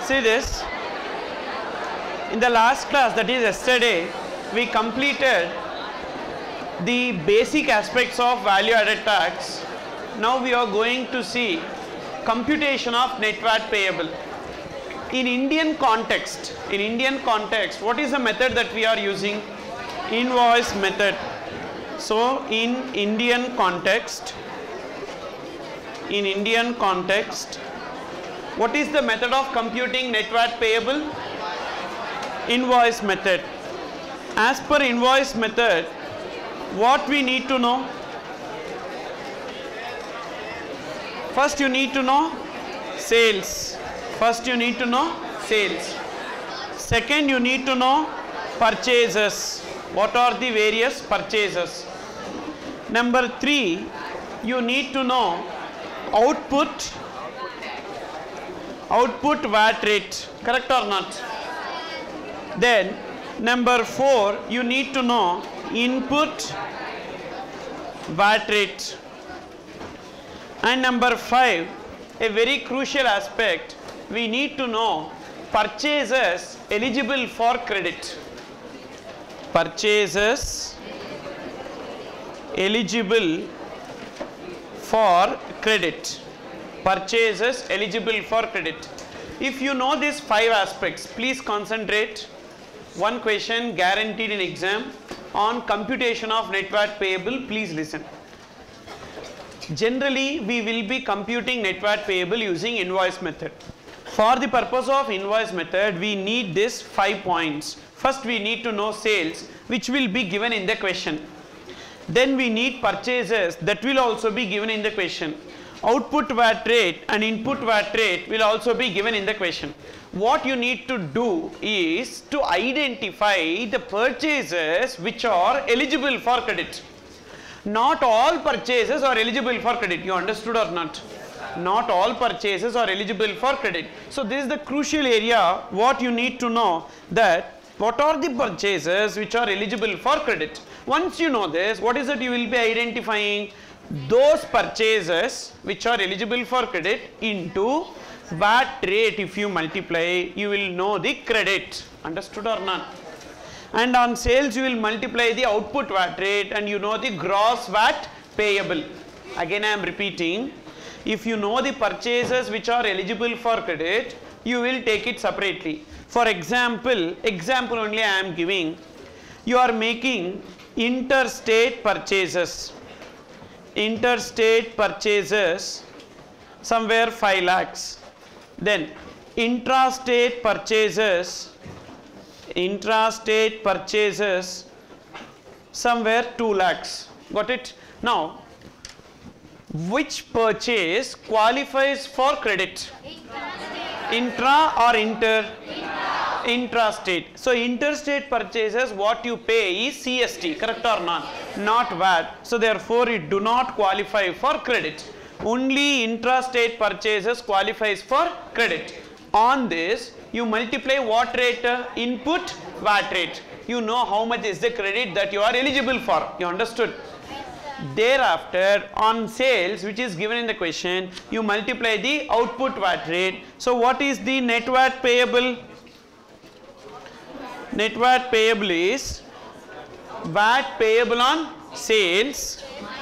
See this. In the last class, that is yesterday, we completed the basic aspects of value added tax. Now we are going to see computation of net VAT payable. In Indian context, what is the method that we are using? Invoice method. So in Indian context, what is the method of computing net VAT payable? Invoice method. As per invoice method, what we need to know? First you need to know sales. Second you need to know purchases. What are the various purchases? Number 3, you need to know output VAT rate, correct or not? Then number 4, you need to know input VAT rate. And number 5, a very crucial aspect, we need to know purchases eligible for credit. Purchases eligible for credit. Purchases eligible for credit. If you know these 5 aspects, please concentrate. One question guaranteed in exam on computation of net VAT payable. Please listen. Generally, we will be computing net VAT payable using invoice method. For the purpose of invoice method, we need these 5 points. First, we need to know sales, which will be given in the question. Then we need purchases, that will also be given in the question. Output VAT rate and input VAT rate will also be given in the question. What you need to do is to identify the purchases which are eligible for credit. Not all purchases are eligible for credit. You understood or not? Not all purchases are eligible for credit. So this is the crucial area. What you need to know, that what are the purchases which are eligible for credit. Once you know this, what is it you will be identifying? Those purchases which are eligible for credit into VAT rate. If you multiply, you will know the credit. Understood or not? And on sales, you will multiply the output VAT rate and you know the gross VAT payable. Again I am repeating, if you know the purchases which are eligible for credit, you will take it separately. For example only I am giving, you are making interstate purchases somewhere 5 lakhs. Then intrastate purchases somewhere 2 lakhs. Got it? Now, which purchase qualifies for credit? Intra or inter? Intrastate. So interstate purchases, what you pay is CST, correct or not? Not VAT. So therefore it do not qualify for credit. Only intrastate purchases qualifies for credit. On this, you multiply what rate? Input VAT rate. You know how much is the credit that you are eligible for. You understood? Thereafter, on sales, which is given in the question, you multiply the output VAT rate. So what is the net VAT payable? Net VAT payable is VAT payable on sales,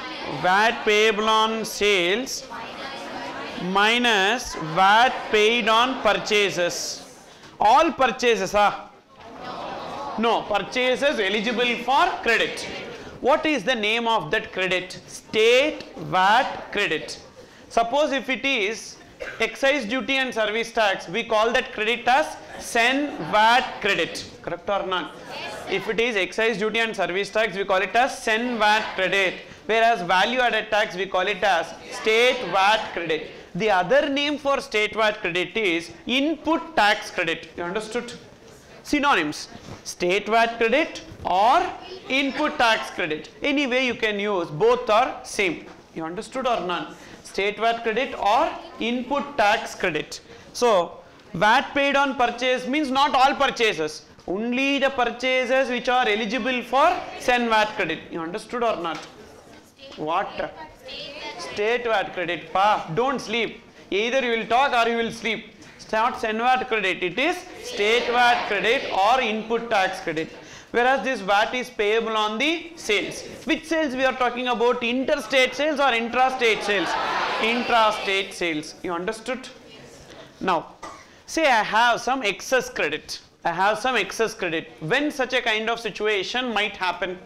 minus VAT paid on purchases. All purchases are? No, purchases eligible for credit. What is the name of that credit? State VAT credit. Suppose if it is excise duty and service tax, we call that credit as Sen VAT credit. Correct or not? If it is excise duty and service tax, we call it as Sen VAT credit. Whereas value added tax, we call it as State VAT credit. The other name for State VAT credit is input tax credit. You understood? Synonyms: State VAT credit or input tax credit. Anyway, you can use, both are same. You understood or not? State VAT credit or input tax credit. So VAT paid on purchase means not all purchases, only the purchases which are eligible for Sen VAT credit. You understood or not? What? State VAT credit. Pa, don't sleep. Either you will talk or you will sleep. It's not SENVAT credit, it is state VAT credit or input tax credit. Whereas this VAT is payable on the sales. Which sales we are talking about? Interstate sales or intrastate sales? Intrastate sales. You understood? Now, say I have some excess credit. I have some excess credit. When such a kind of situation might happen?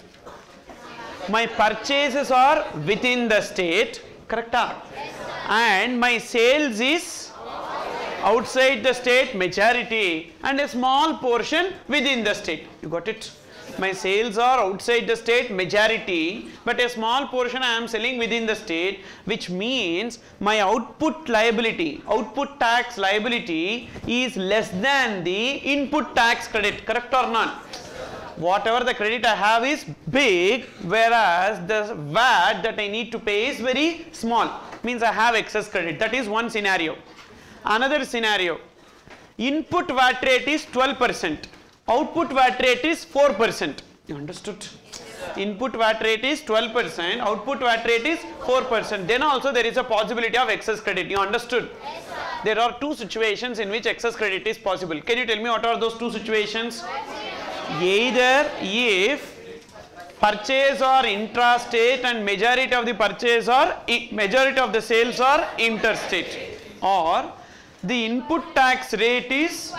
My purchases are within the state, correct? And my sales is outside the state, majority, and a small portion within the state. You got it? My sales are outside the state, majority, but a small portion I am selling within the state, which means my output liability, output tax liability is less than the input tax credit, correct or not? Whatever the credit I have is big, whereas the VAT that I need to pay is very small, means I have excess credit. That is one scenario. Another scenario, input VAT rate is 12%, output VAT rate is 4%. You understood? Input VAT rate is 12%, output VAT rate is 4%. Then also there is a possibility of excess credit. You understood? Yes, sir. There are two situations in which excess credit is possible. Can you tell me what are those two situations? Either if purchase or intrastate and majority of the purchase or majority of the sales are interstate, or the input tax rate is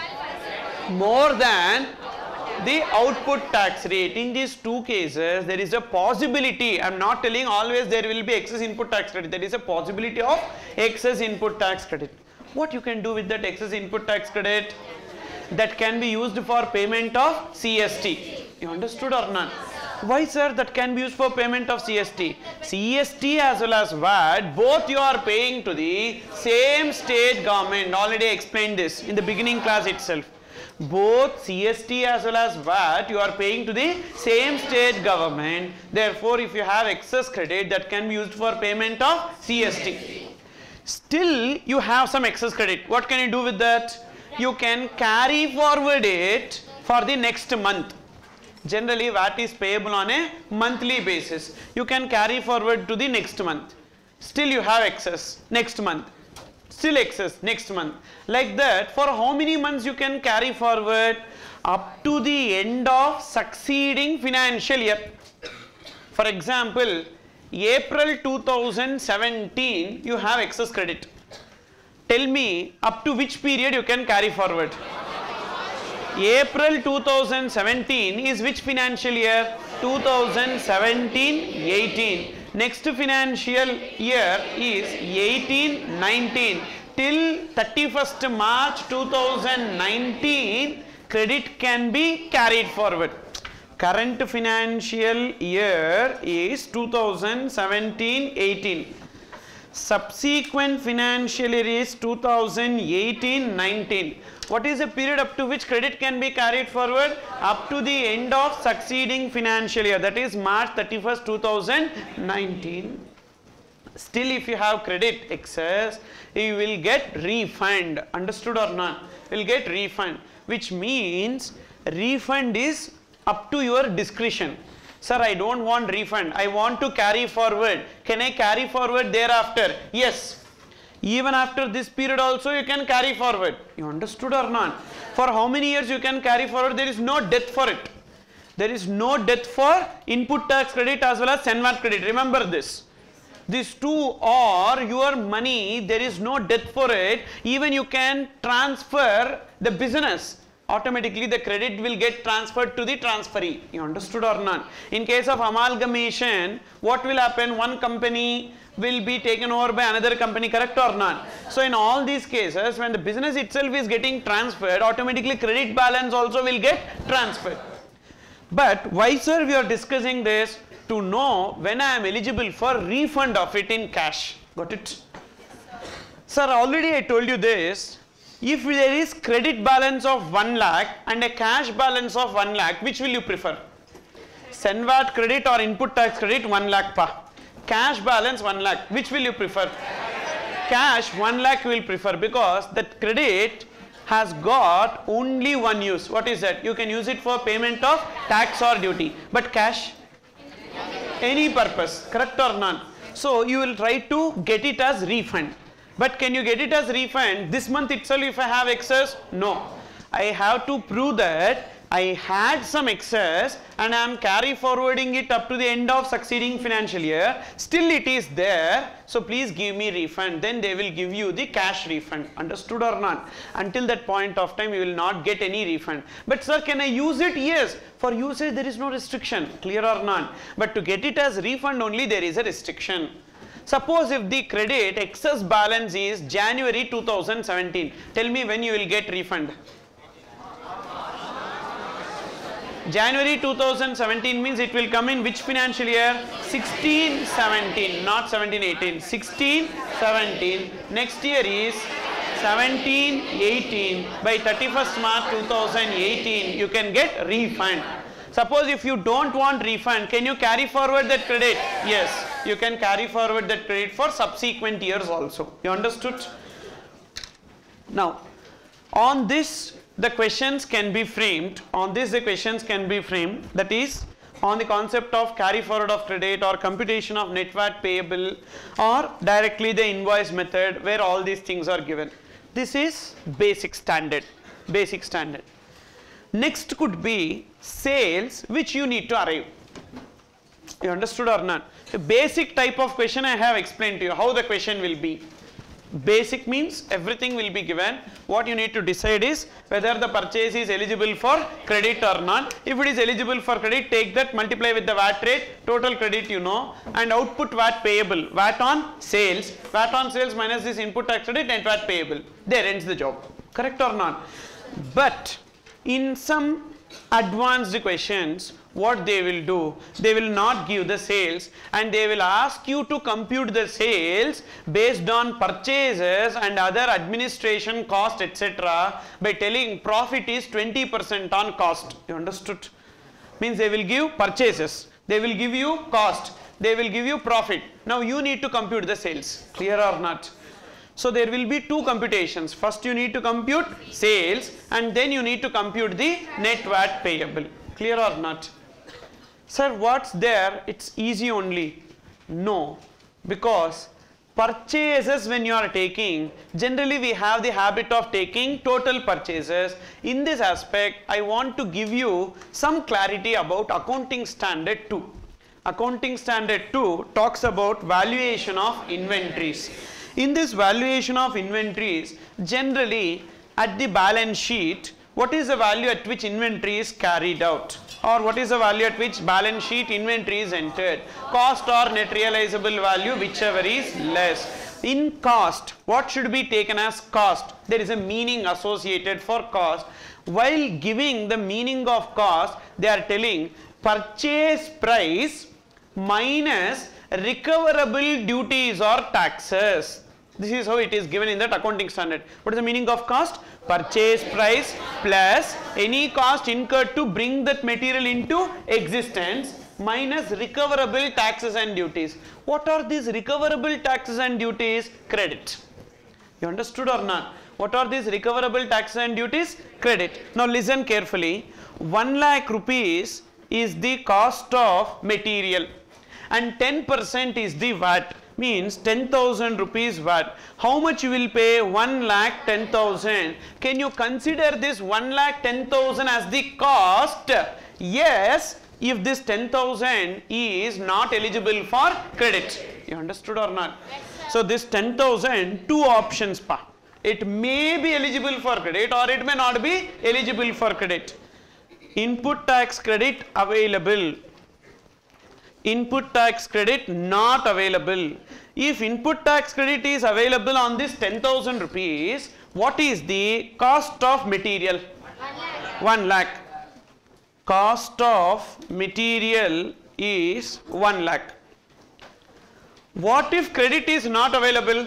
more than the output tax rate. In these two cases, there is a possibility, I am not telling always there will be excess input tax credit, there is a possibility of excess input tax credit. What you can do with that excess input tax credit? That can be used for payment of CST. You understood or not? Why, sir, that can be used for payment of CST? CST as well as VAT, both you are paying to the same state government. Already explained this in the beginning class itself. Both CST as well as VAT, you are paying to the same state government. Therefore, if you have excess credit, that can be used for payment of CST. Still, you have some excess credit. What can you do with that? You can carry forward it for the next month. Generally, VAT is payable on a monthly basis. You can carry forward to the next month. Still you have excess next month. Still excess next month. Like that, for how many months you can carry forward? Up to the end of succeeding financial year. For example, April 2017, you have excess credit. Tell me, up to which period you can carry forward? April 2017 is which financial year? 2017-18. Next financial year is 18-19. Till 31st March 2019, credit can be carried forward. Current financial year is 2017-18. Subsequent financial year is 2018-19. What is the period up to which credit can be carried forward? Up to the end of succeeding financial year, that is March 31st, 2019. Still, if you have credit excess, you will get refund. Understood or not? You will get refund, which means refund is up to your discretion. Sir, I don't want refund. I want to carry forward. Can I carry forward thereafter? Yes. Even after this period also you can carry forward. You understood or not? For how many years you can carry forward? There is no death for it. There is no death for input tax credit as well as SENVAT credit. Remember this. These two are your money. There is no death for it. Even you can transfer the business. Automatically the credit will get transferred to the transferee. You understood or not? In case of amalgamation, what will happen? One company will be taken over by another company, correct or not? So in all these cases, when the business itself is getting transferred, automatically credit balance also will get transferred. But why, sir, we are discussing this? To know when I am eligible for refund of it in cash. Got it? Sir, already I told you this. If there is credit balance of 1 lakh and a cash balance of 1 lakh, which will you prefer? SENVAT credit or input tax credit 1 lakh pa. Cash balance 1 lakh, which will you prefer? Cash 1 lakh you will prefer, because that credit has got only one use. What is that? You can use it for payment of tax or duty. But cash? Any purpose, correct or not? So you will try to get it as refund. But can you get it as refund this month itself if I have excess? No. I have to prove that I had some excess and I am carry forwarding it up to the end of succeeding financial year. Still it is there. So please give me refund. Then they will give you the cash refund. Understood or not? Until that point of time you will not get any refund. But sir, can I use it? Yes. For usage there is no restriction. Clear or not? But to get it as refund only there is a restriction. Suppose if the credit excess balance is January 2017. Tell me when you will get refund. January 2017 means it will come in which financial year? 16-17, not 17-18. 16-17. Next year is 17-18. By 31st March 2018, you can get refund. Suppose if you don't want refund, can you carry forward that credit? Yes, you can carry forward that credit for subsequent years also. You understood? Now, on this, the questions can be framed. On this, the questions can be framed. That is, on the concept of carry forward of credit or computation of net VAT payable or directly the invoice method where all these things are given. This is basic standard. Basic standard. Next could be sales which you need to arrive. You understood or not? The basic type of question I have explained to you how the question will be. Basic means everything will be given. What you need to decide is whether the purchase is eligible for credit or not. If it is eligible for credit, take that, multiply with the VAT rate, total credit you know, and output VAT payable. VAT on sales. VAT on sales minus this input tax credit, net VAT payable. There ends the job. Correct or not? But in some advanced questions, what they will do, they will not give the sales and they will ask you to compute the sales based on purchases and other administration cost etc. by telling profit is 20% on cost. You understood? Means they will give purchases, they will give you cost, they will give you profit. Now you need to compute the sales. Clear or not? So there will be two computations. First you need to compute sales and then you need to compute the net VAT payable. Clear or not? Sir, what's there? It's easy only. No, because purchases when you are taking, generally we have the habit of taking total purchases. In this aspect, I want to give you some clarity about Accounting Standard 2. Accounting Standard 2 talks about valuation of inventories. In this valuation of inventories, generally at the balance sheet, what is the value at which inventory is carried out? Or what is the value at which balance sheet inventory is entered? Cost or net realizable value, whichever is less. In cost, what should be taken as cost? There is a meaning associated for cost. While giving the meaning of cost, they are telling purchase price minus recoverable duties or taxes. This is how it is given in that accounting standard. What is the meaning of cost? Purchase price plus any cost incurred to bring that material into existence minus recoverable taxes and duties. What are these recoverable taxes and duties? Credit. You understood or not? What are these recoverable taxes and duties? Credit. Now listen carefully. 1 lakh rupees is the cost of material and 10% is the VAT. Means 10,000 rupees VAT. How much you will pay? 1 lakh 10,000. Can you consider this 1 lakh 10,000 as the cost? Yes, if this 10,000 is not eligible for credit. You understood or not? Yes, so this 10,000, two options pa. It may be eligible for credit or it may not be eligible for credit. Input tax credit available. Input tax credit not available. If input tax credit is available on this 10,000 rupees, what is the cost of material? 1 lakh. Cost of material is 1 lakh. What if credit is not available?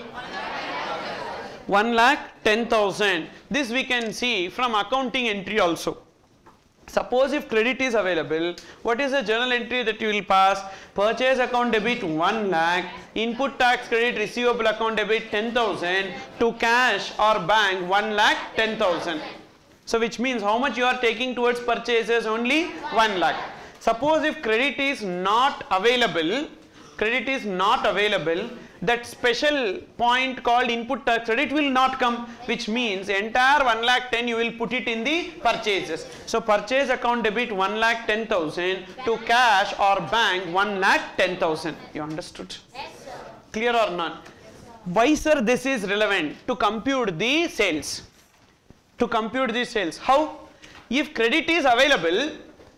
1 lakh 10,000. This we can see from accounting entry also. Suppose if credit is available, what is the journal entry that you will pass? Purchase account debit 1 lakh, input tax credit receivable account debit 10,000, to cash or bank 1 lakh 10,000. So which means how much you are taking towards purchases? Only 1 lakh. Suppose if credit is not available, credit is not available, that special point called input tax credit will not come, which means entire 1,10,000 you will put it in the purchases. So purchase account debit 1,10,000 to cash or bank 1,10,000. You understood? Yes, sir. Clear or not? Why, sir, this is relevant? To compute the sales. To compute the sales. How? If credit is available,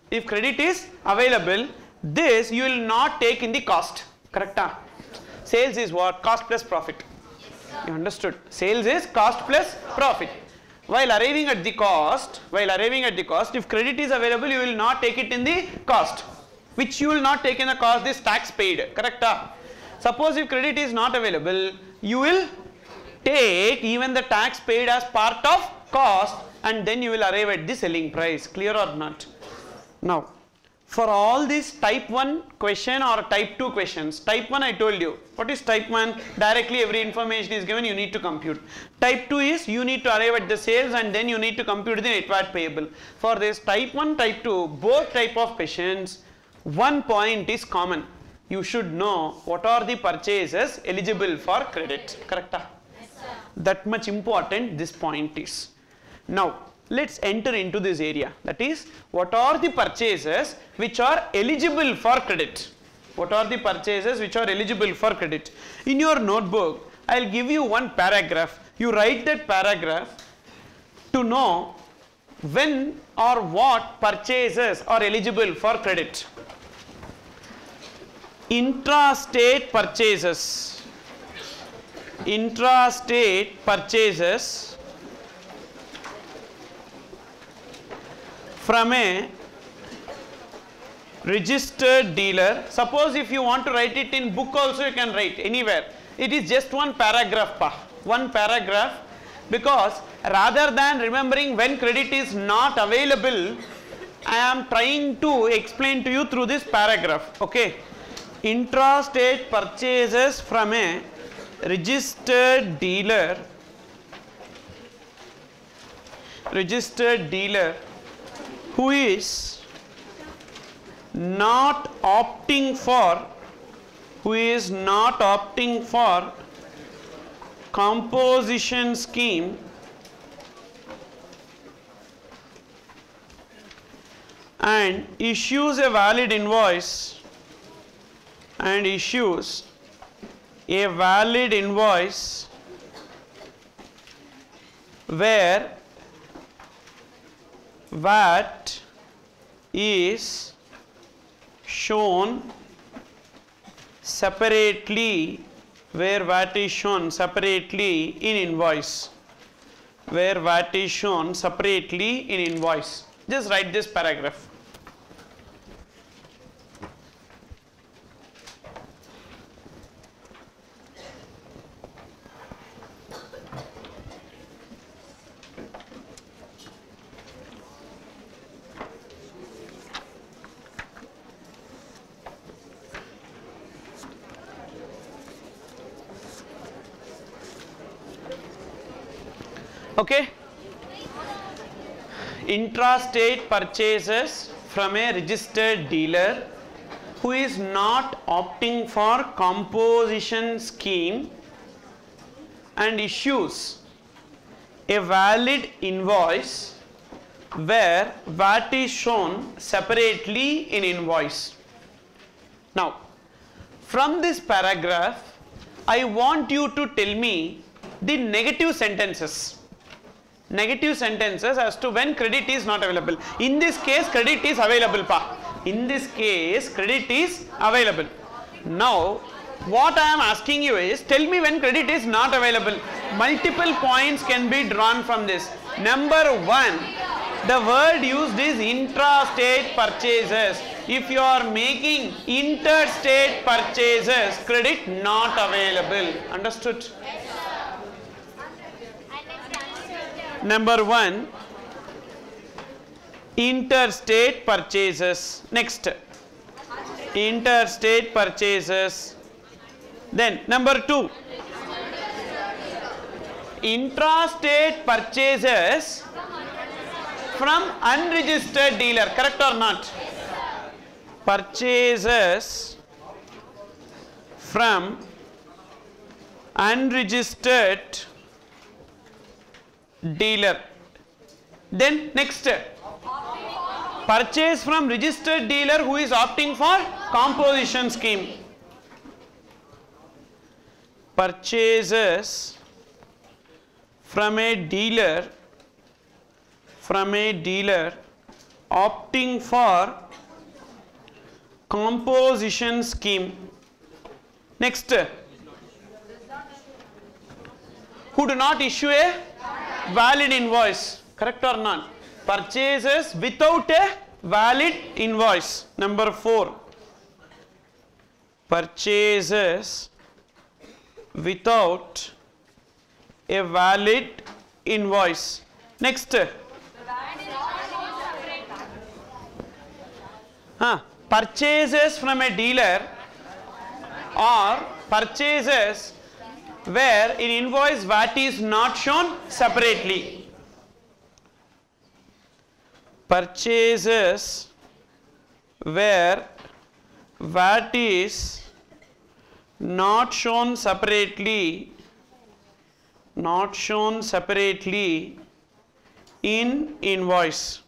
this you will not take in the cost. Correct? Sales is what? Cost plus profit. You understood? Sales is cost plus profit. While arriving at the cost, if credit is available, you will not take it in the cost. Which you will not take in the cost, this tax paid. Correct? Suppose if credit is not available, you will take even the tax paid as part of cost, and then you will arrive at the selling price. Clear or not? Now, for all these type 1 question or type 2 questions, type 1 I told you. What is type 1? Directly every information is given, you need to compute. Type 2 is you need to arrive at the sales and then you need to compute the net worth payable. For this type 1, type 2, both type of questions, one point is common. You should know what are the purchases eligible for credit. Correct? Yes, sir. That much important this point is. Now, let's enter into this area. That is, what are the purchases which are eligible for credit? What are the purchases which are eligible for credit? In your notebook, I will give you one paragraph. You write that paragraph to know when or what purchases are eligible for credit. Intrastate purchases. Intrastate purchases from a registered dealer. Suppose if you want to write it in book also, you can write anywhere. It is just one paragraph, one paragraph, because rather than remembering when credit is not available, I am trying to explain to you through this paragraph. Okay. Intrastate purchases from a registered dealer who is not opting for composition scheme and issues a valid invoice where VAT is shown separately, in invoice. Just write this paragraph. Okay. Intrastate purchases from a registered dealer who is not opting for composition scheme and issues a valid invoice where VAT is shown separately in invoice. Now, from this paragraph, I want you to tell me the negative sentences as to when credit is not available. In this case, credit is available, Now, what I am asking you is, tell me when credit is not available. Multiple points can be drawn from this. Number 1, the word used is intrastate purchases. If you are making interstate purchases, credit not available. Understood? Number 1, interstate purchases. Next, interstate purchases. Then number 2, intrastate purchases from unregistered dealer. Correct or not? Purchases from unregistered dealer. Then next, purchase from registered dealer who is opting for composition scheme. Purchases from a dealer opting for composition scheme. Next, who do not issue a valid invoice, correct or not? Purchases without a valid invoice. Number 4, purchases without a valid invoice. Next, purchases from a dealer or purchases where in invoice VAT is not shown separately. Purchases where VAT is not shown separately in invoice.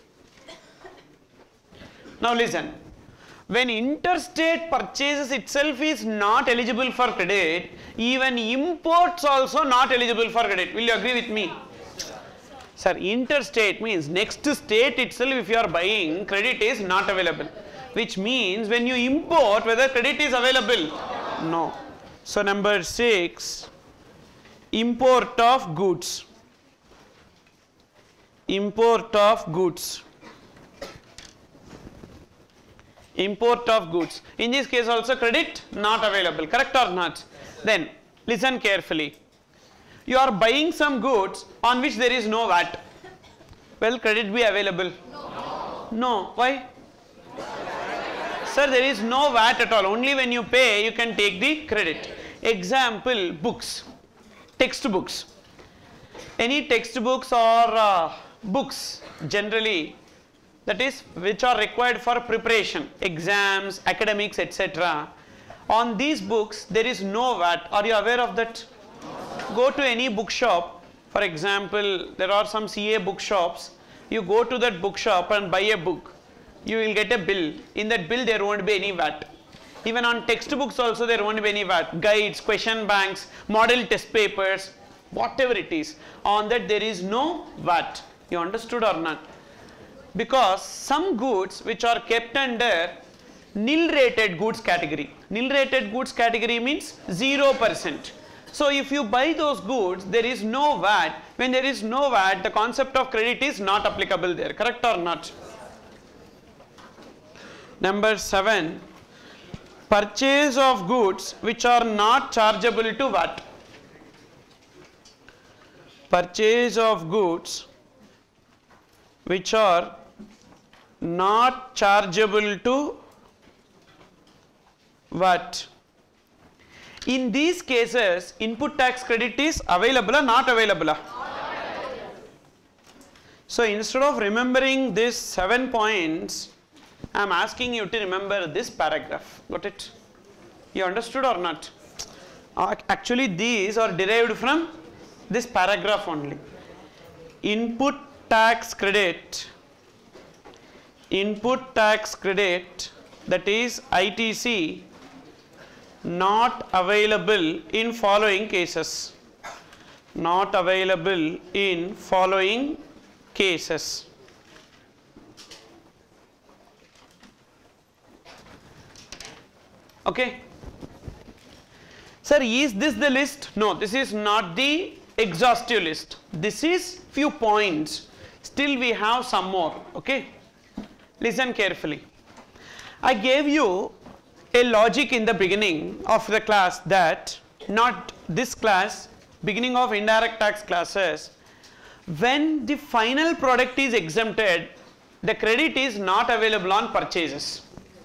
Now listen, when interstate purchases itself is not eligible for credit, even imports also not eligible for credit. Will you agree with me? Sir, interstate means next state itself if you are buying, credit is not available. Which means when you import, whether credit is available? No. So number 6, import of goods. Import of goods. Import of goods. In this case also credit not available, correct or not? Then listen carefully. You are buying some goods on which there is no VAT. Will credit be available? No. Why? Sir, there is no VAT at all. Only when you pay you can take the credit. Example, books, textbooks. Any textbooks or books generally, that is which are required for preparation, exams, academics, etc. On these books there is no VAT. Are you aware of that? Go to any bookshop. For example, there are some CA bookshops. You go to that bookshop and buy a book. You will get a bill. In that bill there won't be any VAT. Even on textbooks also there won't be any VAT. Guides, question banks, model test papers, whatever it is. On that there is no VAT. You understood or not? Because some goods which are kept under nil rated goods category. Nil rated goods category means 0%. So if you buy those goods, there is no VAT. When there is no VAT, the concept of credit is not applicable there, correct or not? Number 7, purchase of goods which are not chargeable to VAT. Purchase of goods which are not chargeable to VAT. In these cases, input tax credit is available or not available? So instead of remembering these 7 points, I am asking you to remember this paragraph. Got it? You understood or not? Actually, these are derived from this paragraph only. Input tax credit, that is ITC, not available in following cases. Not available in following cases. Okay. Sir, is this the list? No, this is not the exhaustive list. This is few points. Still we have some more. Okay. Listen carefully. I gave you a logic in the beginning of the class that, not this class, beginning of indirect tax classes, when the final product is exempted, the credit is not available on purchases.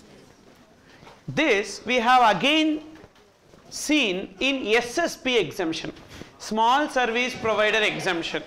This we have again seen in SSP exemption, small service provider exemption.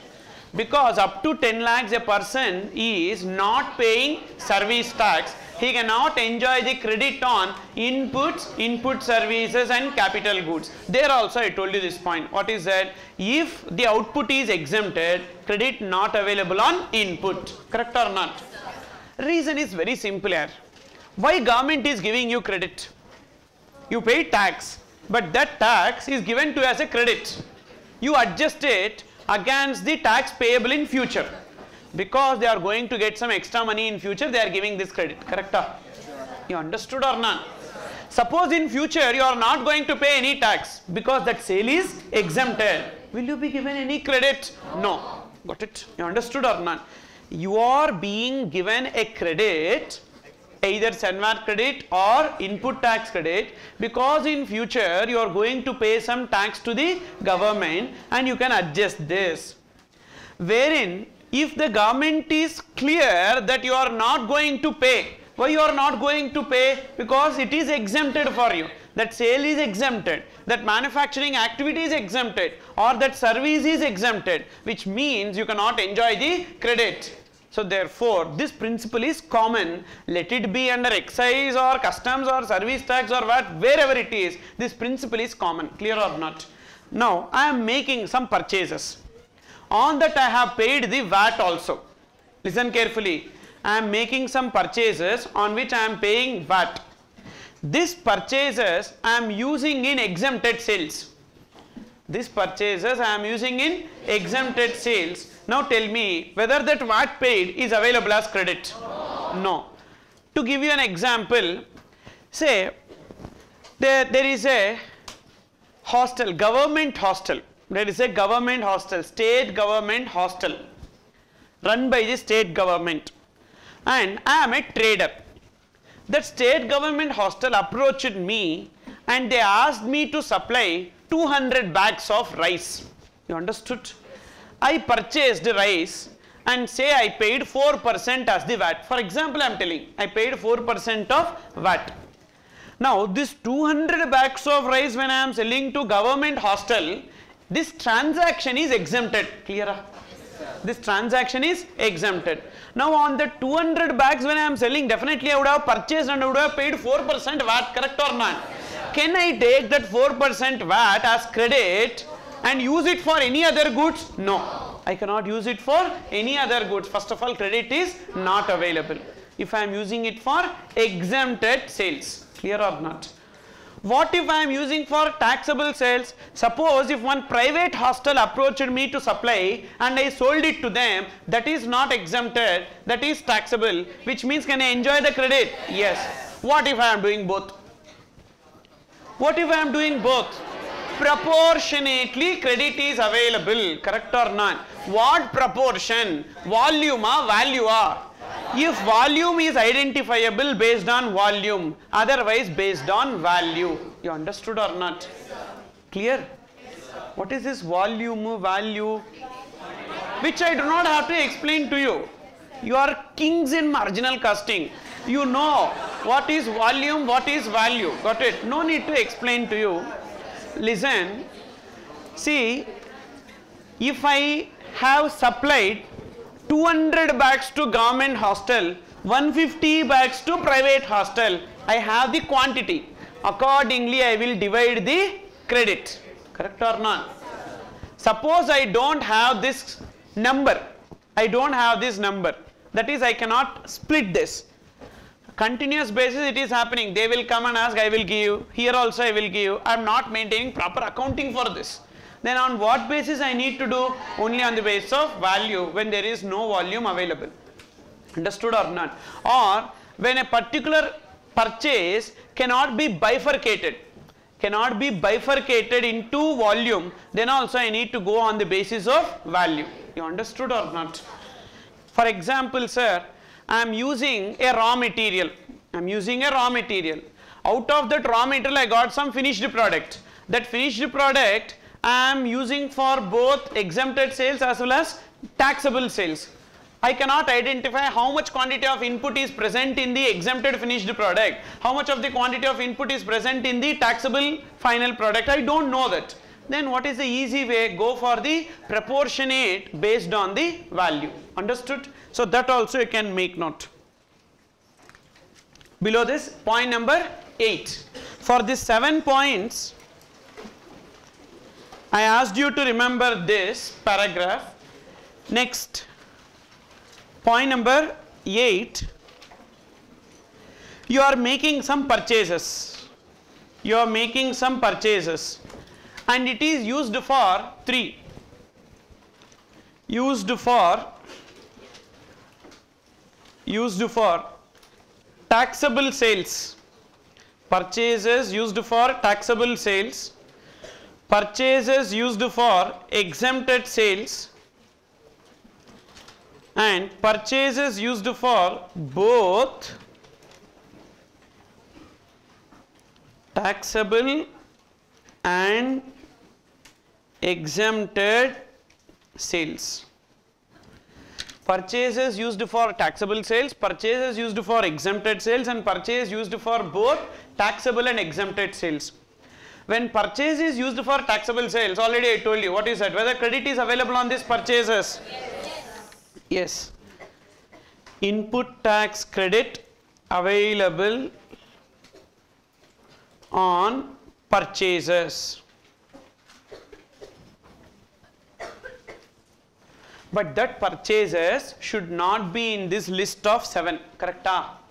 because up to 10 lakhs a person is not paying service tax. He cannot enjoy the credit on inputs, input services and capital goods. There also I told you this point. What is that? If the output is exempted, credit not available on input. Correct or not? Reason is very simple here. Why government is giving you credit? You pay tax, but that tax is given to you as a credit. You adjust it against the tax payable in future. Because they are going to get some extra money in future, they are giving this credit. Correct? You understood or not? Suppose in future you are not going to pay any tax because that sale is exempted. Will you be given any credit? No. Got it? You understood or not? You are being given a credit, either SENVAT credit or input tax credit, because in future you are going to pay some tax to the government and you can adjust this. Wherein if the government is clear that you are not going to pay, why you are not going to pay? Because it is exempted for you. That sale is exempted, that manufacturing activity is exempted, or that service is exempted, which means you cannot enjoy the credit. So therefore, this principle is common. Let it be under excise or customs or service tax or what, wherever it is, this principle is common. Clear or not? Now, I am making some purchases. On that I have paid the VAT also. Listen carefully. I am making some purchases on which I am paying VAT. This purchases I am using in exempted sales. This purchases I am using in exempted sales. Now tell me whether that VAT paid is available as credit. No. To give you an example, say there is a hostel, government hostel. There is a government hostel, state government hostel run by the state government, and I am a trader. That state government hostel approached me and they asked me to supply 200 bags of rice. You understood? I purchased rice and say I paid 4% as the VAT. For example, I am telling I paid 4% of VAT. Now this 200 bags of rice when I am selling to government hostel, this transaction is exempted. Clear? This transaction is exempted. Now on the 200 bags when I am selling, definitely I would have purchased and I would have paid 4% VAT, correct or not? Can I take that 4% VAT as credit and use it for any other goods? No. I cannot use it for any other goods. First of all, credit is not available if I am using it for exempted sales. Clear or not? What if I am using for taxable sales? Suppose if one private hostel approached me to supply and I sold it to them, that is not exempted, that is taxable, which means can I enjoy the credit? Yes. What if I am doing both? What if I am doing both? Proportionately credit is available, correct or not? What proportion? Volume or value or? If volume is identifiable based on volume, otherwise based on value. You understood or not? Clear? What is this volume, value? Which I do not have to explain to you. You are kings in marginal costing. You know what is volume, what is value. Got it? No need to explain to you. Listen. See, if I have supplied 200 bags to government hostel, 150 bags to private hostel, I have the quantity. Accordingly, I will divide the credit. Correct or not? Suppose I don't have this number. I don't have this number. That is, I cannot split this. Continuous basis it is happening. They will come and ask, I will give you. Here also I will give you. I am not maintaining proper accounting for this. Then on what basis I need to do? Only on the basis of value when there is no volume available. Understood or not? Or when a particular purchase cannot be bifurcated. Cannot be bifurcated into volume. Then also I need to go on the basis of value. You understood or not? For example, sir, I am using a raw material. I am using a raw material. Out of that raw material I got some finished product. That finished product I am using for both exempted sales as well as taxable sales. I cannot identify how much quantity of input is present in the exempted finished product, how much of the quantity of input is present in the taxable final product. I don't know that. then what is the easy way? Go for the proportionate based on the value. Understood? So that also you can make note. Below this, point number 8. For these 7 points, I asked you to remember this paragraph. Next, point number 8. You are making some purchases. You are making some purchases. And it is used for 3. Used for taxable sales. Purchases used for taxable sales. Purchases used for exempted sales. And purchases used for both taxable and exempted sales. Purchases used for taxable sales, purchases used for exempted sales, and purchase used for both taxable and exempted sales. When purchase is used for taxable sales, already I told you, what is that? Whether credit is available on these purchases? Yes. Input tax credit available on purchases. But that purchases should not be in this list of 7. Correct?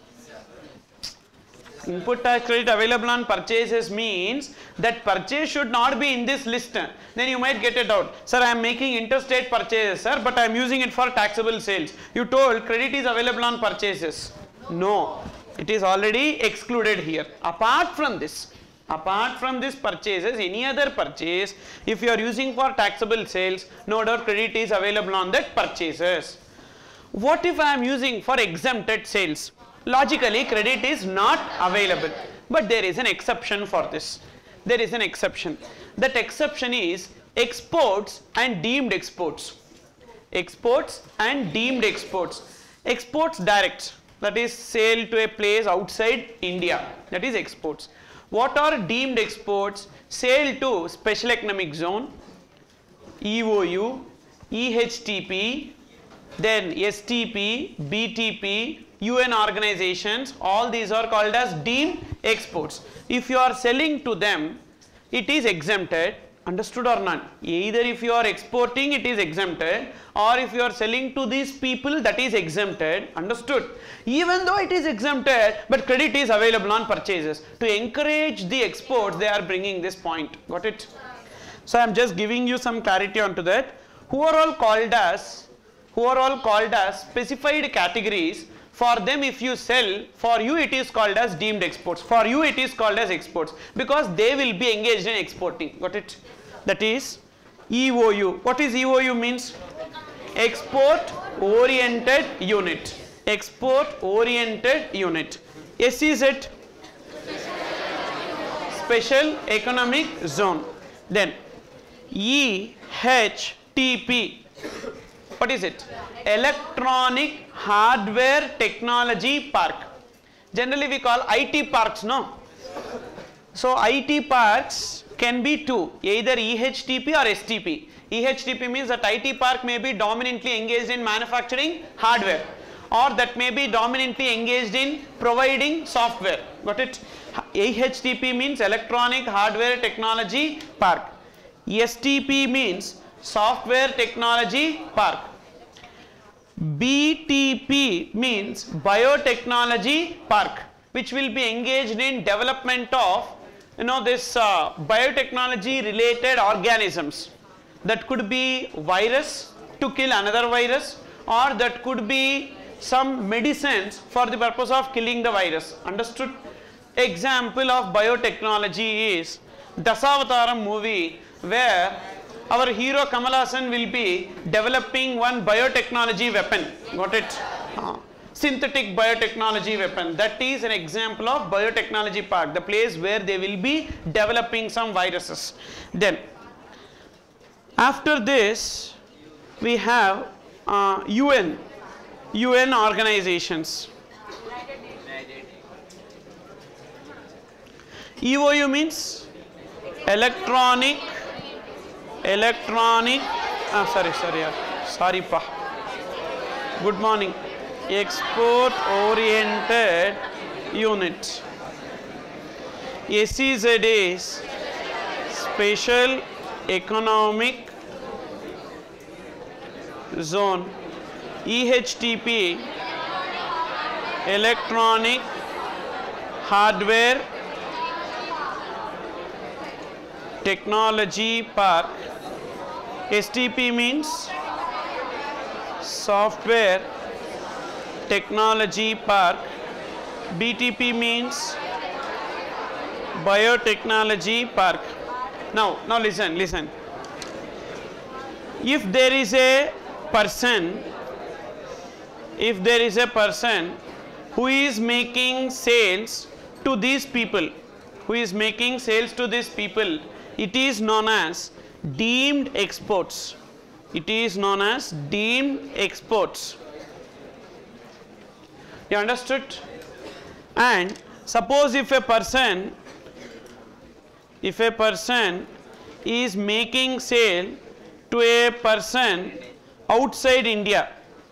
Input tax credit available on purchases means that purchase should not be in this list. Then you might get a doubt. Sir, I am making interstate purchases, sir, but I am using it for taxable sales. You told credit is available on purchases. No, it is already excluded here. Apart from this purchases, any other purchase, if you are using for taxable sales, no doubt credit is available on that purchases. What if I am using for exempted sales? Logically, credit is not available. But there is an exception for this. There is an exception. That exception is exports and deemed exports. Exports and deemed exports. Exports direct, that is sale to a place outside India, that is exports. What are deemed exports? Sale to special economic zone, EOU, EHTP, then STP, BTP, UN organizations, all these are called as deemed exports. If you are selling to them, it is exempted. Understood or not? Either if you are exporting, it is exempted, or if you are selling to these people, that is exempted. Understood? Even though it is exempted, but credit is available on purchases. To encourage the exports, they are bringing this point. Got it? So I am just giving you some clarity onto that. Who are all called as specified categories. For them, if you sell, for you it is called as deemed exports. For you it is called as exports, because they will be engaged in exporting. Got it? That is EOU. What is EOU means? Export oriented unit. Export oriented unit. SEZ, special economic zone. Then EHTP. What is it? Electronic Hardware Technology Park. Generally we call IT parks, no? So IT parks can be two, either EHTP or STP. EHTP means that IT park may be dominantly engaged in manufacturing hardware, or that may be dominantly engaged in providing software. Got it? EHTP means Electronic Hardware Technology Park. STP means Software Technology Park. BTP means Biotechnology Park, which will be engaged in development of this biotechnology related organisms. That could be virus to kill another virus, or that could be some medicines for the purpose of killing the virus. Understood? Example of biotechnology is Dasavataram movie, where our hero Kamal Haasan will be developing one biotechnology weapon. Got it? Synthetic biotechnology weapon. That is an example of biotechnology park, the place where they will be developing some viruses. Then after this we have UN organizations. EOU means Electronic electronic, sorry pa. Good morning. Export oriented unit. SEZ is special economic zone. EHTP, electronic hardware technology park. STP means software technology park. BTP means biotechnology park. Now listen. If there is a person who is making sales to these people, it is known as deemed exports. You understood? And suppose if a person is making sale to a person outside India,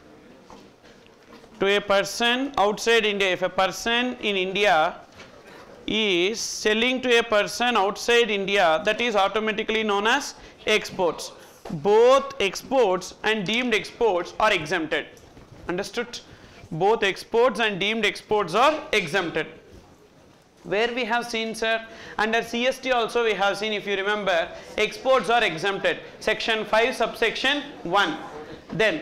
if a person in India is selling to a person outside India, that is automatically known as exports. Both exports and deemed exports are exempted. Understood? Both exports and deemed exports are exempted. Where we have seen, sir, under CST also we have seen, if you remember, exports are exempted. Section 5 subsection 1. Then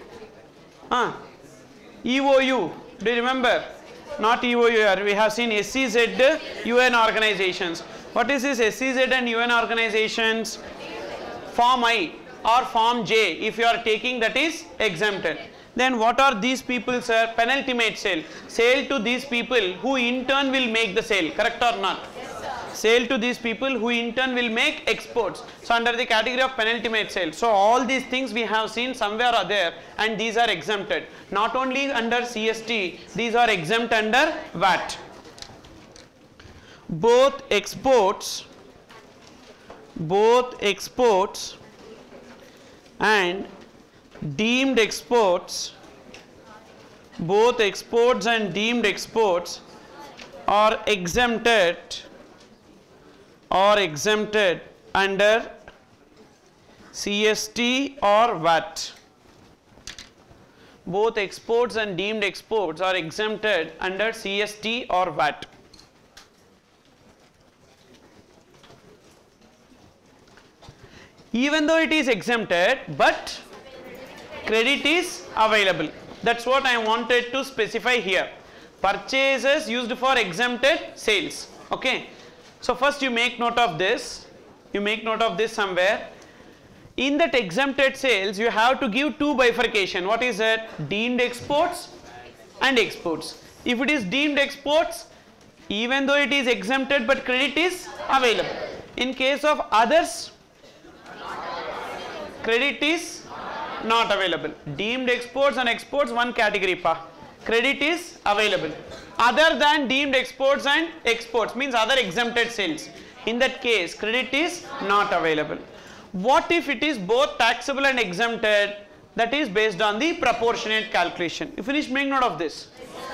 EOU, do you remember? Not EOU here, we have seen SEZ, UN organizations. What is this SEZ and UN organizations? Form I or Form J, if you are taking, that is exempted. Then what are these people, sir? Penultimate sale. Sale to these people who in turn will make the sale, correct or not? Yes, sir. Sale to these people who in turn will make exports. So under the category of penultimate sale. So all these things we have seen somewhere are there, and these are exempted. Not only under CST, these are exempt under VAT. Both exports and deemed exports, both exports and deemed exports are exempted under CST or VAT. Both exports and deemed exports are exempted under CST or VAT. Even though it is exempted, but credit is available. That's what I wanted to specify here. Purchases used for exempted sales. Okay. So first you make note of this. Somewhere. In that exempted sales, you have to give two bifurcation. What is it? Deemed exports and exports. If it is deemed exports, even though it is exempted, but credit is available. In case of others, credit is not available. Deemed exports and exports, one category pa. Credit is available. Other than deemed exports and exports means other exempted sales. In that case, credit is not available. What if it is both taxable and exempted? That is based on the proportionate calculation. You finish, make note of this.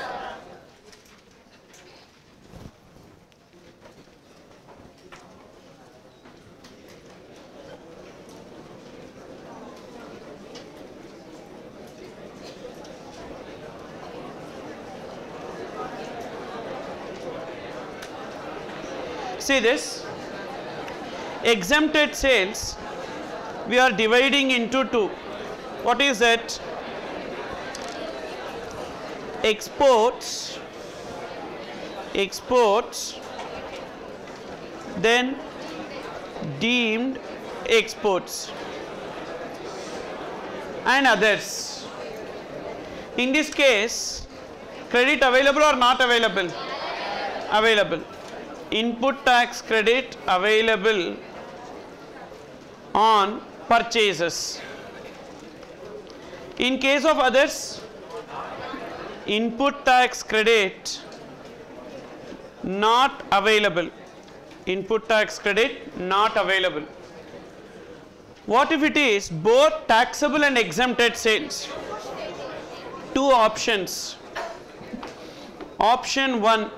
See this, exempted sales we are dividing into two. What is that? Exports, then deemed exports and others. In this case, credit available or not available? Available. Input tax credit available on purchases. In case of others, input tax credit not available. Input tax credit not available. What if it is both taxable and exempted sales? Two options. Option 1.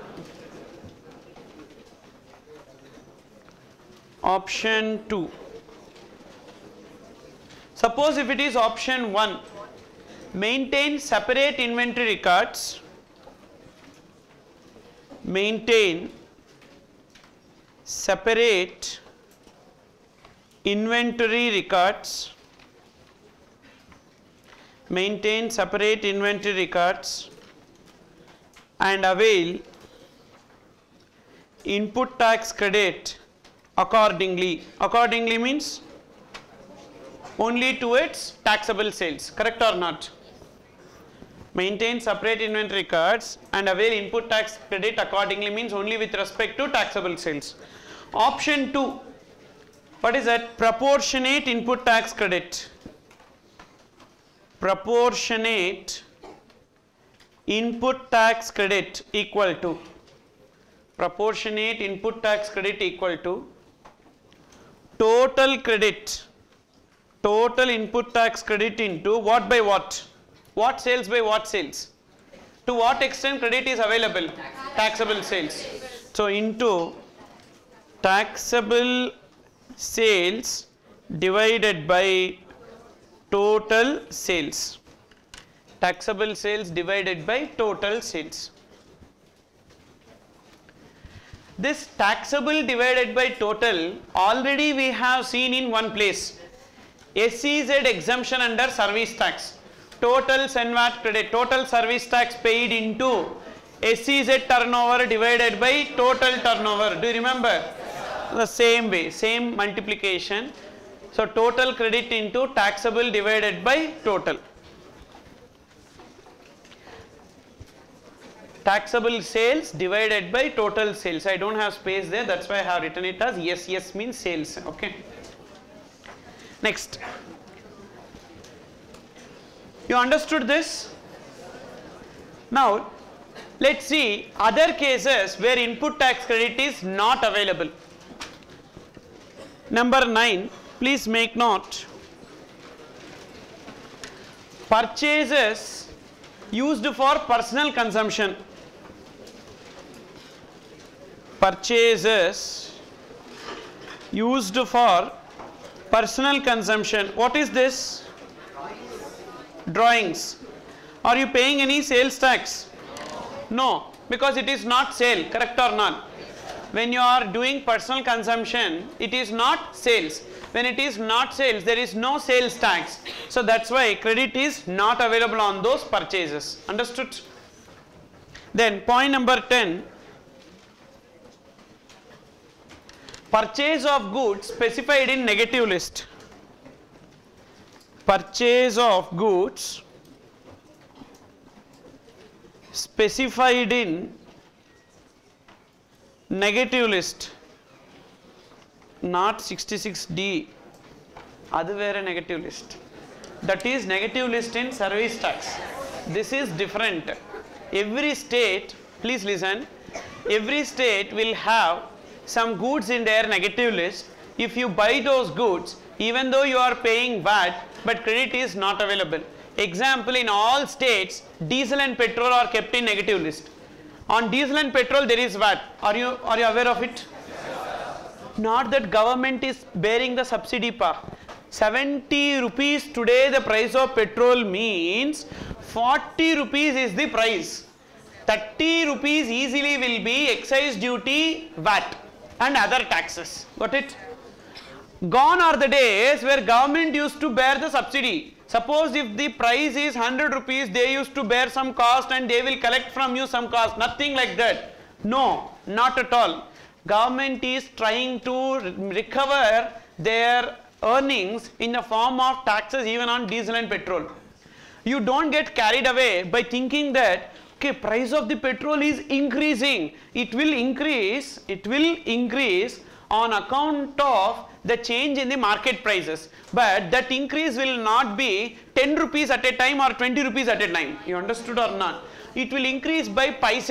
Option 2. Suppose if it is option 1, maintain separate inventory records, maintain separate inventory records, maintain separate inventory records and avail input tax credit accordingly. Accordingly means only to its taxable sales, correct or not? Maintain separate inventory records and avail input tax credit accordingly means only with respect to taxable sales. Option 2, what is that? Proportionate input tax credit. Proportionate input tax credit equal to, proportionate input tax credit equal to total credit, total input tax credit into what by what? What sales by what sales? To what extent credit is available? Taxable sales. So into taxable sales divided by total sales. Taxable sales divided by total sales. This taxable divided by total already we have seen in one place. SEZ exemption under service tax. Total SENVAT credit, total service tax paid into SEZ turnover divided by total turnover. Do you remember? The same way, same multiplication. So total credit into taxable divided by total. Taxable sales divided by total sales. I don't have space there, that's why I have written it as yes, yes means sales. Okay. Next. You understood this? Now, let's see other cases where input tax credit is not available. Number 9, please make note. Purchases used for personal consumption. Purchases used for personal consumption. What is this? Drawings. Are you paying any sales tax? No, because it is not sale, correct or not? When you are doing personal consumption, it is not sales. When it is not sales, there is no sales tax. So that's why credit is not available on those purchases. Understood? Then point number 10. Purchase of goods specified in negative list. Purchase of goods specified in negative list, not 66D, adu vera negative list. That is negative list in service tax. This is different. Every state, please listen, every state will have some goods in their negative list. If you buy those goods, even though you are paying VAT, but credit is not available. Example, in all states, diesel and petrol are kept in negative list. On diesel and petrol there is VAT. Are you aware of it? Not that government is bearing the subsidy pa. 70 rupees today the price of petrol means 40 rupees is the price. 30 rupees easily will be excise duty, VAT and other taxes. Got it? Gone are the days where government used to bear the subsidy. Suppose if the price is 100 rupees, they used to bear some cost and they will collect from you some cost. Nothing like that. No, not at all. Government is trying to recover their earnings in the form of taxes even on diesel and petrol. You don't get carried away by thinking that okay, price of the petrol is increasing. It will increase on account of the change in the market prices, but that increase will not be 10 rupees at a time or 20 rupees at a time. You understood or not? It will increase by paise.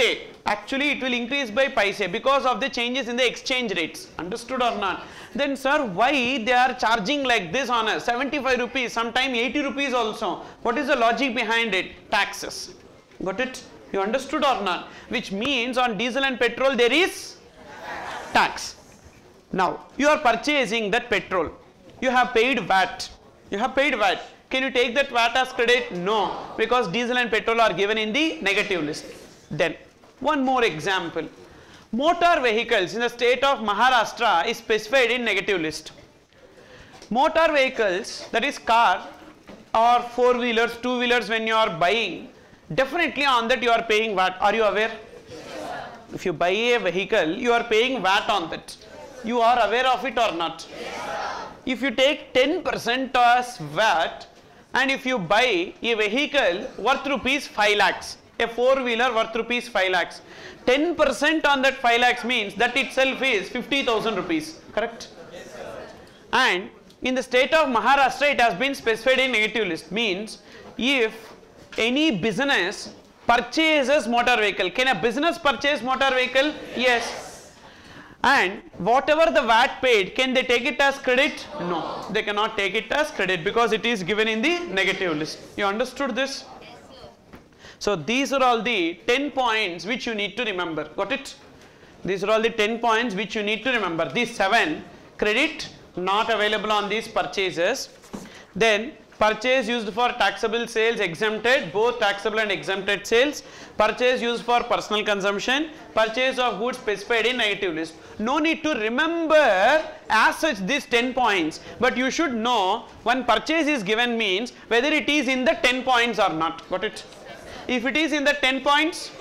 Actually it will increase by paise because of the changes in the exchange rates. Understood or not? Then sir, why they are charging like this on us? 75 rupees, sometime 80 rupees also. What is the logic behind it? Taxes. Got it? You understood or not? Which means on diesel and petrol there is tax. Now you are purchasing that petrol. You have paid VAT. You have paid VAT. Can you take that VAT as credit? No, because diesel and petrol are given in the negative list. Then one more example. Motor vehicles in the state of Maharashtra is specified in negative list. Motor vehicles, that is car or four-wheelers, two-wheelers, when you are buying, definitely on that you are paying VAT. Are you aware? Yes. If you buy a vehicle, you are paying VAT on that. You are aware of it or not? Yes. If you take 10% as VAT and if you buy a vehicle worth rupees 5 lakhs, a four-wheeler worth rupees 5 lakhs, 10% on that 5 lakhs means that itself is 50,000 rupees, correct? Yes, sir. And in the state of Maharashtra it has been specified in negative list, means if any business purchases motor vehicle, can a business purchase motor vehicle? Yes. And whatever the VAT paid, can they take it as credit? No, they cannot take it as credit because it is given in the negative list. You understood this? So these are all the 10 points which you need to remember. Got it? These are all the 10 points which you need to remember. These 7, credit not available on these purchases. Then purchase used for taxable sales exempted, both taxable and exempted sales. Purchase used for personal consumption. Purchase of goods specified in negative list. No need to remember as such these 10 points, but you should know when purchase is given means whether it is in the 10 points or not. Got it? If it is in the 10 points,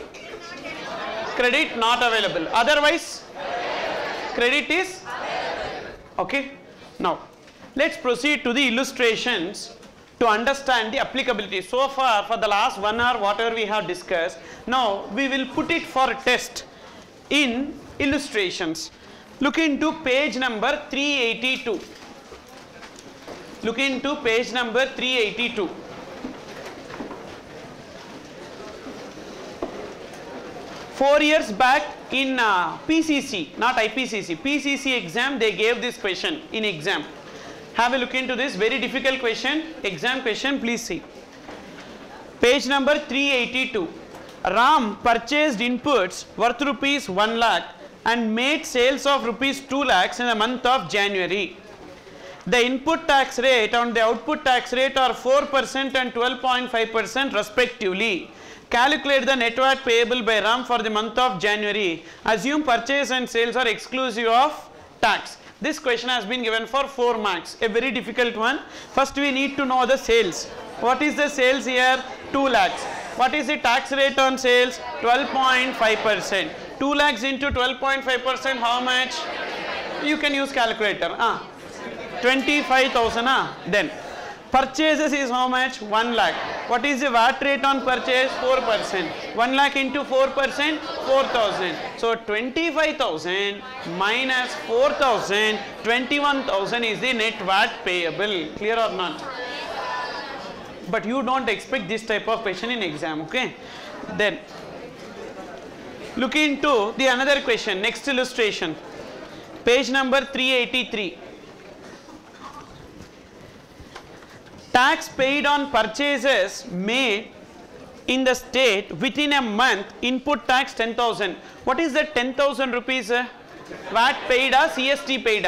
credit not available. Otherwise, credit is okay. Now, let's proceed to the illustrations to understand the applicability. So far, for the last 1 hour, whatever we have discussed, now we will put it for test in illustrations. Look into page number 382. Look into page number 382. Four years back in PCC, not IPCC, PCC exam, they gave this question in exam. Have a look into this, very difficult question, exam question, please see. Page number 382. Ram purchased inputs worth rupees 1 lakh and made sales of rupees 2 lakhs in the month of January. The input tax rate and the output tax rate are 4% and 12.5% respectively. Calculate the net VAT payable by Ram for the month of January. Assume purchase and sales are exclusive of tax. This question has been given for 4 marks, a very difficult one. First we need to know the sales. What is the sales here? 2 lakhs. What is the tax rate on sales? 12.5%. 2 lakhs into 12.5%, how much? You can use calculator. 25,000. Then purchases is how much? 1 lakh. What is the VAT rate on purchase? 4%. 1 lakh into 4%, 4,000. So 25,000 minus 4,000, 21,000 is the net VAT payable. Clear or not? But you don't expect this type of question in exam, okay? Then look into the another question, next illustration. Page number 383. Tax paid on purchases made in the state within a month, input tax 10,000. What is that 10,000 rupees? VAT paid or CST paid?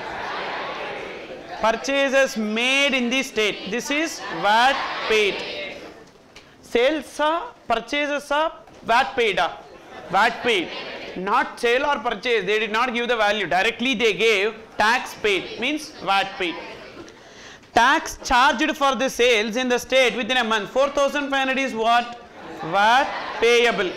Purchases made in the state. This is VAT paid. Sales are purchases are VAT paid. VAT paid. Not sale or purchase. They did not give the value. Directly they gave tax paid. Means VAT paid. Tax charged for the sales in the state within a month. 4,500 is what? VAT payable.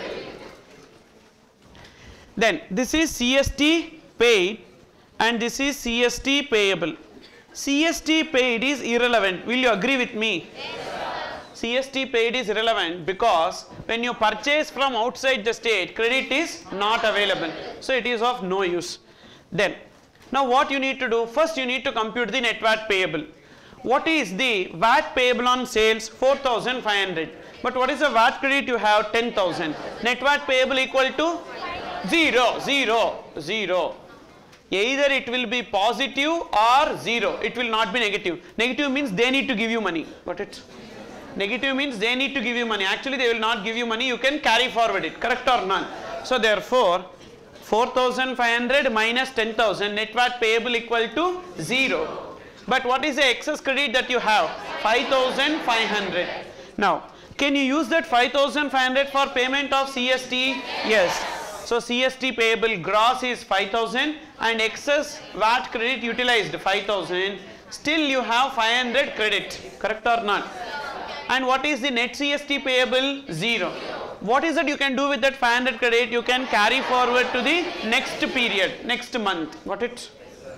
Then this is CST paid and this is CST payable. CST paid is irrelevant. Will you agree with me? Yes, CST paid is irrelevant because when you purchase from outside the state, credit is not available. So it is of no use. Then, now what you need to do? First you need to compute the net VAT payable. What is the VAT payable on sales? 4,500. But what is the VAT credit you have? 10,000. Net VAT payable equal to 0, 0, 0. Either it will be positive or 0. It will not be negative. Negative means they need to give you money. Got it? Negative means they need to give you money. Actually, they will not give you money. You can carry forward it. Correct or not? So, therefore, 4,500 minus 10,000 net VAT payable equal to 0. But what is the excess credit that you have? 5,500. Now, can you use that 5,500 for payment of CST? Yes. So, CST payable gross is 5,000 and excess VAT credit utilized 5,000. Still you have 500 credit. Correct or not? And what is the net CST payable? 0. What is that you can do with that 500 credit? You can carry forward to the next period, next month. Got it?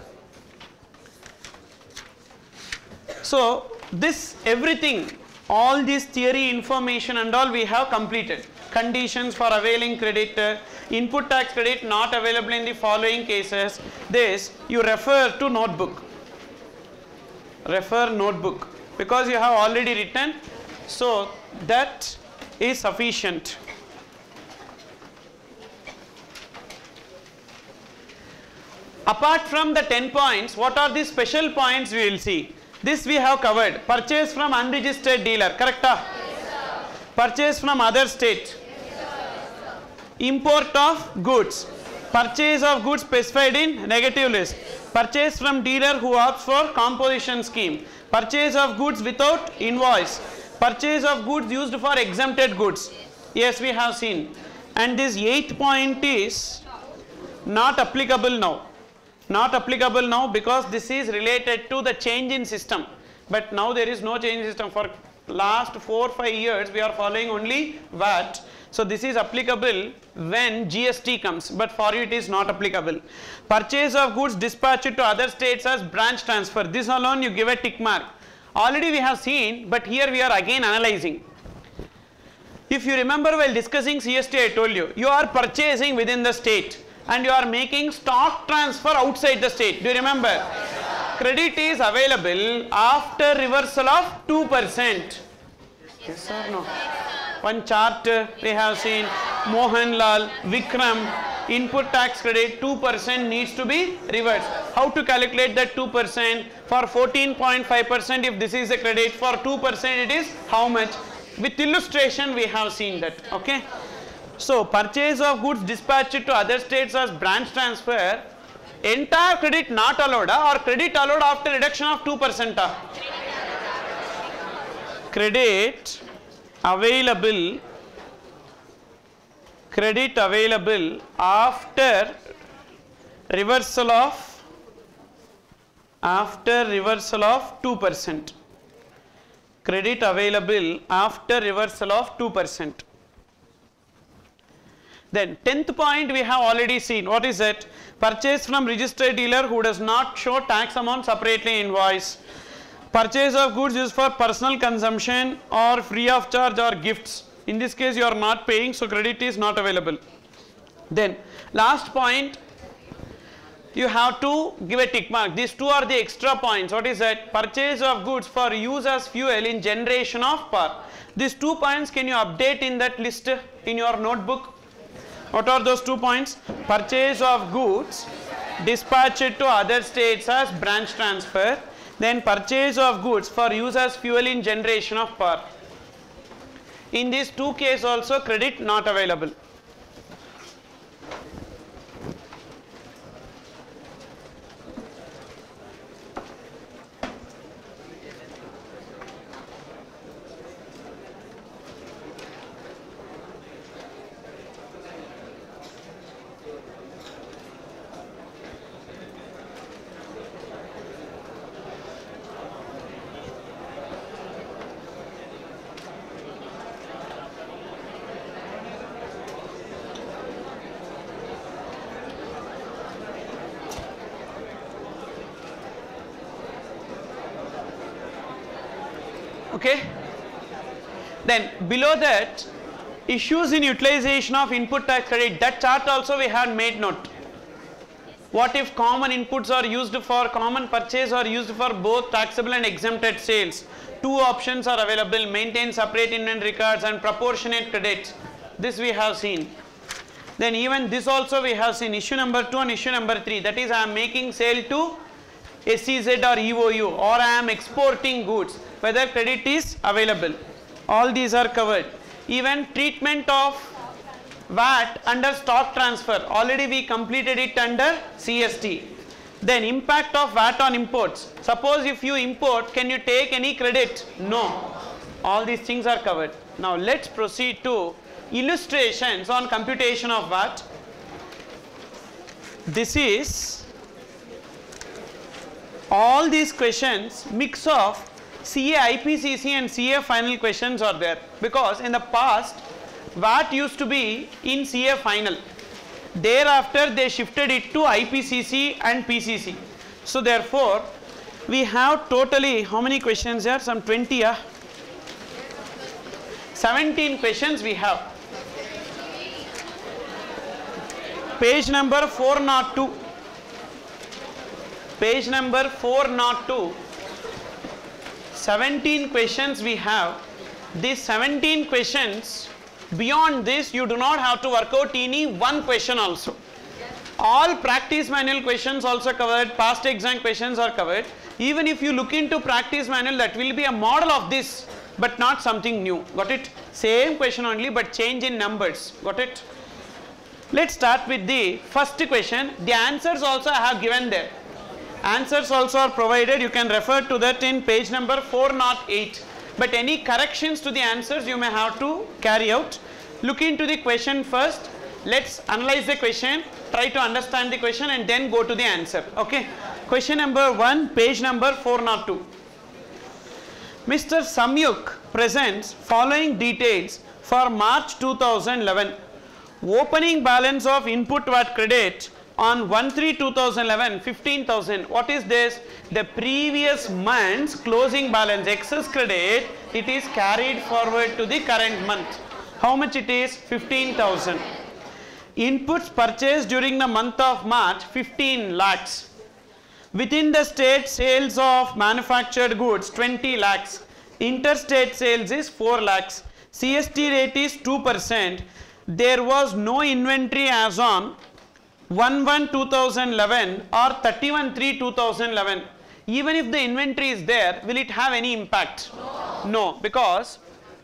So, this everything, all this theory information and all we have completed. Conditions for availing credit, input tax credit not available in the following cases. This you refer to notebook. Refer notebook because you have already written. So, that is sufficient. Apart from the 10 points, what are the special points we will see? This we have covered. Purchase from unregistered dealer. Correct? Yes, sir. Purchase from other state. Yes, import of goods. Purchase of goods specified in negative list. Purchase from dealer who opts for composition scheme. Purchase of goods without invoice. Purchase of goods used for exempted goods. Yes, we have seen. And this 8th point is not applicable now. Not applicable now because this is related to the change in system. But now there is no change in system. For last 4-5 years we are following only VAT. So this is applicable when GST comes, but for you it is not applicable. Purchase of goods dispatched to other states as branch transfer. This alone you give a tick mark. Already we have seen, but here we are again analyzing. If you remember while discussing CST, I told you, you are purchasing within the state and you are making stock transfer outside the state. Do you remember? Credit is available after reversal of 2%. Yes or no? One chart we have seen, Mohanlal, Vikram, input tax credit 2% needs to be reversed. How to calculate that 2%? For 14.5% if this is a credit, for 2% it is how much? With illustration we have seen that. Okay. So, purchase of goods dispatched to other states as branch transfer, entire credit not allowed or credit allowed after reduction of 2%? Credit available after reversal of 2%. Credit available after reversal of 2%. Then 10th point we have already seen. What is it? Purchase from registered dealer who does not show tax amount separately in invoice. Purchase of goods used for personal consumption or free of charge or gifts. In this case you are not paying, so credit is not available. Then last point, you have to give a tick mark. These two are the extra points. What is that? Purchase of goods for use as fuel in generation of power. These 2 points can you update in that list in your notebook? What are those 2 points? Purchase of goods dispatched to other states as branch transfer. Then purchase of goods for use as fuel in generation of power. In these 2 cases also credit not available. Okay. Then below that, issues in utilization of input tax credit, that chart also we have made note. What if common inputs are used for common purchase or used for both taxable and exempted sales? Two options are available: maintain separate inventory records and proportionate credits. This we have seen. Then even this also we have seen, issue number 2 and issue number 3. That is, I am making sale to SEZ or EOU, or I am exporting goods, whether credit is available. All these are covered. Even treatment of VAT under stock transfer, already we completed it under CST. Then impact of VAT on imports. Suppose if you import, can you take any credit? No. All these things are covered. Now let's proceed to illustrations on computation of VAT. This is all these questions, mix of CA IPCC and CA final questions are there, because in the past VAT used to be in CA final. Thereafter they shifted it to IPCC and PCC. So therefore we have totally how many questions here? Some 20, 17 questions we have. Page number 402. Page number 402. 17 questions we have. These 17 questions, beyond this you do not have to work out any one question also. All practice manual questions also covered, past exam questions are covered. Even if you look into practice manual, that will be a model of this, but not something new. Got it? Same question only, but change in numbers. Got it? Let's start with the first question. The answers also I have given there. Answers also are provided. You can refer to that in page number 408. But any corrections to the answers you may have to carry out. Look into the question first. Let's analyze the question, try to understand the question, and then go to the answer. Okay. Question number 1, page number 402. Mr. Samyuk presents following details for March 2011. Opening balance of input VAT credit on 1/3/2011 15,000. What is this? The previous month's closing balance, excess credit, it is carried forward to the current month. How much it is? 15,000. Inputs purchased during the month of March 15 lakhs. Within the state sales of manufactured goods 20 lakhs. Interstate sales is 4 lakhs. CST rate is 2%. There was no inventory as on 1/1/2011 or 31/3/2011. Even if the inventory is there, will it have any impact? No, because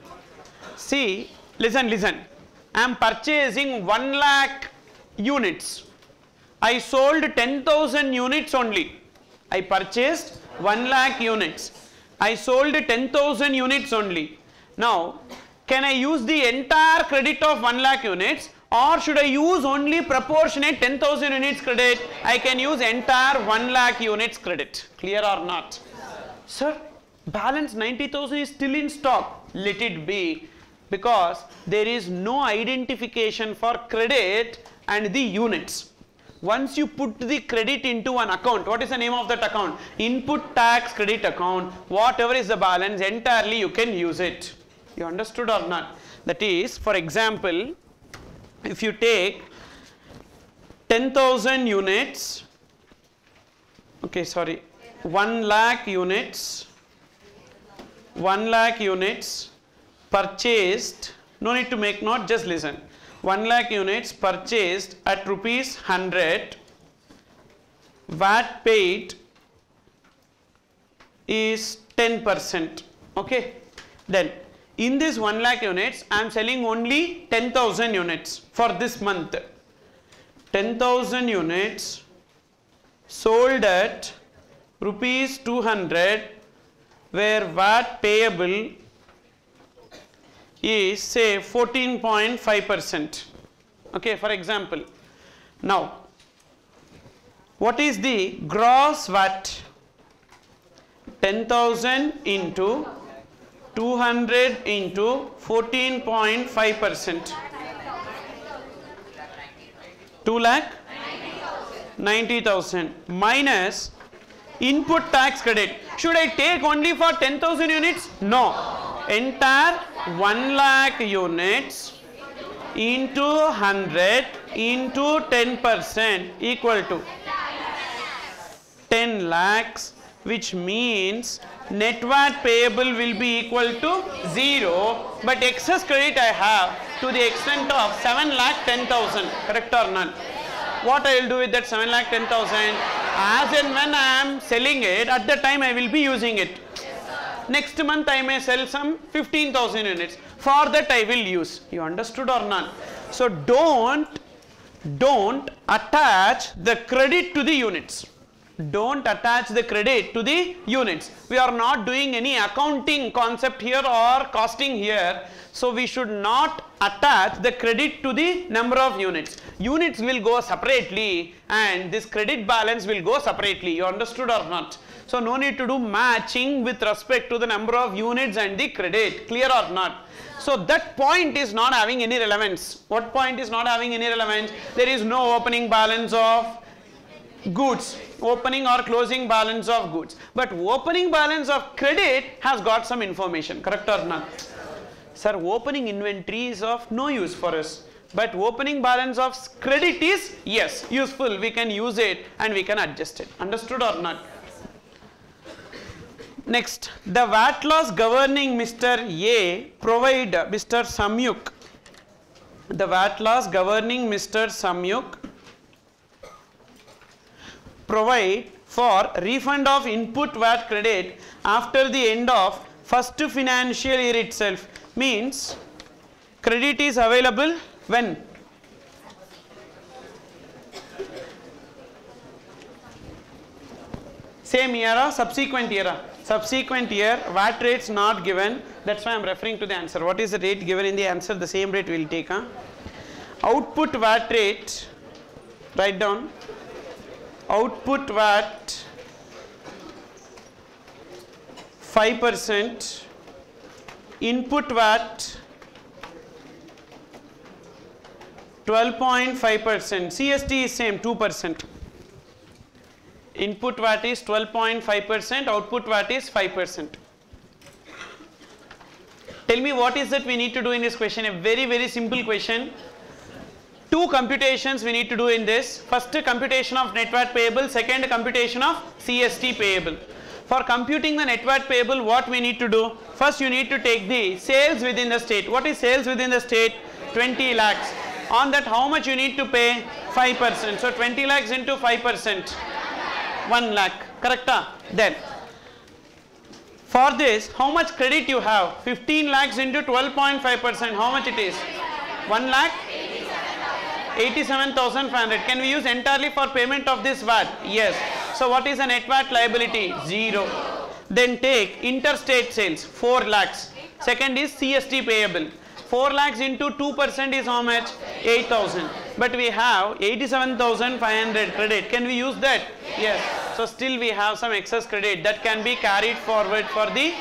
see, listen. I am purchasing 1 lakh units. I sold 10,000 units only. I purchased 1 lakh units. I sold 10,000 units only. Now, can I use the entire credit of 1 lakh units, or should I use only proportionate 10,000 units credit? I can use entire 1 lakh units credit. Clear or not? Sir, balance 90,000 is still in stock. Let it be, because there is no identification for credit and the units. Once you put the credit into an account, what is the name of that account? Input tax credit account. Whatever is the balance, entirely you can use it. You understood or not? That is, for example, if you take 10,000 units, 1 lakh units, 1 lakh units purchased, no need to make note, just listen. 1 lakh units purchased at rupees 100, VAT paid is 10%. Okay. Then in this 1 lakh units, I am selling only 10,000 units for this month. 10,000 units sold at rupees 200, where VAT payable is say 14.5%. Okay, for example. Now, what is the gross VAT? 10,000 into 200 into 14.5%. 2,90,000 minus input tax credit. Should I take only for 10,000 units? No. Entire 1 lakh units into 100 into 10% equal to 10 lakhs, which means net VAT payable will be equal to 0, but excess credit I have to the extent of 7,10,000, correct or not? What I will do with that 7,10,000? As and when I am selling it, at the time I will be using it. Next month I may sell some 15,000 units. For that I will use. You understood or not? So don't attach the credit to the units. Don't attach the credit to the units. We are not doing any accounting concept here or costing here. So we should not attach the credit to the number of units. Units will go separately and this credit balance will go separately. You understood or not? So no need to do matching with respect to the number of units and the credit. Clear or not? So that point is not having any relevance. What point is not having any relevance? There is no opening balance of goods, opening or closing balance of goods. But opening balance of credit has got some information. Correct or not? Sir, opening inventory is of no use for us. But opening balance of credit is, yes, useful. We can use it and we can adjust it. Understood or not? Next, the VAT laws governing Mr. A provide Mr. Samyuk. The VAT laws governing Mr. Samyuk provide for refund of input VAT credit after the end of first financial year itself. Means credit is available when? Same year or subsequent year? Subsequent year, VAT rates not given. That's why I am referring to the answer. What is the rate given in the answer? The same rate we will take. Output VAT rate, write down. Output VAT 5%. Input VAT 12.5%. CST is same 2%. Input VAT is 12.5%, output VAT is 5%. Tell me what is that we need to do in this question? A very, very simple question. Two computations we need to do in this. First computation of net VAT payable, second computation of CST payable. For computing the net VAT payable, what we need to do? First you need to take the sales within the state. What is sales within the state? 20 lakhs. On that how much you need to pay? 5%. So 20 lakhs into 5%. 1 lakh, correct? Then for this, how much credit you have? 15 lakhs into 12.5%, how much it is? 1 lakh? 87,500. Can we use entirely for payment of this VAT? Yes. So what is the net VAT liability? 0. Then take interstate sales, 4 lakhs. Second is CST payable. 4 lakhs into 2% is how much? 8,000. But we have 87,500 credit. Can we use that? Yes. So still we have some excess credit that can be carried forward for the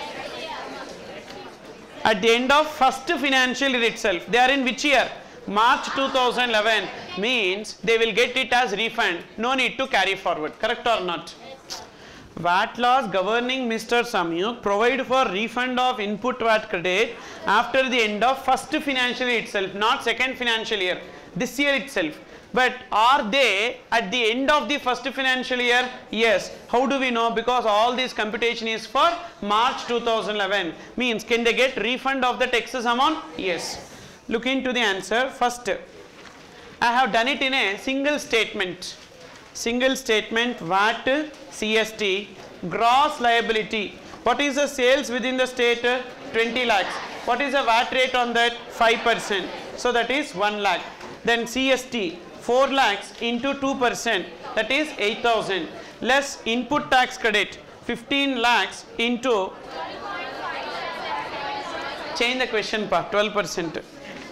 at the end of first financial year itself. They are in which year? March 2011. Means they will get it as refund. No need to carry forward. Correct or not? VAT laws governing Mr. Samyuk provide for refund of input VAT credit after the end of first financial year itself, not second financial year, this year itself. But are they at the end of the first financial year? Yes. How do we know? Because all this computation is for March 2011. Means can they get refund of that excess amount? Yes. Look into the answer. First, I have done it in a single statement. Single statement VAT, CST, gross liability. What is the sales within the state? 20 lakhs. What is the VAT rate on that? 5%. So that is 1 lakh. Then CST, 4 lakhs into 2%, that is 8,000. Less input tax credit, 15 lakhs into, change the question pa, 12%.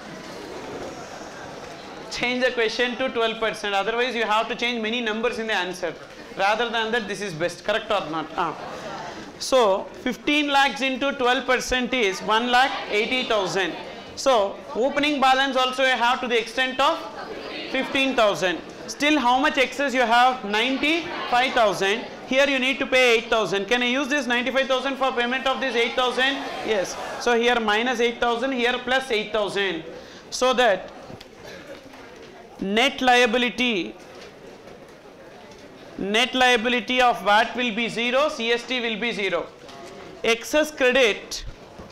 Change the question to 12%. Otherwise you have to change many numbers in the answer. Rather than that, this is best. Correct or not? So 15 lakhs into 12% is 1,80,000. So opening balance also you have to the extent of 15,000. Still how much excess you have? 95,000. Here you need to pay 8,000. Can I use this 95,000 for payment of this 8,000? Yes. So here minus 8,000, here plus 8,000. So that net liability net liability of VAT will be 0, CST will be 0. Excess credit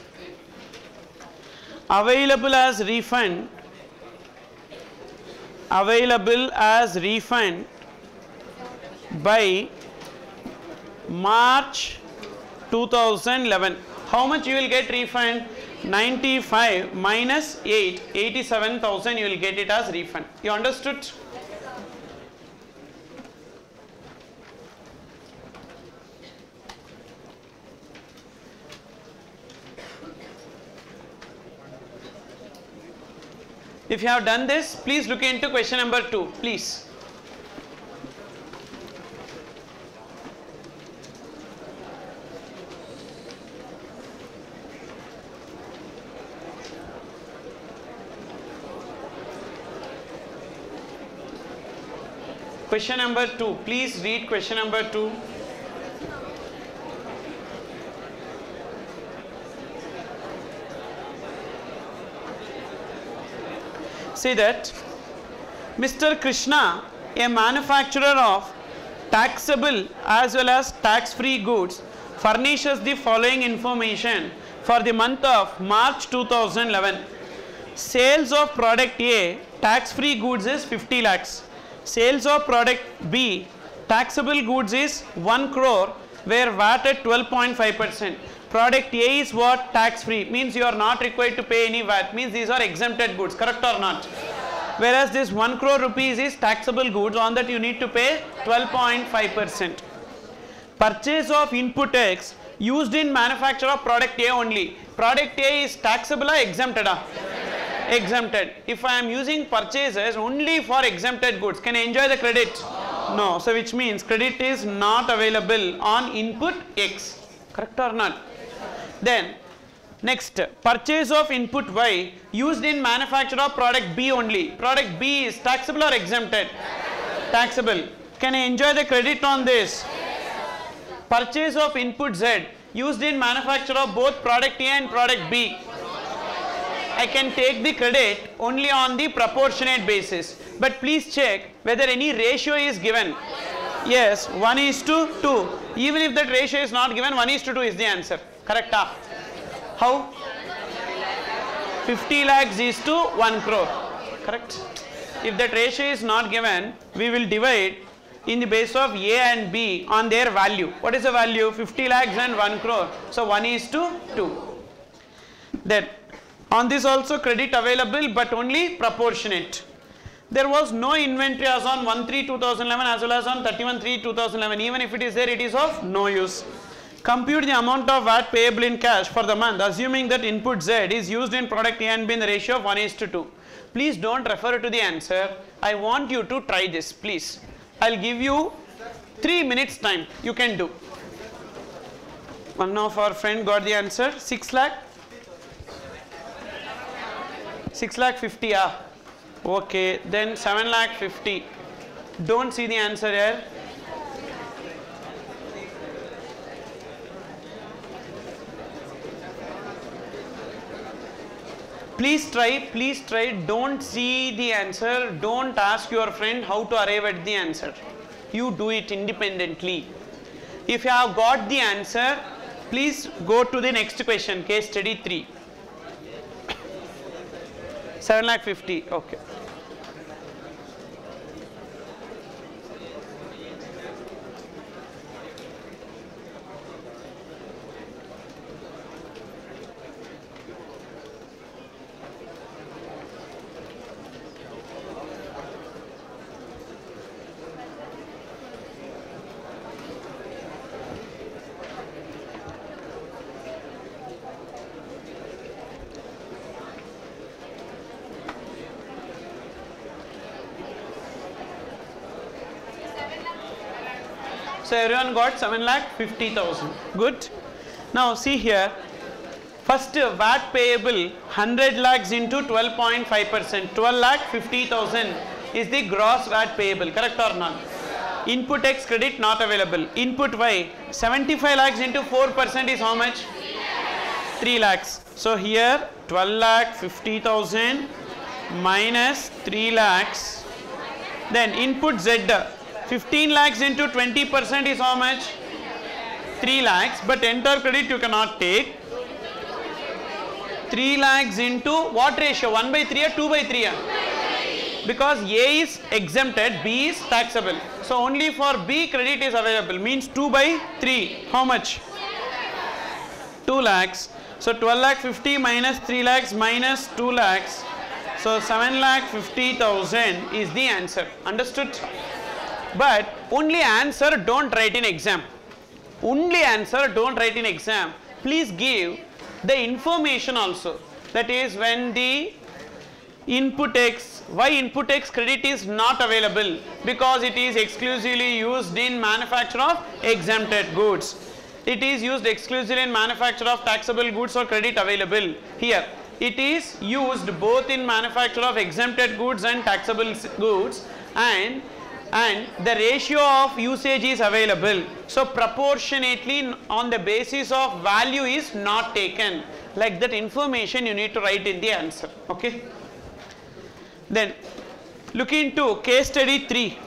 available as refund by March 2011. How much you will get refund? 95 minus 8, 87,000 you will get it as refund. You understood? If you have done this, please look into question number 2, please. Question number 2, please read question number 2. See that Mr. Krishna, a manufacturer of taxable as well as tax-free goods, furnishes the following information for the month of March 2011. Sales of product A, tax-free goods is 50 lakhs. Sales of product B, taxable goods is 1 crore, where VAT at 12.5%. Product A is what? Tax free, means you are not required to pay any VAT, means these are exempted goods, correct or not? Whereas this 1 crore rupees is taxable goods, on that you need to pay 12.5%. Purchase of input X used in manufacture of product A only. Product A is taxable or exempted? Exempted. If I am using purchases only for exempted goods, can I enjoy the credit? No. So which means credit is not available on input X, correct or not? Then next, purchase of input Y used in manufacture of product B only. Product B is taxable or exempted? Taxable. Can I enjoy the credit on this? Purchase of input Z used in manufacture of both product A and product B. I can take the credit only on the proportionate basis. But please check whether any ratio is given. Yes, 1:2. Even if that ratio is not given, 1:2 is the answer. Correct? How? 50 lakhs is to 1 crore. Correct? If that ratio is not given, we will divide in the base of A and B on their value. What is the value? 50 lakhs and 1 crore. So 1:2. Then on this also credit available, but only proportionate. There was no inventory as on 1/3/2011 as well as on 31/3/2011. Even if it is there, it is of no use. Compute the amount of VAT payable in cash for the month, assuming that input Z is used in product A and B in the ratio of 1:2. Please don't refer to the answer. I want you to try this, please. I'll give you 3 minutes time. You can do. One of our friend got the answer. 6 lakh? 6 lakh 50, okay, then 7 lakh 50. Don't see the answer here. Please try, don't see the answer, don't ask your friend how to arrive at the answer. You do it independently. If you have got the answer, please go to the next question, case study 3. 7 lakh 50, okay. So everyone got 7 lakh 50,000. Good. Now see here. First VAT payable 100 lakhs into 12.5%. 12 lakh 50,000 is the gross VAT payable. Correct or not? Input X credit not available. Input Y 75 lakhs into 4% is how much? 3 lakhs. So here 12 lakh 50,000 minus 3 lakhs. Then input Z 15 lakhs into 20% is how much? 3 lakhs, but entire credit you cannot take. 3 lakhs into what ratio? 1 by 3 or 2 by 3? Because A is exempted, B is taxable. So only for B credit is available, means 2 by 3. How much? 2 lakhs. So 12 lakh 50 minus 3 lakhs minus 2 lakhs. So 7 lakh 50,000 is the answer. Understood? But only answer don't write in exam. Only answer don't write in exam. Please give the information also. That is when the input X, why input X credit is not available? Because it is exclusively used in manufacture of exempted goods. It is used exclusively in manufacture of taxable goods or credit available. Here it is used both in manufacture of exempted goods and taxable goods, and the ratio of usage is available. So proportionately on the basis of value is not taken. Like that information you need to write in the answer. Okay. Then look into case study 3.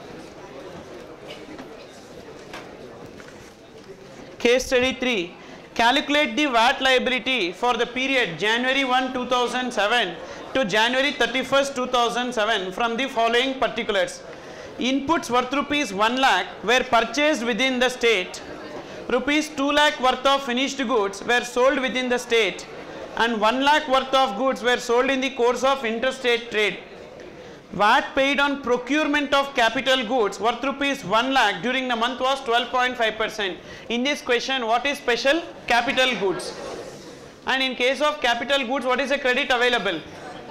Case study 3. Calculate the VAT liability for the period January 1, 2007 to January 31st, 2007 from the following particulars. Inputs worth rupees 1 lakh were purchased within the state. Rupees 2 lakh worth of finished goods were sold within the state, and 1 lakh worth of goods were sold in the course of interstate trade. VAT paid on procurement of capital goods worth rupees 1 lakh during the month was 12.5%. In this question, what is special? Capital goods. And in case of capital goods, what is the credit available?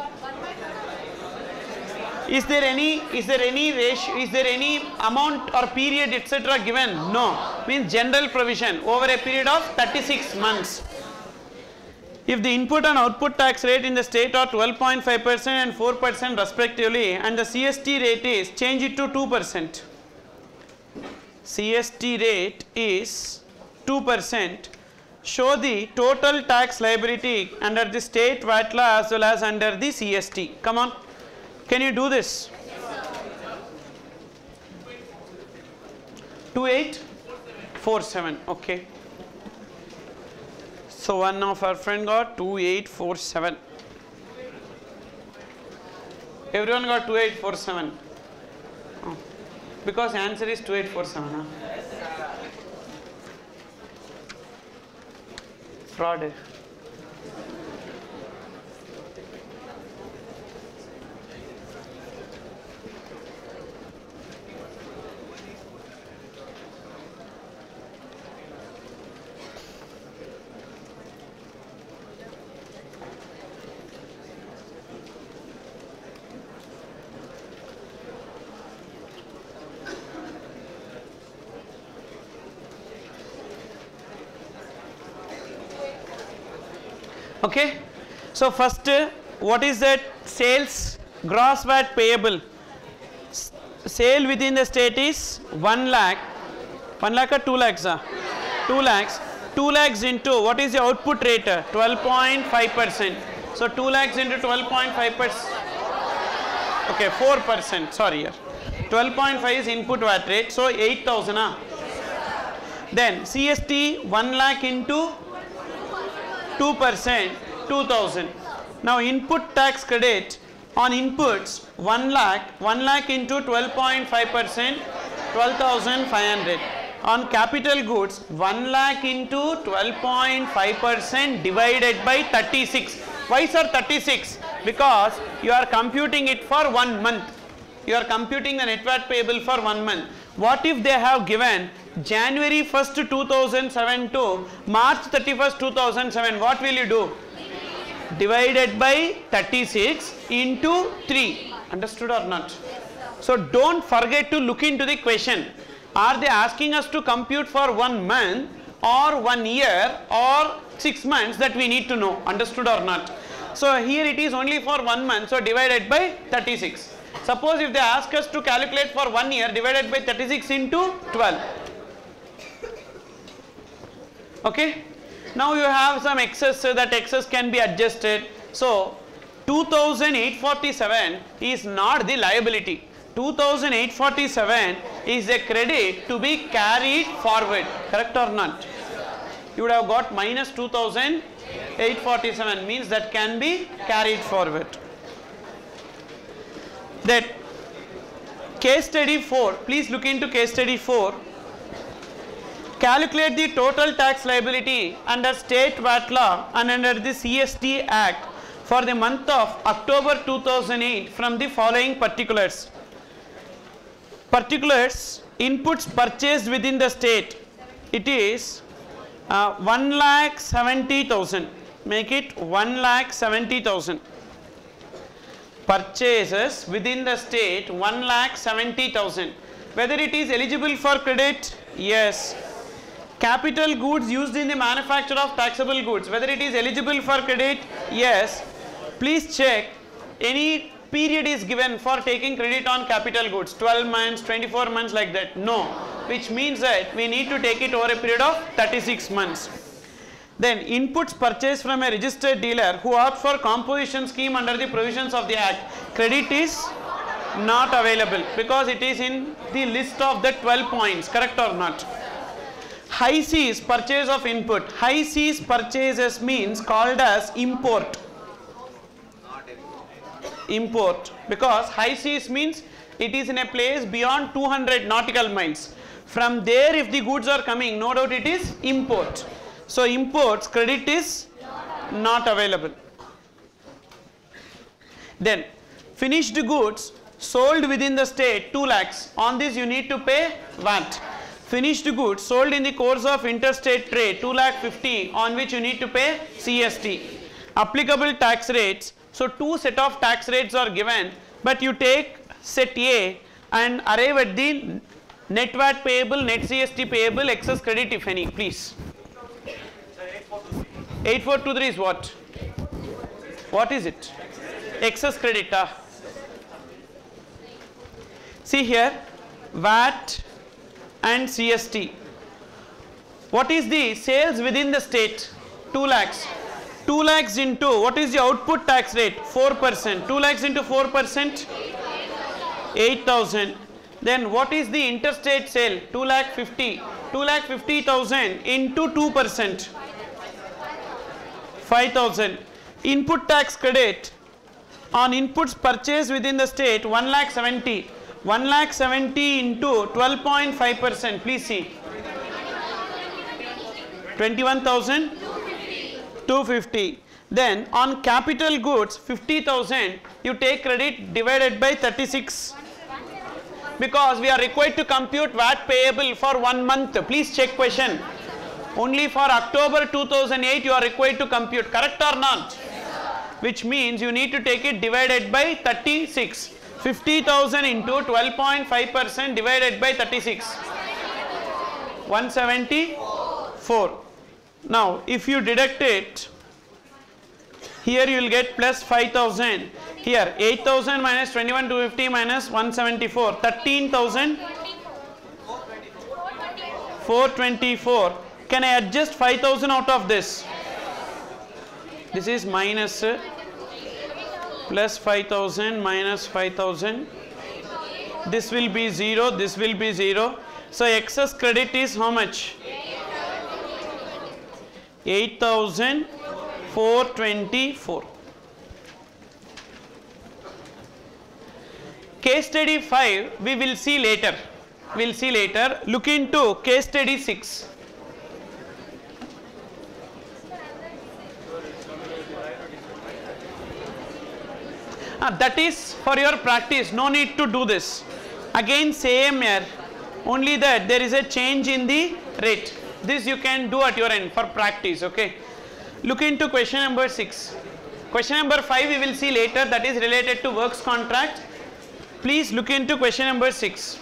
Is there any ratio, is there any amount or period etc. given? No. Means general provision over a period of 36 months. If the input and output tax rate in the state are 12.5% and 4% respectively, and the CST rate is, change it to 2%. CST rate is 2%. Show the total tax liability under the state VAT law as well as under the CST. Come on. Can you do this? 2847. Okay. So one of our friend got 2847. Everyone got 2847. Oh. Because answer is 2847. Huh? Fraud. Okay. So first, what is that? Sales gross VAT payable. Sale within the state is 1 lakh. 1 lakh or 2 lakhs? 2 lakhs. 2 lakhs into what is the output rate? 12.5%. So 2 lakhs into 12.5%. Okay, 4%. Sorry. 12.5 is input VAT rate. So 8,000. Then CST 1 lakh into 2%, 2,000. Now input tax credit on inputs 1 lakh into 12.5%, 12,500. On capital goods 1 lakh into 12.5% divided by 36. Why sir 36? Because you are computing it for 1 month. You are computing the net VAT payable for 1 month. What if they have given January 1st 2007 to March 31st 2007? What will you do? Divided by 36 into 3. Understood or not? So don't forget to look into the question. Are they asking us to compute for 1 month or 1 year or 6 months? That we need to know. Understood or not? So here it is only for 1 month. So divided by 36. Suppose if they ask us to calculate for 1 year, divided by 36 into 12. Okay. Now you have some excess, so that excess can be adjusted. So 2,847 is not the liability. 2,847 is a credit to be carried forward. Correct or not? You would have got minus 2,847 means that can be carried forward. That case study 4, please look into case study 4. Calculate the total tax liability under state VAT law and under the CST Act for the month of October 2008 from the following particulars. Particulars: inputs purchased within the state. It is 1,70,000. Make it 1,70,000. Purchases within the state 1,70,000. Whether it is eligible for credit? Yes. Capital goods used in the manufacture of taxable goods. Whether it is eligible for credit? Yes. Please check any period is given for taking credit on capital goods. 12 months, 24 months like that. No. Which means that we need to take it over a period of 36 months. Then inputs purchased from a registered dealer who opt for composition scheme under the provisions of the Act. Credit is not available because it is in the list of the 12 points. Correct or not? High seas purchase of input. High seas purchases means called as import. Import, because high seas means it is in a place beyond 200 nautical miles. From there if the goods are coming, no doubt it is import. So imports credit is not available. Then finished goods sold within the state 2 lakhs. On this you need to pay VAT. Finished goods sold in the course of interstate trade 2,50,000 on which you need to pay CST. Applicable tax rates. So 2 set of tax rates are given, but you take set A and arrive at the net VAT payable, net CST payable, excess credit if any, please. 8423 is what? What is it? Excess credit. See here, VAT and CST. What is the sales within the state? 2 lakhs. 2 lakhs into what is the output tax rate? 4%. 2 lakhs into 4%? 8,000. Then what is the interstate sale? 2,50,000. 2,50,000 into 2%? 5,000. Input tax credit on inputs purchased within the state 1,70,000. 1,70,000 into 12.5%. Please see. 21,250. Then on capital goods 50,000 you take credit divided by 36 because we are required to compute VAT payable for 1 month. Please check question. Only for October 2008 you are required to compute. Correct or not? Which means you need to take it divided by 36. 50,000 into 12.5% divided by 36. 174. Now if you deduct it, here you will get plus 5,000. Here 8,000 minus 21,250 minus 174. 13,424. Can I adjust 5,000 out of this? This is minus plus 5,000 minus 5,000. This will be 0. This will be 0. So excess credit is how much? 8,424. Case study 5 we will see later. We will see later. Look into case study 6. That is for your practice. No need to do this. Again same here. Only that there is a change in the rate. This you can do at your end for practice. Okay. Look into question number 6. Question number 5 we will see later, that is related to works contract. Please look into question number 6.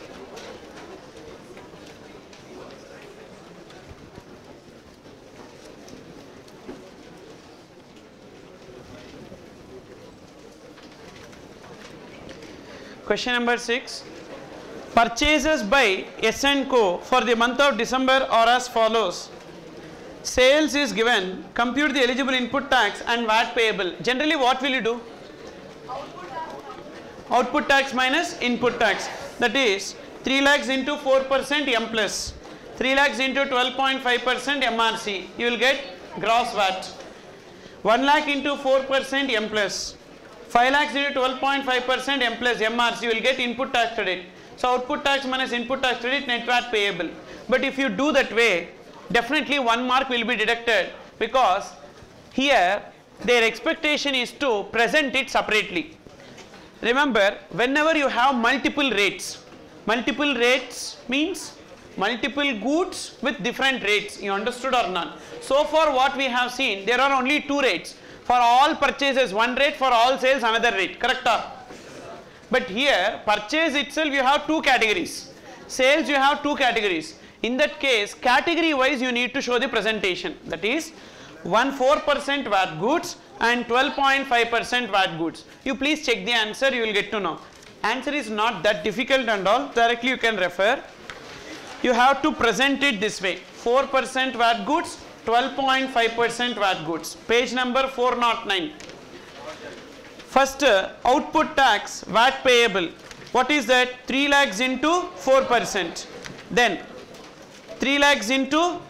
Question number 6. Purchases by S&Co for the month of December are as follows. Sales is given, compute the eligible input tax and VAT payable. Generally what will you do? Output tax minus input tax. That is 3 lakhs into 4% M plus, 3 lakhs into 12.5% MRC, you will get gross VAT. 1 lakh into 4% M plus, 5 lakhs into 12.5% M plus MRC, you will get input tax credit. So output tax minus input tax credit, net VAT payable. But if you do that way, definitely 1 mark will be deducted, because here their expectation is to present it separately. Remember, whenever you have multiple rates means multiple goods with different rates. You understood or not? So far what we have seen, there are only 2 rates. For all purchases 1 rate, for all sales another rate, correct? But here purchase itself you have 2 categories, sales you have 2 categories. In that case, category wise you need to show the presentation, that is 4% VAT goods and 12.5% VAT goods. You please check the answer, you will get to know. Answer is not that difficult and all, directly you can refer. You have to present it this way: 4% VAT goods, 12.5% VAT goods. Page number 409. First, output tax VAT payable. What is that? 3 lakhs into 4%. Then 3 lakhs into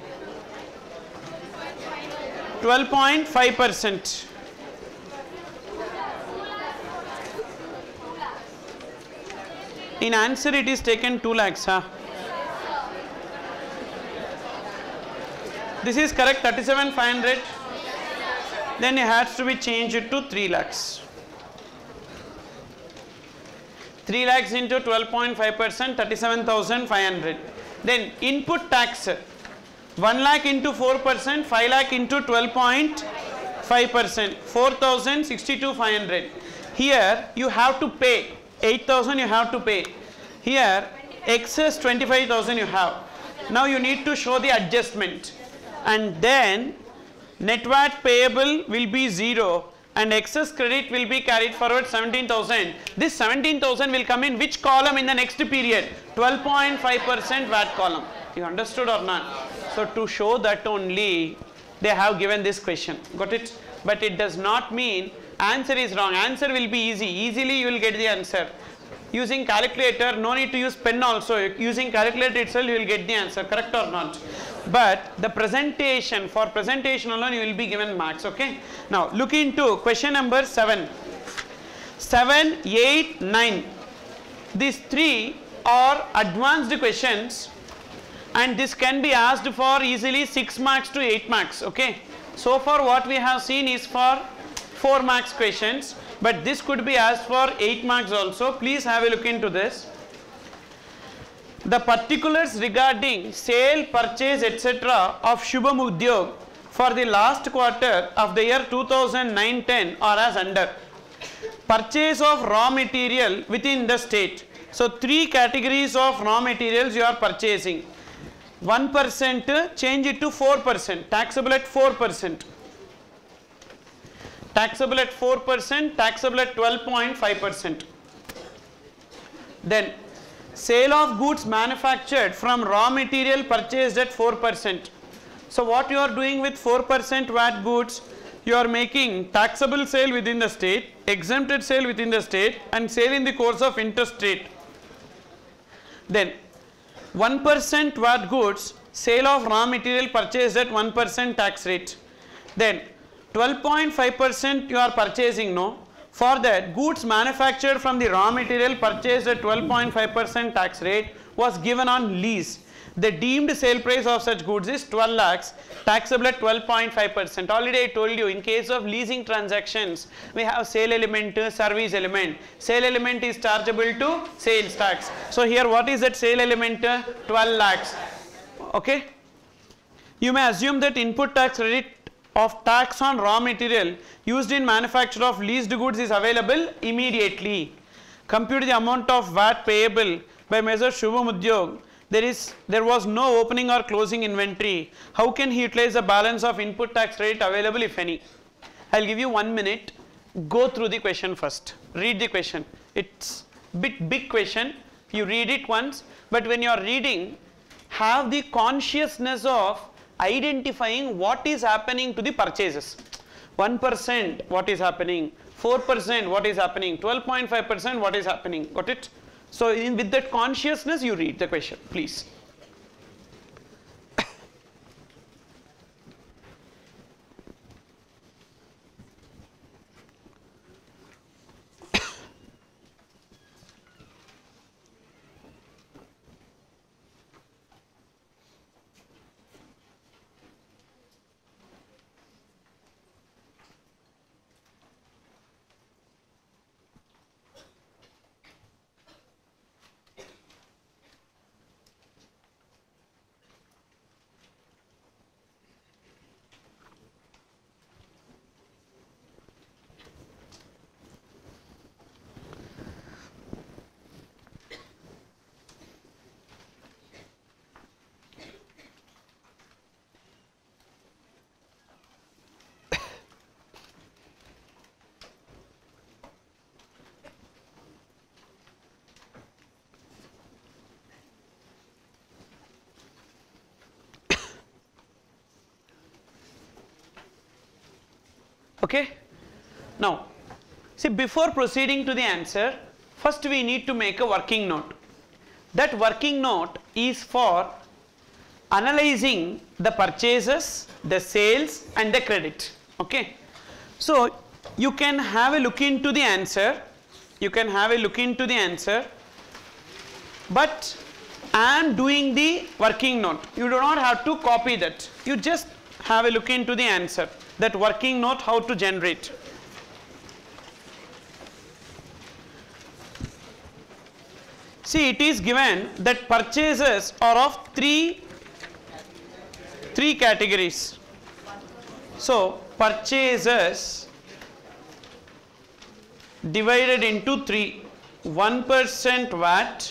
12.5%. In answer it is taken 2 lakhs. This is correct, 37,500. Then it has to be changed to 3 lakhs. 3 lakhs into 12.5%, 37,500. Then input tax, 1 lakh into 4%, 5 lakh into 12.5%, 4,062,500. Here you have to pay 8,000, you have to pay. Here excess 25,000 you have. Now you need to show the adjustment, and then net VAT payable will be 0 and excess credit will be carried forward 17,000. This 17,000 will come in which column in the next period? 12.5% VAT column. You understood or not? So to show that only they have given this question. Got it? But it does not mean answer is wrong. Answer will be easy. Easily you will get the answer. Using calculator, no need to use pen also. Using calculator itself you will get the answer. Correct or not? But the presentation, for presentation alone you will be given marks. Okay. Now look into question number 7. 7, 8, 9. These 3 are advanced questions, and this can be asked for easily 6 marks to 8 marks. Okay. So far what we have seen is for 4 marks questions, but this could be asked for 8 marks also. Please have a look into this. The particulars regarding sale, purchase, etc. of Shubham Udyog for the last quarter of the year 2009-10 are as under. Purchase of raw material within the state. So 3 categories of raw materials you are purchasing. 1% change it to 4%, taxable at 4%. Taxable at 4%, taxable at 12.5%. Then sale of goods manufactured from raw material purchased at 4%. So what you are doing with 4% VAT goods? You are making taxable sale within the state, exempted sale within the state, and sale in the course of interstate. Then 1% VAT goods, sale of raw material purchased at 1% tax rate. Then 12.5% you are purchasing, no? For that, goods manufactured from the raw material purchased at 12.5% tax rate was given on lease. The deemed sale price of such goods is 12 lakhs, taxable at 12.5%. Already I told you, in case of leasing transactions, we have sale element, service element. Sale element is chargeable to sales tax. So here what is that sale element? 12 lakhs. Okay. You may assume that input tax credit of tax on raw material used in manufacture of leased goods is available immediately. Compute the amount of VAT payable by Mr. Shubham Udyog. There was no opening or closing inventory. How can he utilize the balance of input tax credit available, if any? I'll give you 1 minute. Go through the question first. Read the question. It's big question. You read it once, but when you are reading, have the consciousness of identifying what is happening to the purchases. 1% what is happening, 4% what is happening, 12.5% what is happening. Got it? So with that consciousness you read the question, please. Okay. Now, see, before proceeding to the answer, first we need to make a working note. That working note is for analyzing the purchases, the sales and the credit. Okay. So, you can have a look into the answer, but I am doing the working note. You do not have to copy that. You just have a look into the answer. That working note how to generate. See, it is given that purchases are of three categories. So, purchases divided into three: 1% VAT,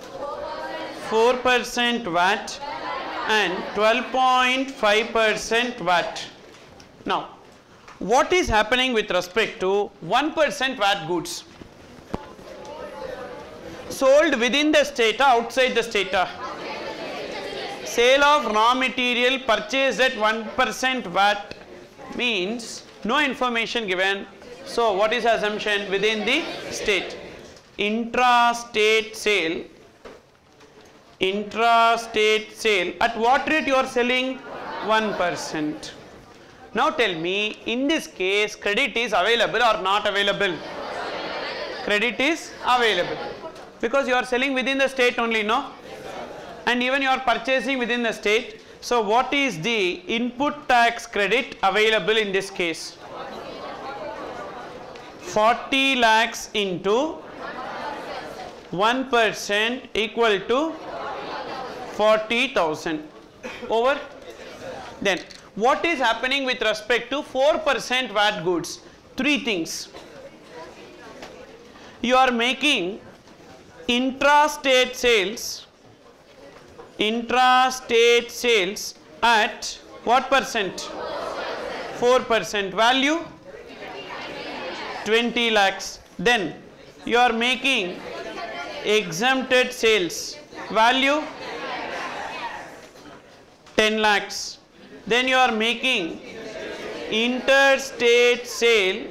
4% VAT and 12.5% VAT. Now, what is happening with respect to 1% VAT goods? Sold within the state or outside the state? Sale of raw material purchased at 1% VAT means no information given. So, what is assumption? Within the state. Intra-state sale. At what rate you are selling? 1%. Now tell me, in this case, credit is available or not available? Credit is available. Because you are selling within the state only, no? And even you are purchasing within the state. So what is the input tax credit available in this case? 40 lakhs into 1% equal to 40,000. Over. Then what is happening with respect to 4% VAT goods? Three things. You are making intra-state sales at what percent? 4%. Value 20 lakhs. Then you are making exempted sales. Value 10 lakhs. Then you are making interstate sale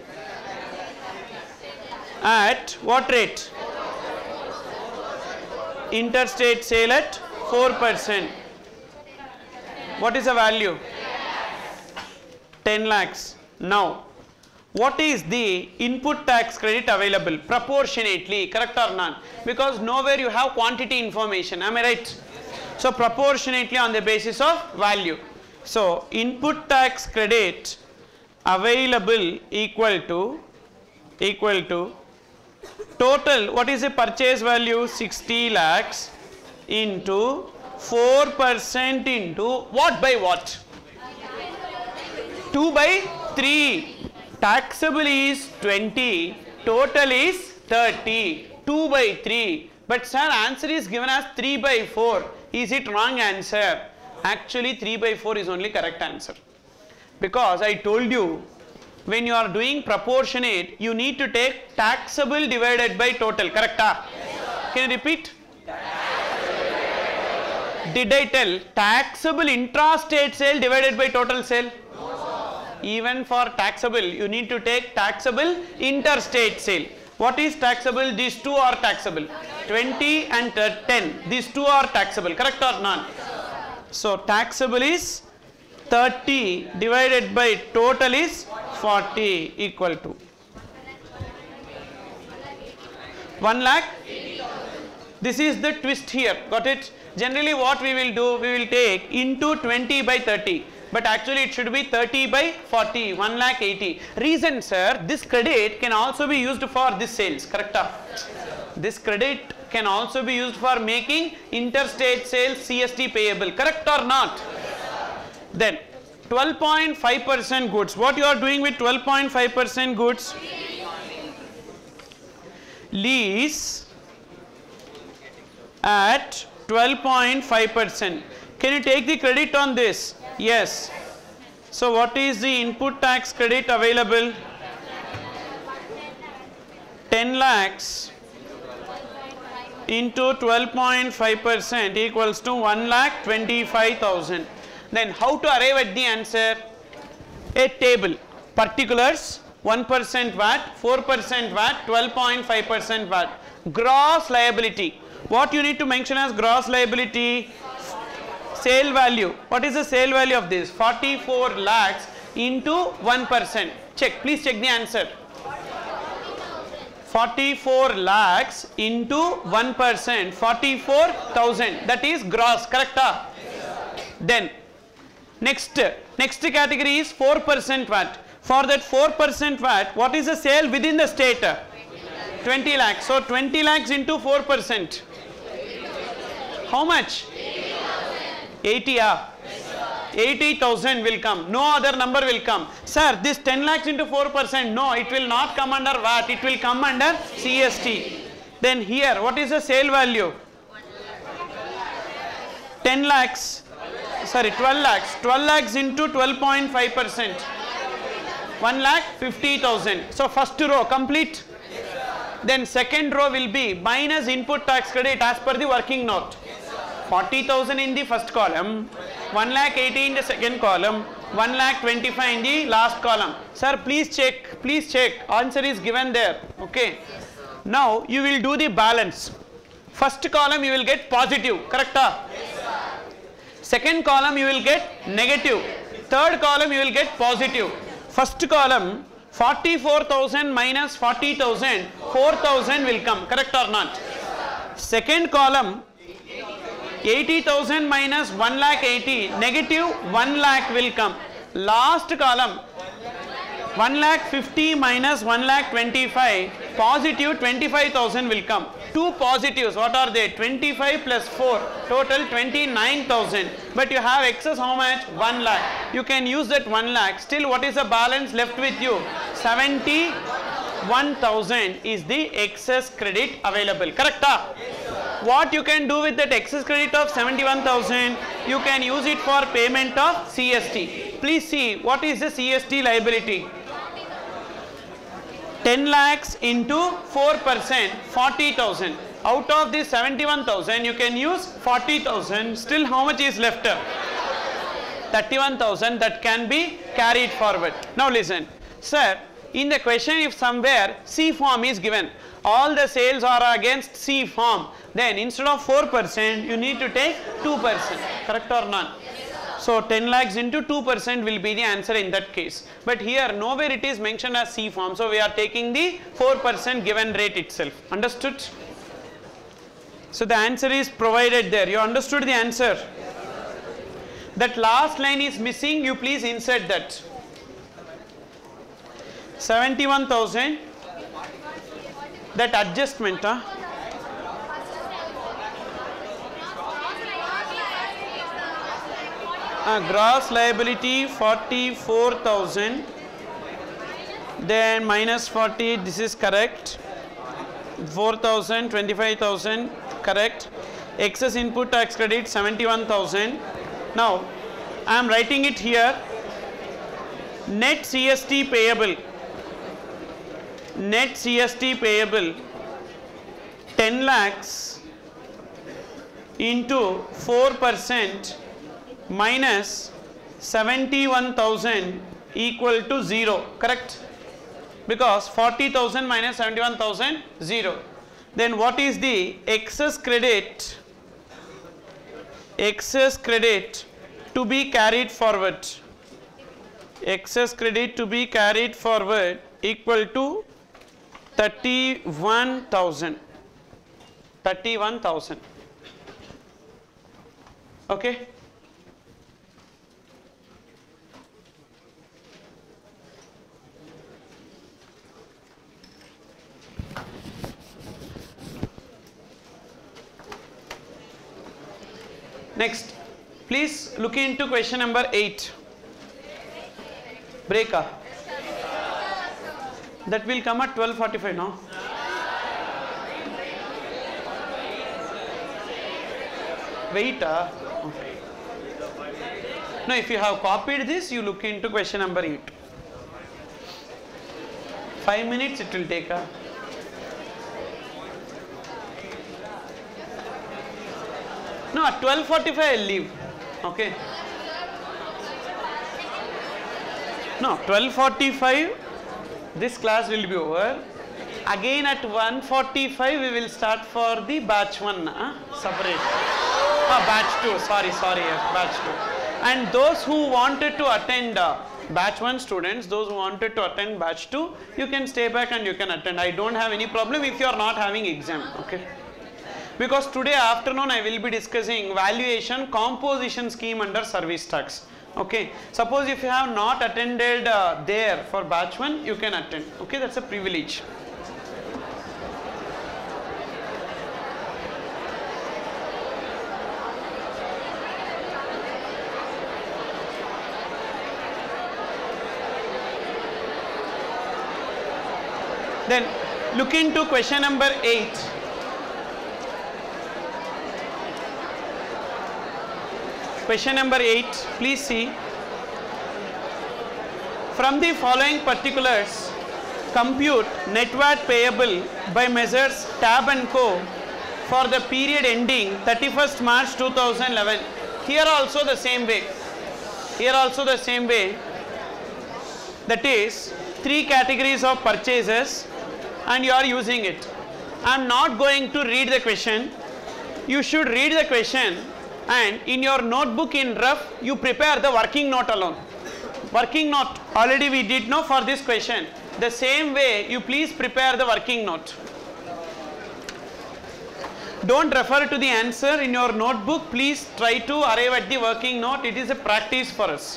at what rate? Interstate sale at 4%. What is the value? 10 lakhs. Now, what is the input tax credit available? Proportionately, correct or not? Because nowhere you have quantity information, am I right? So, proportionately on the basis of value. So, input tax credit available equal to total, what is the purchase value? 60 lakhs into 4% into what by what? 2 by 3. Taxable is 20, total is 30, 2 by 3. But sir, answer is given as 3 by 4. Is it wrong answer? Actually 3 by 4 is only correct answer. Because I told you, when you are doing proportionate, you need to take taxable divided by total, correct? Yes, can you repeat? Did I tell taxable intrastate sale divided by total sale? No. Even for taxable, you need to take taxable interstate sale. What is taxable? These two are taxable. 20 and 10. These two are taxable, correct or not? So taxable is 30 divided by total is 40 equal to 1 lakh. This is the twist here, got it? Generally what we will do, we will take into 20 by 30. But actually it should be 30 by 40, 1 lakh 80. Reason, sir, this credit can also be used for this sales, correct? This credit can also be used for making interstate sales CST payable, correct or not? Then 12.5% goods. What you are doing with 12.5% goods? Lease at 12.5%. Can you take the credit on this? Yes. So what is the input tax credit available? 10 lakhs into 12.5% equals to 1,25,000. Then how to arrive at the answer? A table. Particulars, 1% VAT, 4% VAT, 12.5% VAT. Gross liability. What you need to mention as gross liability? Sale value. What is the sale value of this? 44 lakhs into 1%. Check, please check the answer. 44 lakhs into 1%, 44,000. That is gross, correct? Then next category is 4% VAT. For that 4% VAT, what is the sale within the state? 20 lakhs. So 20 lakhs into 4%. How much? 80. 80,000 will come. No other number will come. Sir, this 10 lakhs into 4%. No, it will not come under VAT. It will come under CST. Then here, what is the sale value? 10 lakhs. Sorry, 12 lakhs. 12 lakhs into 12.5%. 1,50,000. So first row complete. Then second row will be minus input tax credit as per the working note. 40,000 in the first column, 1,80,000 in the second column, 1,25,000 in the last column. Sir, please check, please check. Answer is given there. Okay. Now you will do the balance. First column you will get positive, correct? Second column you will get negative. Third column you will get positive. First column 44,000 minus 40,000, 4,000 will come, correct or not? Second column 80,000 minus 1,80,000, negative 1 lakh will come. Last column 1,50,000 minus 1,25,000, positive 25,000 will come. Two positives, what are they? 25 plus 4, total 29,000. But you have excess how much? 1 lakh. You can use that 1 lakh. Still what is the balance left with you? 71,000 is the excess credit available, correct? What you can do with that excess credit of 71,000? You can use it for payment of CST. Please see, what is the CST liability? 10 lakhs into 4%, 40,000. Out of this 71,000, you can use 40,000. Still how much is left? 31,000 that can be carried forward. Now listen, sir, in the question if somewhere C form is given, all the sales are against C form, then instead of 4%, you need to take 2%, correct or not? So 10 lakhs into 2% will be the answer in that case. But here nowhere it is mentioned as C form, so we are taking the 4% given rate itself. Understood? So the answer is provided there. You understood the answer? That last line is missing, you please insert that. 71,000, that adjustment, gross liability 44,000, then minus 40, this is correct, 4,000, 25,000, correct, excess input tax credit 71,000. Now I am writing it here, net CST payable, net CST payable 10 lakhs into 4% minus 71,000 equal to 0, correct? Because 40,000 minus 71,000, 0. Then what is the excess credit to be carried forward? Excess credit to be carried forward equal to 31,000. Okay. Next, please look into question number 8. Breaker. That will come at 12:45 now. Wait. Okay. No, if you have copied this, you look into question number 8. 5 minutes it will take. No, at 12:45 I will leave. Okay. No, 12:45 this class will be over. Again at 1:45 we will start for the batch 1, separate. Batch 2, sorry, batch 2. And those who wanted to attend batch 1 students, those who wanted to attend batch 2, you can stay back and you can attend. I don't have any problem if you are not having exam. Okay. Because today afternoon I will be discussing valuation composition scheme under service tax. Okay. Suppose if you have not attended there for batch 1, you can attend. Okay, that's a privilege. Then look into question number 8. Question number 8, please see. From the following particulars, compute net VAT payable by Messrs. Tab and Co. for the period ending 31st March 2011. Here also the same way. That is 3 categories of purchases and you are using it. I am not going to read the question. You should read the question and in your notebook in rough you prepare the working note alone. Working note already we did know for this question. The same way you please prepare the working note. Don't refer to the answer in your notebook. Please try to arrive at the working note. It is a practice for us.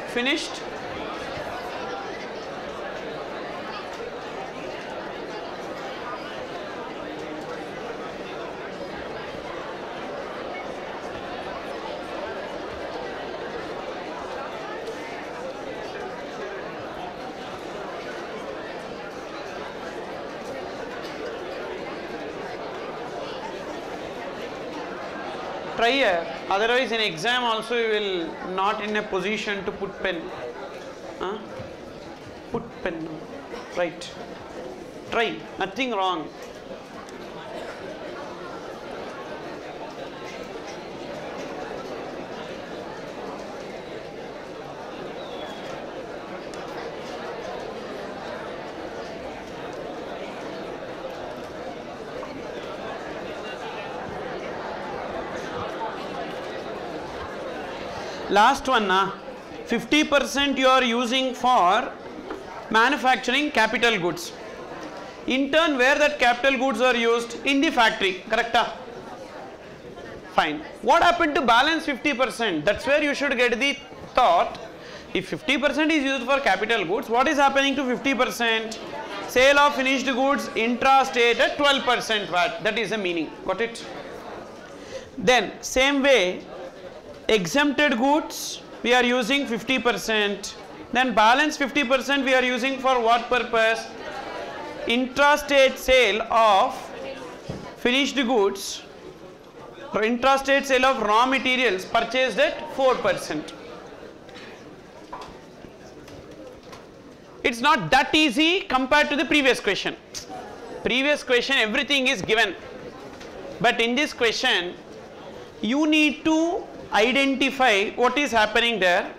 finished? Try here, otherwise in exam also you will not in a position to put pen. Put pen, right. Try, nothing wrong. Last one, 50% you are using for manufacturing capital goods. In turn, where that capital goods are used? In the factory, correct? Fine. What happened to balance 50%? That's where you should get the thought. If 50% is used for capital goods, what is happening to 50%? Sale of finished goods intra-state at 12% VAT. That is the meaning. Got it? Then, same way, exempted goods we are using 50%, then balance 50% we are using for what purpose? Intrastate sale of finished goods or intrastate sale of raw materials purchased at 4%. It's not that easy compared to the previous question. Previous question everything is given, but in this question you need to identify what is happening there.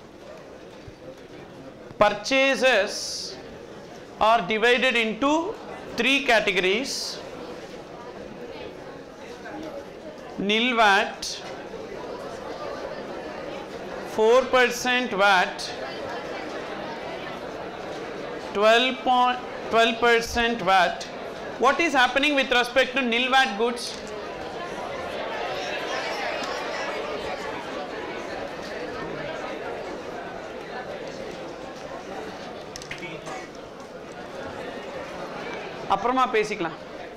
Purchases are divided into 3 categories: nil VAT, 4% VAT, 12% VAT. What is happening with respect to nil VAT goods? அப்புறமா பேசிக்கலாம்.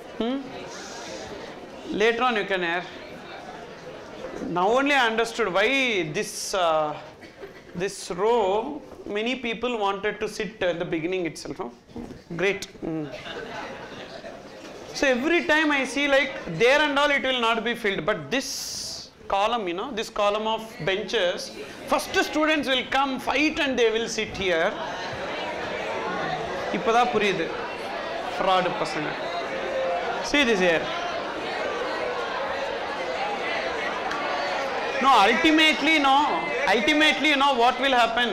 Later on you can air. Now only I understood why this row many people wanted to sit at the beginning itself. Great. So every time I see like there and all it will not be filled, but this column, you know, this column of benches, first students will come fight and they will sit here. இப்போதான் புரியுது fraud பசங்க. See this here. No, ultimately you know what will happen.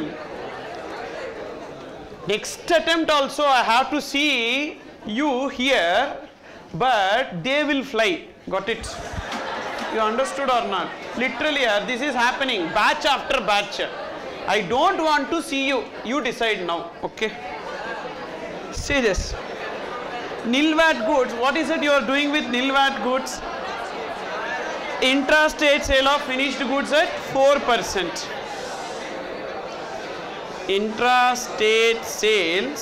Next attempt also I have to see you here, but they will fly. Got it? You understood or not? Literally this is happening batch after batch. I don't want to see you. You decide now. Okay? See this. Nil VAT goods. What is it you are doing with nil VAT goods? Intrastate sale of finished goods at 4%. Intrastate sales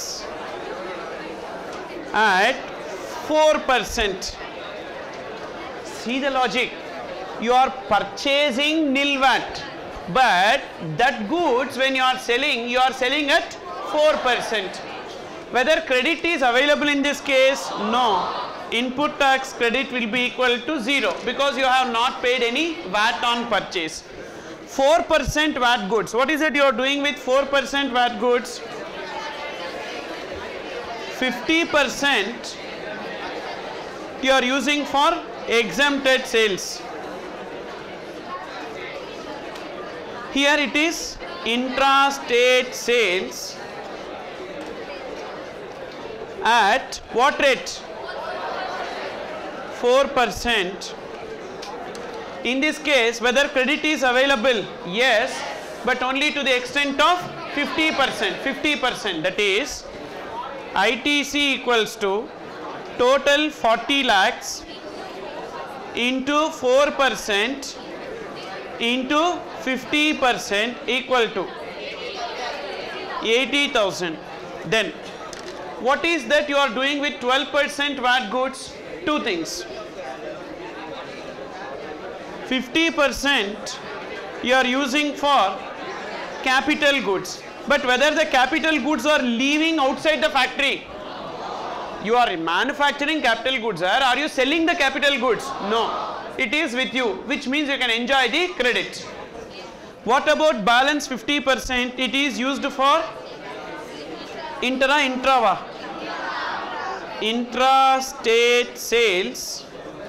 at 4%. See the logic. You are purchasing nil VAT, but that goods when you are selling at 4%. Whether credit is available in this case? No. Input tax credit will be equal to 0 because you have not paid any VAT on purchase. 4% VAT goods. What is it you are doing with 4% VAT goods? 50% you are using for exempted sales. Here it is intrastate sales at what rate? 4%. In this case, whether credit is available? Yes, but only to the extent of 50%. 50%. That is, ITC equals to total 40 lakhs into 4% into 50% equal to 80,000. Then what is that you are doing with 12% VAT goods? Two things. 50% you are using for capital goods. But whether the capital goods are leaving outside the factory, you are manufacturing capital goods. Are you selling the capital goods? No. It is with you, which means you can enjoy the credit. What about balance 50%? It is used for intra-state sales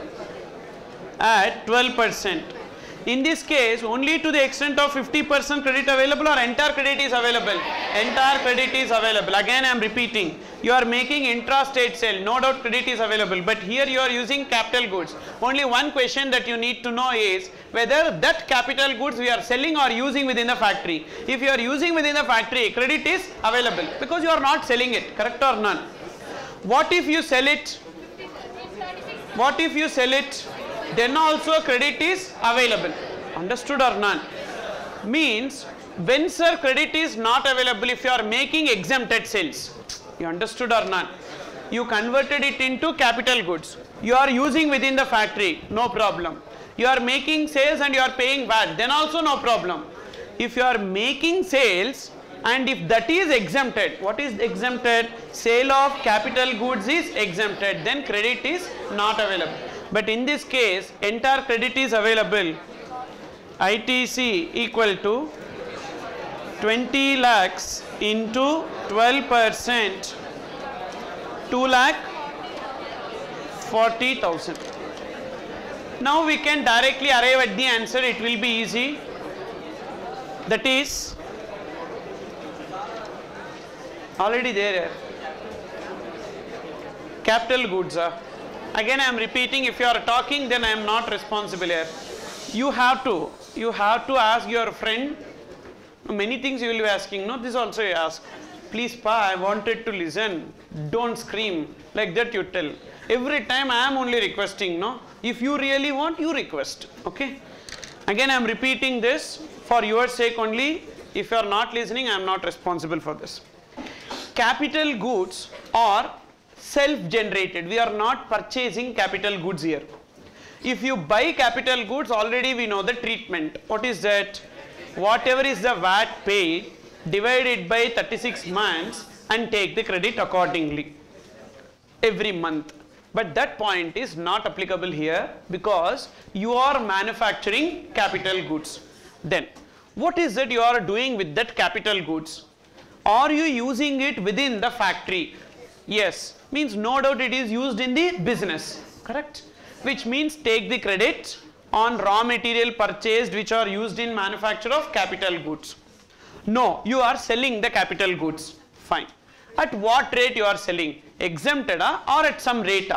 at 12%. In this case, only to the extent of 50% credit available or entire credit is available? Entire credit is available. Again I am repeating, you are making intra-state sale, no doubt credit is available, but here you are using capital goods. Only one question that you need to know is whether that capital goods we are selling or using within the factory. If you are using within the factory, credit is available because you are not selling it, correct or not? What if you sell it? What if you sell it? Then also credit is available. Understood or not? Means when sir credit is not available, if you are making exempted sales, you understood or not? You converted it into capital goods. You are using within the factory, no problem. You are making sales and you are paying VAT, then also no problem. If you are making sales and if that is exempted, what is exempted? Sale of capital goods is exempted, then credit is not available. But in this case, entire credit is available. ITC equal to 20 lakhs into 12%, 2,40,000. Now we can directly arrive at the answer, it will be easy. That is already there. Capital goods are. Again I am repeating, if you are talking then I am not responsible here. You have to ask your friend, many things you will be asking, no, this also you ask. Please pa, I wanted to listen, don't scream, like that you tell. Every time I am only requesting, no, if you really want, you request, okay. Again I am repeating this for your sake only, if you are not listening I am not responsible for this. Capital goods are self-generated. We are not purchasing capital goods here. If you buy capital goods, already we know the treatment. What is that? Whatever is the VAT paid, divide it by 36 months and take the credit accordingly every month. But that point is not applicable here because you are manufacturing capital goods. Then what is that you are doing with that capital goods? Are you using it within the factory? Yes, means no doubt it is used in the business, correct? Which means take the credit on raw material purchased which are used in manufacture of capital goods. No, you are selling the capital goods, fine. At what rate you are selling? Exempted or at some rate?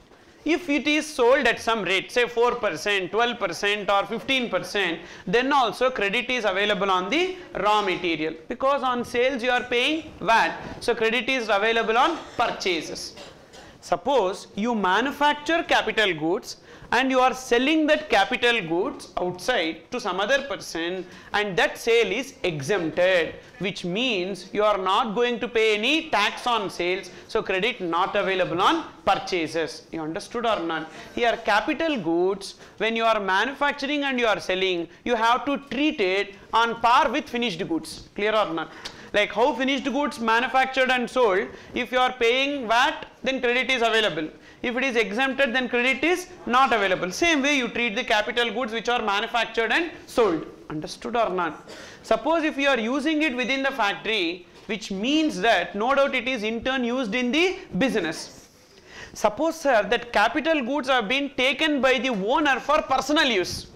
If it is sold at some rate, say 4%, 12% or 15%, then also credit is available on the raw material because on sales you are paying VAT. So credit is available on purchases. Suppose you manufacture capital goods and you are selling that capital goods outside to some other person and that sale is exempted, which means you are not going to pay any tax on sales, so credit not available on purchases. You understood or not? Here capital goods, when you are manufacturing and you are selling, you have to treat it on par with finished goods. Clear or not? Like how finished goods manufactured and sold, if you are paying VAT, then credit is available. If it is exempted, then credit is not available. Same way you treat the capital goods which are manufactured and sold. Understood or not? Suppose if you are using it within the factory, which means that no doubt it is in turn used in the business. Suppose sir that capital goods have been taken by the owner for personal use.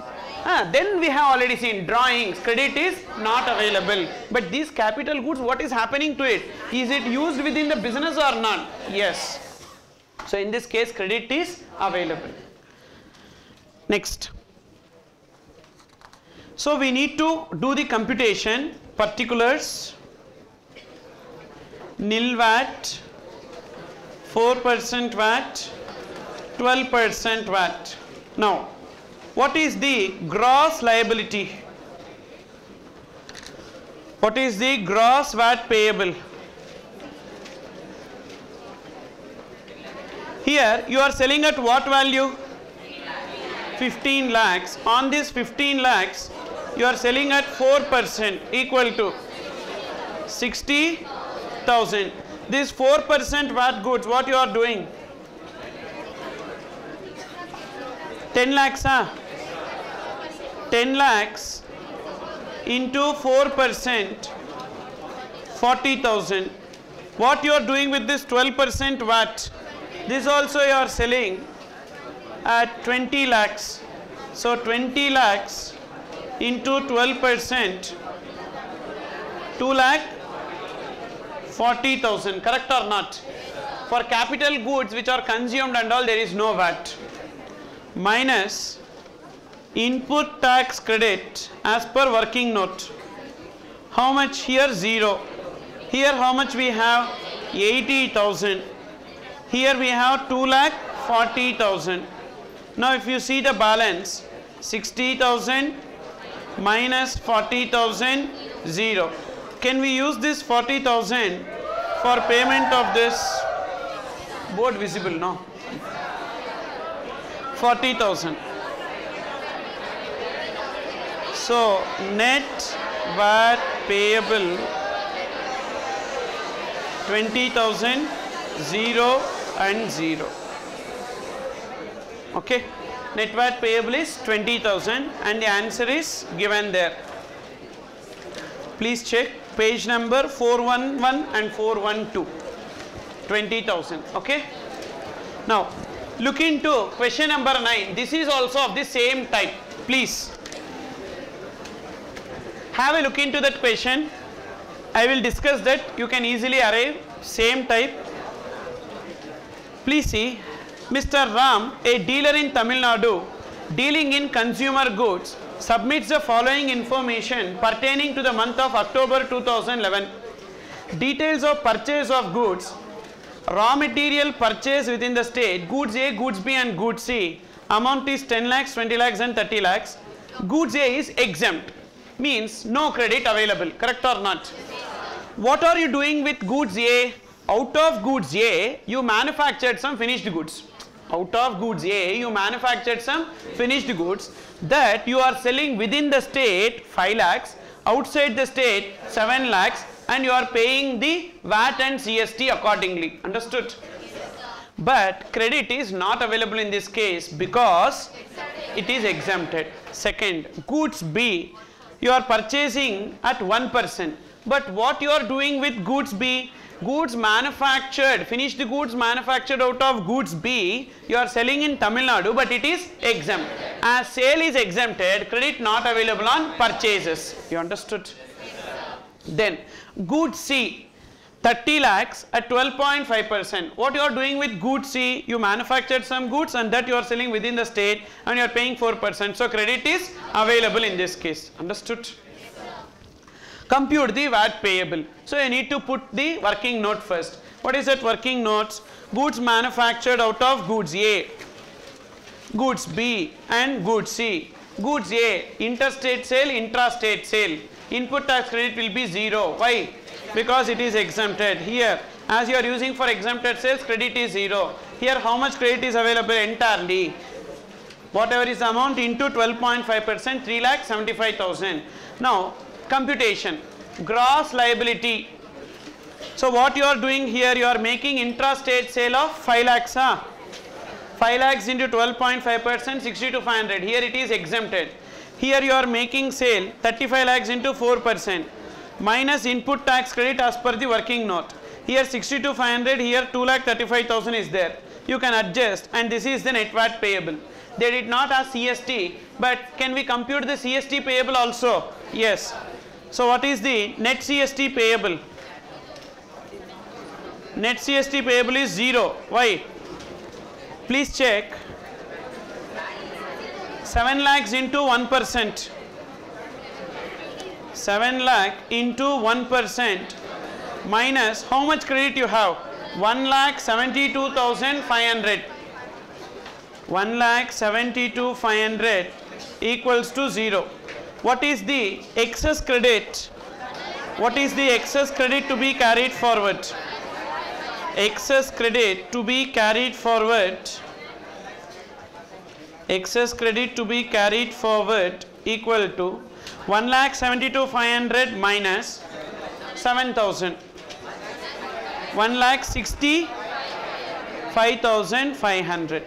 Then we have already seen drawings, credit is not available. But these capital goods, what is happening to it? Is it used within the business or not? Yes. So in this case credit is available. Next. So we need to do the computation, particulars, nil VAT, 4% VAT, 12% VAT. Now, what is the gross liability? What is the gross VAT payable? Here you are selling at what value? 15 lakhs. On this 15 lakhs, you are selling at 4% equal to 60,000. This 4% VAT goods, what you are doing? 10 lakhs, 10 lakhs into 4%, 40,000. What you are doing with this 12% VAT? This also you are selling at 20 lakhs. So 20 lakhs into 12%, 2,40,000. Correct or not? For capital goods which are consumed and all, there is no VAT. Minus input tax credit as per working note. How much here? 0. Here how much we have? 80,000. Here we have 2,40,000. Now if you see the balance, 60,000 minus 40,000, 0. Can we use this 40,000 for payment of this? Board visible, no? 40,000. So net VAT payable 20,000, 0 and 0. Okay, net VAT payable is 20,000 and the answer is given there. Please check page number 411 and 412. 20,000. Okay. Now look into question number 9. This is also of the same type. Please have a look into that question. I will discuss that. You can easily arrive. Same type. Please see. Mr. Ram, a dealer in Tamil Nadu dealing in consumer goods, submits the following information pertaining to the month of October 2011. Details of purchase of goods. Raw material purchase within the state, goods A, goods B and goods C. Amount is 10 lakhs, 20 lakhs and 30 lakhs. Goods A is exempt, means no credit available. Correct or not? What are you doing with goods A? Out of goods A, you manufactured some finished goods. Out of goods A, you manufactured some finished goods that you are selling within the state 5 lakhs, outside the state 7 lakhs, and you are paying the VAT and CST accordingly. Understood? But credit is not available in this case because it is exempted. Second, goods B, you are purchasing at 1%. But what you are doing with goods B? Goods manufactured, finished goods manufactured out of goods B, you are selling in Tamil Nadu, but it is exempt. As sale is exempted, credit not available on purchases. You understood? Then goods C, 30 lakhs at 12.5%. What you are doing with goods C? You manufactured some goods and that you are selling within the state and you are paying 4%. So credit is available in this case. Understood? Compute the VAT payable. So you need to put the working note first. What is that working notes? Goods manufactured out of goods A, goods B and goods C. Goods A, interstate sale, intrastate sale. Input tax credit will be 0. Why? Because it is exempted. Here, as you are using for exempted sales, credit is 0. Here, how much credit is available entirely? Whatever is the amount into 12.5%, 3,75,000. Now, computation. Gross liability. So, what you are doing here, you are making intrastate sale of 5 lakhs. 5 lakhs into 12.5%, 60,500. Here it is exempted. Here you are making sale 35 lakhs into 4%. Minus input tax credit as per the working note. Here 62,500, here 2,35,000 is there. You can adjust and this is the net VAT payable. They did not ask CST, but can we compute the CST payable also? Yes. So what is the net CST payable? Net CST payable is 0. Why? Please check. 7 lakhs into 1%. 7 lakh into 1% minus how much credit you have? 1,72,500. 1,72,500 equals to 0. What is the excess credit? What is the excess credit to be carried forward? Excess credit to be carried forward. Excess credit to be carried forward equal to 1,72,500 minus 7,000. 1,65,500.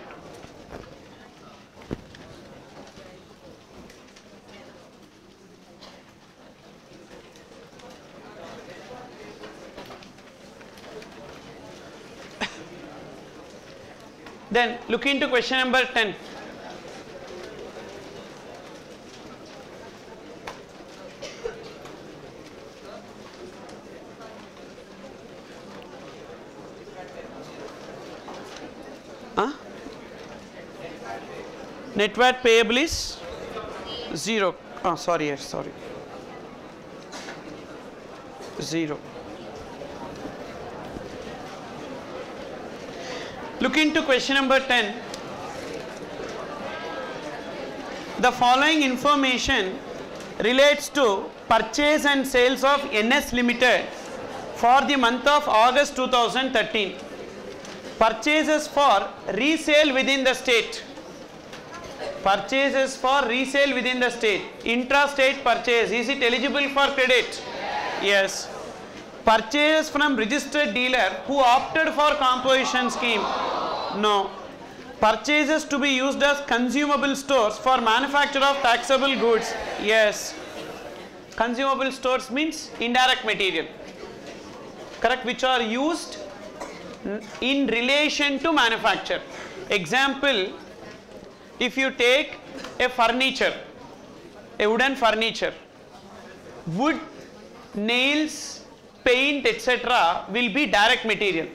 Then look into question number 10. Net VAT payable is 0. Oh, sorry, yes, sorry. 0. Look into question number 10. The following information relates to purchase and sales of NS Limited for the month of August 2013. Purchases for resale within the state. Purchases for resale within the state. Intra-state purchase. Is it eligible for credit? Yes. Purchase from registered dealer who opted for composition scheme. No. Purchases to be used as consumable stores for manufacture of taxable goods. Yes. Consumable stores means indirect material. Correct? Which are used in relation to manufacture. Example, if you take a furniture, a wooden furniture, wood, nails, paint, etc. will be direct material.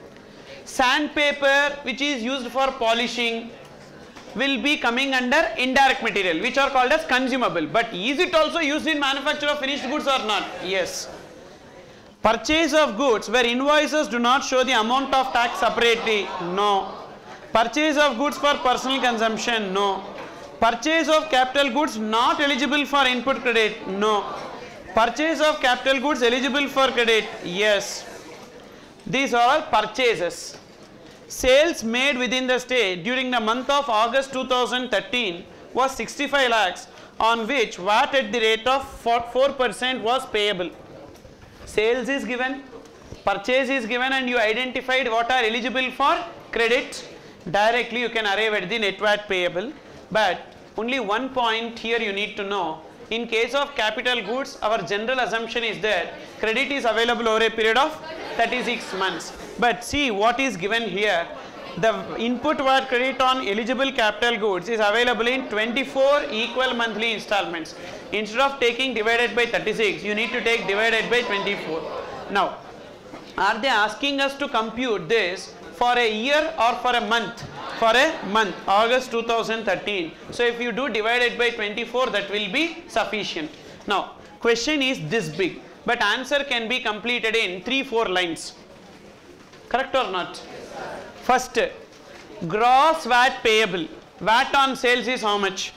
Sandpaper, which is used for polishing, will be coming under indirect material, which are called as consumable. But is it also used in manufacture of finished goods or not? Yes. Purchase of goods where invoices do not show the amount of tax separately. No. Purchase of goods for personal consumption. No. Purchase of capital goods not eligible for input credit. No. Purchase of capital goods eligible for credit. Yes. These are all purchases. Sales made within the state during the month of August 2013 was 65 lakhs, on which VAT at the rate of 4% was payable. Sales is given, purchase is given, and you identified what are eligible for credit. Directly you can arrive at the net VAT payable. But only one point here you need to know. In case of capital goods, our general assumption is that credit is available over a period of 36 months. But see what is given here. The input VAT credit on eligible capital goods is available in 24 equal monthly installments. Instead of taking divided by 36, you need to take divided by 24. Now, are they asking us to compute this for a year or for a month? For a month, August 2013. So if you do divided by 24, that will be sufficient. Now, question is this big, but answer can be completed in 3-4 lines. Correct or not? First, gross VAT payable. VAT on sales is how much?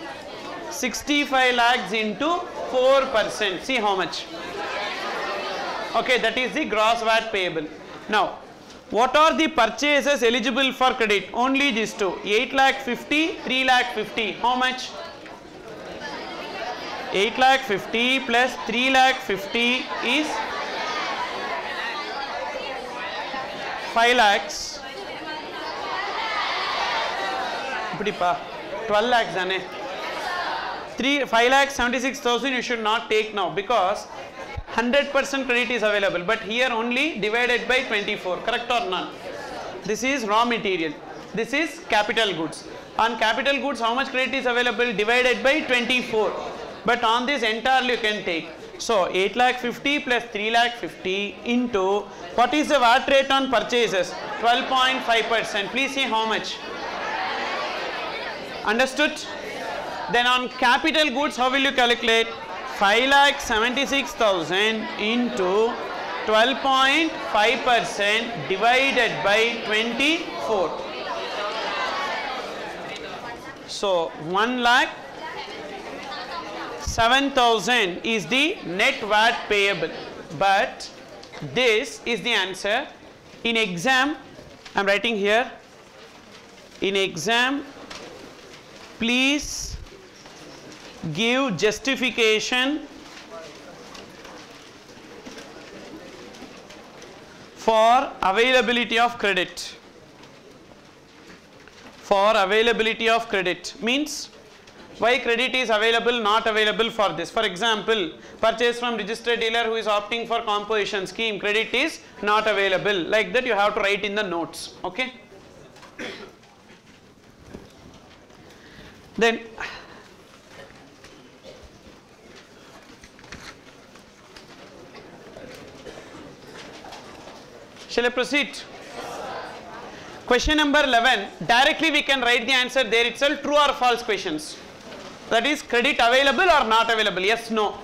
65 lakhs into 4%. See how much? Okay, that is the gross VAT payable. Now, what are the purchases eligible for credit? Only these two. 8 lakh 50, 3 lakh 50. How much? 8 lakh 50 plus 3 lakh 50 is 5 lakhs. 12 lakhs. 5 lakh 76,000 you should not take now, because 100% credit is available, but here only divided by 24. Correct or not? This is raw material. This is capital goods. On capital goods, how much credit is available? Divided by 24. But on this entirely you can take. So 8 lakh 50 plus 3 lakh 50 into, what is the VAT rate on purchases? 12.5%. Please see how much. Understood? Then on capital goods, how will you calculate? 5,76,000 into 12.5% divided by 24. So 1,69,000 7,000 is the net VAT payable. But this is the answer. In exam, I am writing here, in exam, please give justification for availability of credit. For availability of credit means why credit is available, not available for this. For example, purchase from registered dealer who is opting for composition scheme, credit is not available. Like that you have to write in the notes. Okay. Then shall I proceed? Question number 11, directly we can write the answer there itself, true or false questions. That is, credit available or not available, yes, no.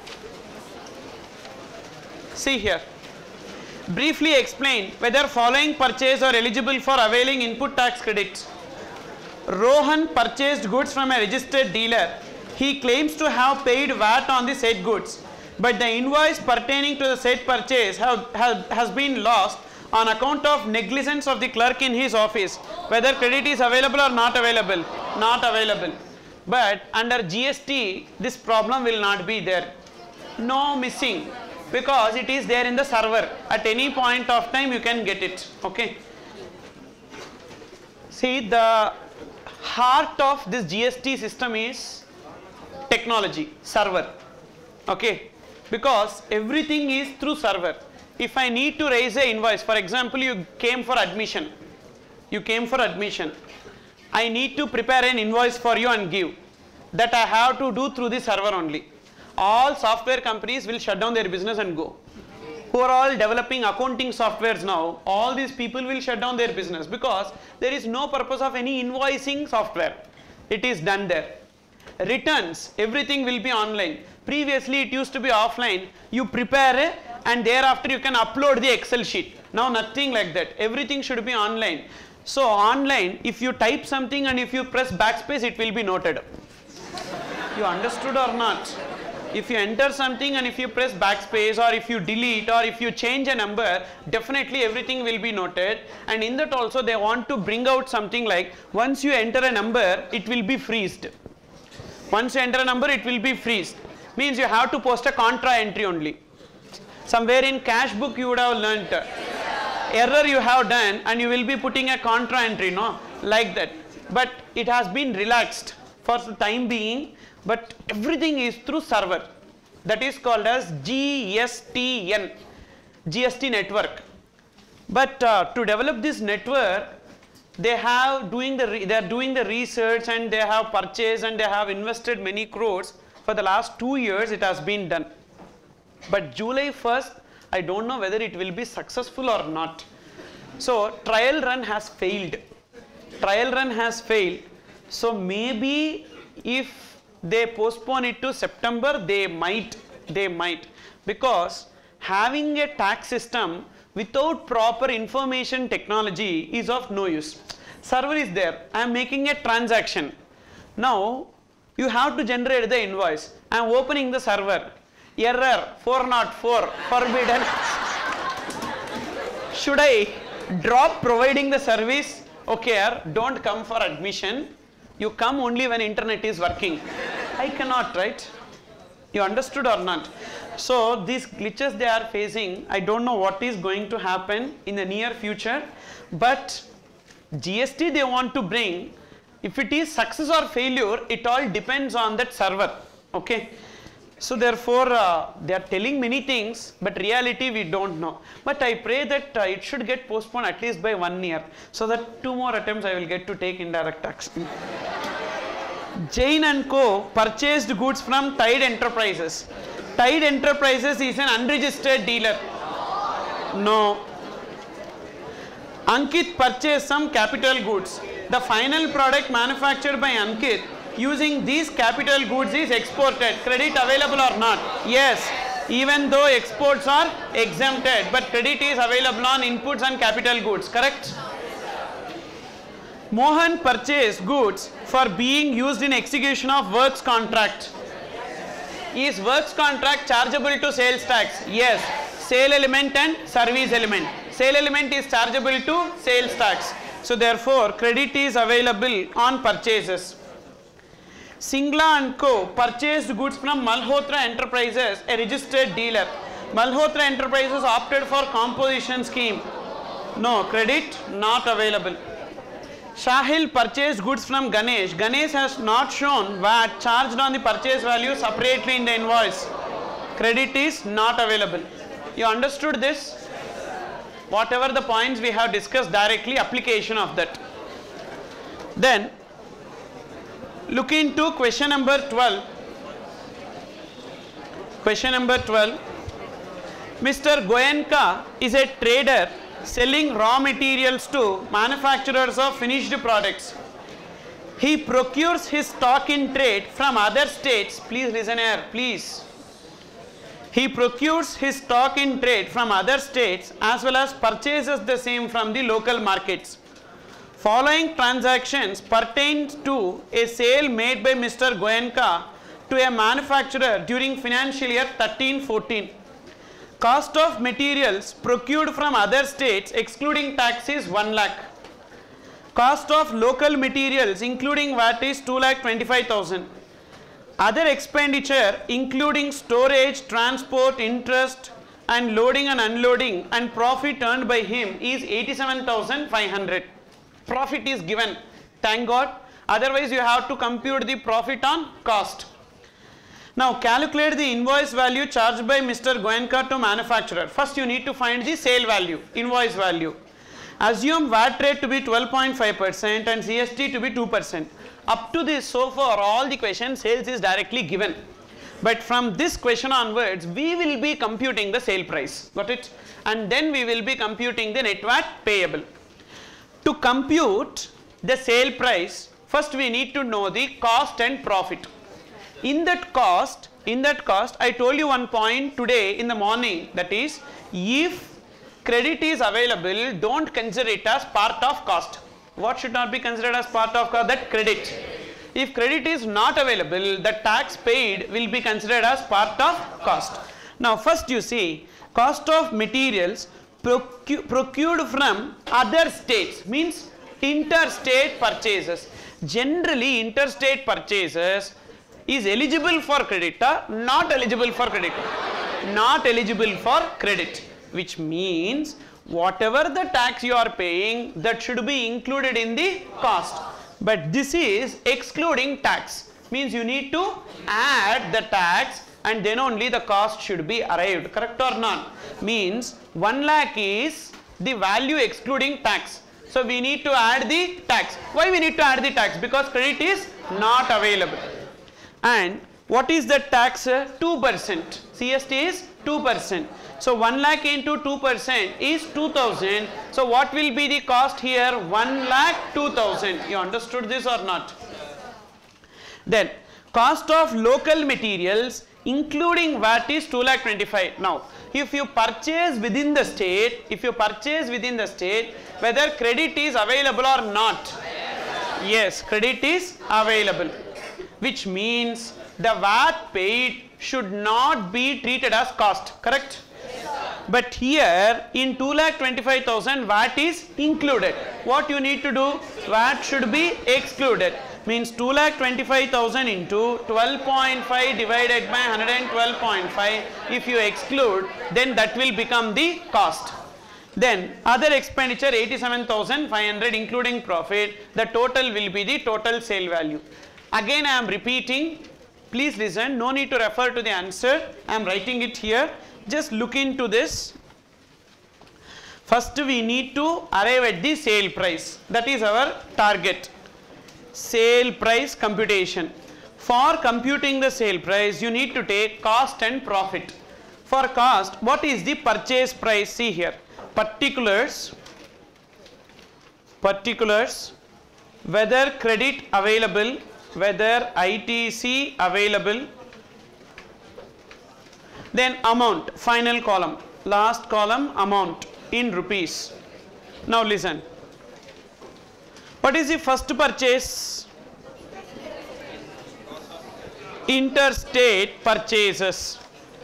See here, briefly explain whether following purchase are eligible for availing input tax credits. Rohan purchased goods from a registered dealer. He claims to have paid VAT on the said goods, but the invoice pertaining to the said purchase has been lost on account of negligence of the clerk in his office. Whether credit is available or not available? Not available. But under GST, this problem will not be there. No missing, because it is there in the server. At any point of time you can get it. Okay. See, the heart of this GST system is technology, server. Okay. Because everything is through server. If I need to raise an invoice, for example, you came for admission. I need to prepare an invoice for you and give. That I have to do through the server only. All software companies will shut down their business and go. Who are all developing accounting softwares now, all these people will shut down their business because there is no purpose of any invoicing software. It is done there. Returns, everything will be online. Previously it used to be offline. You prepare it and thereafter you can upload the Excel sheet. Now nothing like that. Everything should be online. So online, if you type something and if you press backspace, it will be noted. You understood or not? If you enter something and if you press backspace or if you delete or if you change a number, definitely everything will be noted. And in that also they want to bring out something like, once you enter a number, it will be freezed. Once you enter a number, it will be freezed. Means you have to post a contra entry only. Somewhere in cash book you would have learnt. Error you have done and you will be putting a contra entry, no? Like that. But it has been relaxed for the time being, but everything is through server. That is called as GSTN, GST network. But to develop this network, they are doing the research and they have purchased and they have invested many crores. For the last 2 years it has been done. But July 1st, I don't know whether it will be successful or not. So trial run has failed. So maybe if they postpone it to September, they might. Because having a tax system without proper information technology is of no use. Server is there. I am making a transaction. Now you have to generate the invoice. I am opening the server. Error 404 forbidden. Should I drop providing the service? Okay, don't come for admission. You come only when internet is working. I cannot, right? You understood or not? So these glitches they are facing, I don't know what is going to happen in the near future, but GST they want to bring, if it is success or failure, it all depends on that server. Okay. So therefore they are telling many things, but reality we don't know. But I pray that it should get postponed at least by 1 year, so that 2 more attempts I will get to take indirect tax. Jain and Co. purchased goods from Tide Enterprises. Tide Enterprises is an unregistered dealer. No. Ankit purchased some capital goods. The final product manufactured by Ankit using these capital goods is exported. Credit available or not? Yes. Even though exports are exempted, but credit is available on inputs and capital goods. Correct? Mohan purchased goods for being used in execution of works contract. Is works contract chargeable to sales tax? Yes. Sale element and service element. Sale element is chargeable to sales tax. So therefore, credit is available on purchases. Singla and Co. purchased goods from Malhotra Enterprises, a registered dealer. Malhotra Enterprises opted for composition scheme. No, credit not available. Shahil purchased goods from Ganesh. Ganesh has not shown VAT charged on the purchase value separately in the invoice. Credit is not available. You understood this? Whatever the points we have discussed directly, application of that. Then, look into question number 12. Question number 12. Mr. Goenka is a trader selling raw materials to manufacturers of finished products. He procures his stock in trade from other states. Please listen here, please. He procures his stock in trade from other states as well as purchases the same from the local markets. Following transactions pertain to a sale made by Mr. Goenka to a manufacturer during financial year 13-14. Cost of materials procured from other states excluding tax is 1 lakh. Cost of local materials including VAT is 2,25,000. Other expenditure including storage, transport, interest and loading and unloading and profit earned by him is 87,500. Profit is given, thank God, otherwise you have to compute the profit on cost. Now calculate the invoice value charged by Mr. Goenka to manufacturer. First you need to find the sale value, invoice value. Assume VAT rate to be 12.5% and CST to be 2%. Up to this, so far all the questions sales is directly given. But from this question onwards, we will be computing the sale price. Got it? And then we will be computing the net VAT payable. To compute the sale price, first we need to know the cost and profit. In that cost, I told you one point today in the morning, that is, if credit is available, don't consider it as part of cost. What should not be considered as part of cost? That credit. If credit is not available, the tax paid will be considered as part of cost. Now first you see, cost of materials procured from other states means interstate purchases. Generally interstate purchases is eligible for credit or not eligible for credit? Not eligible for credit, which means whatever the tax you are paying, that should be included in the cost. But this is excluding tax, means you need to add the tax and then only the cost should be arrived, correct or not? Means 1 lakh is the value excluding tax. So we need to add the tax. Why we need to add the tax? Because credit is not available. And what is the tax? 2%. CST is 2%. So 1 lakh into 2% is 2,000. So what will be the cost here? 1 lakh 2,000. You understood this or not? Then cost of local materials including VAT is 2,25,000. Now if you purchase within the state, whether credit is available or not? Yes, credit is available, which means the VAT paid should not be treated as cost, correct? But here in 2,25,000 VAT is included. What you need to do? VAT should be excluded. Means 2,25,000 into 12.5 divided by 112.5. If you exclude, then that will become the cost. Then other expenditure 87,500 including profit. The total will be the total sale value. Again I am repeating. Please listen. No need to refer to the answer. I am writing it here. Just look into this. First we need to arrive at the sale price. That is our target. Sale price computation. For computing the sale price, you need to take cost and profit. For cost, what is the purchase price? See here. Particulars, whether credit available, whether ITC available, then amount, final column, last column amount in rupees. Now listen. What is the first purchase? interstate purchases.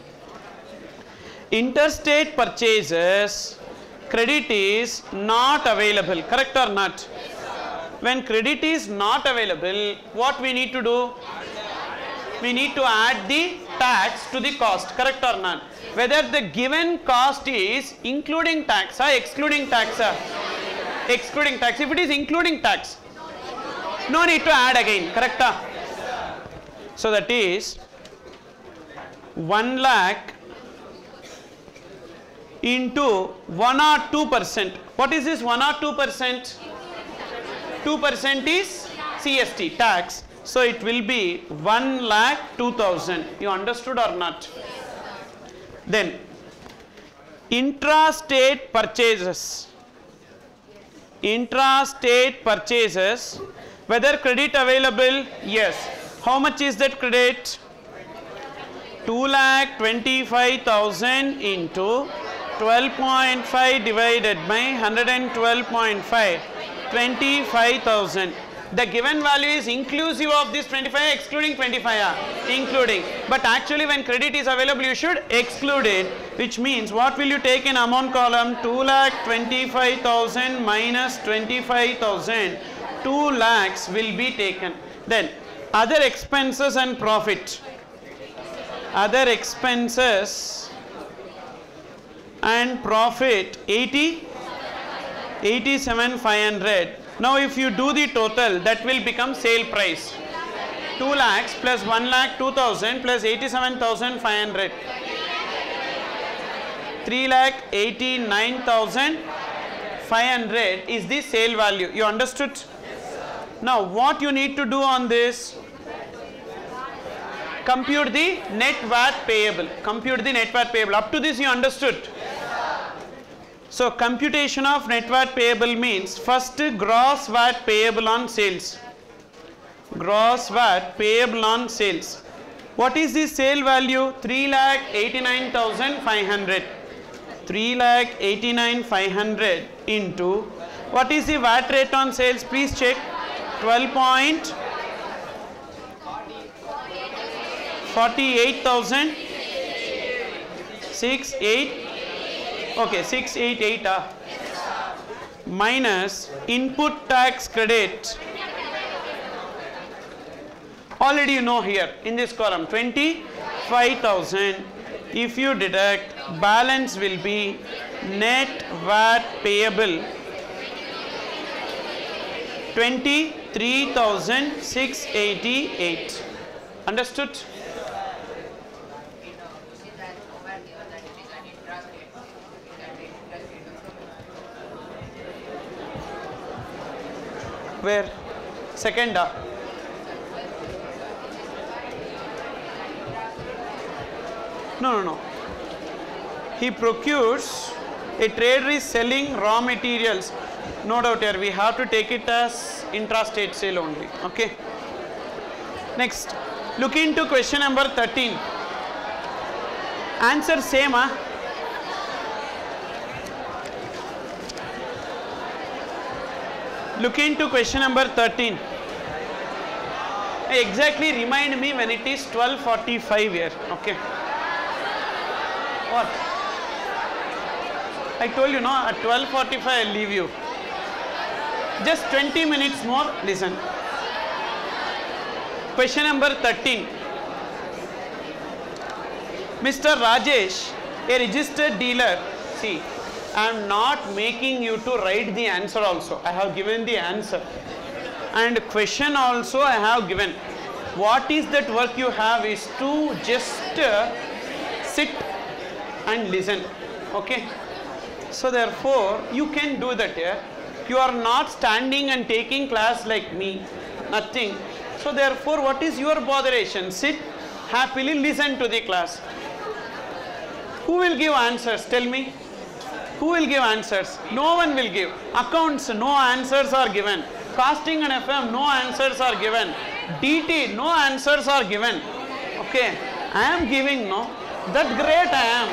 Interstate purchases, credit is not available, correct or not? When credit is not available, what we need to do? We need to add the tax to the cost, correct or not? Whether the given cost is including tax or excluding tax? Excluding tax. If it is including tax, no need to add again, correct? So that is 1 lakh into 1 or 2%. What is this 1 or 2%? 2% is CST, tax. So it will be 1,02,000. You understood or not? Then intrastate purchases. Intrastate purchases. Whether credit available? Yes. How much is that credit? 2,25,000 into 12.5 divided by 112.5. 25,000. The given value is inclusive of this 25, excluding 25, including. But actually when credit is available, you should exclude it, which means what will you take in amount column? 2,25,000 minus 25,000. 2 lakhs will be taken. Then other expenses and profit. Other expenses and profit 87,500. Now if you do the total, that will become sale price. 2 lakhs plus 1,02,000 plus 87,500. 3,89,500 is the sale value. You understood? Now what you need to do on this? Compute the net VAT payable. Compute the net VAT payable. Up to this you understood? So computation of net VAT payable means first gross VAT payable on sales. Gross VAT payable on sales. What is the sale value? 3,89,500. 3,89,500 into what is the VAT rate on sales? Please check. 12.48,000. 68. Okay, 688 minus input tax credit. Already you know here in this column 25,000. If you deduct, balance will be net VAT payable 23,688. Understood? Where? Second. No. He procures, a trader is selling raw materials. No doubt here, we have to take it as intrastate sale only. Okay. Next, look into question number 13. Answer same. Look into question number 13. Exactly remind me when it is 12:45 here. Okay. What? I told you, no, at 12:45 I will leave you. Just 20 minutes more, listen. Question number 13. Mr. Rajesh, a registered dealer. See, I am not making you to write the answer also. I have given the answer. And question also I have given. What is that work you have is to just sit and listen. Okay. So therefore, you can do that here. You are not standing and taking class like me. Nothing. So therefore, what is your botheration? Sit happily, listen to the class. Who will give answers? Tell me. Who will give answers? No one will give. Accounts, no answers are given. Costing and FM, no answers are given. DT, no answers are given. Okay. I am giving, no. That great I am.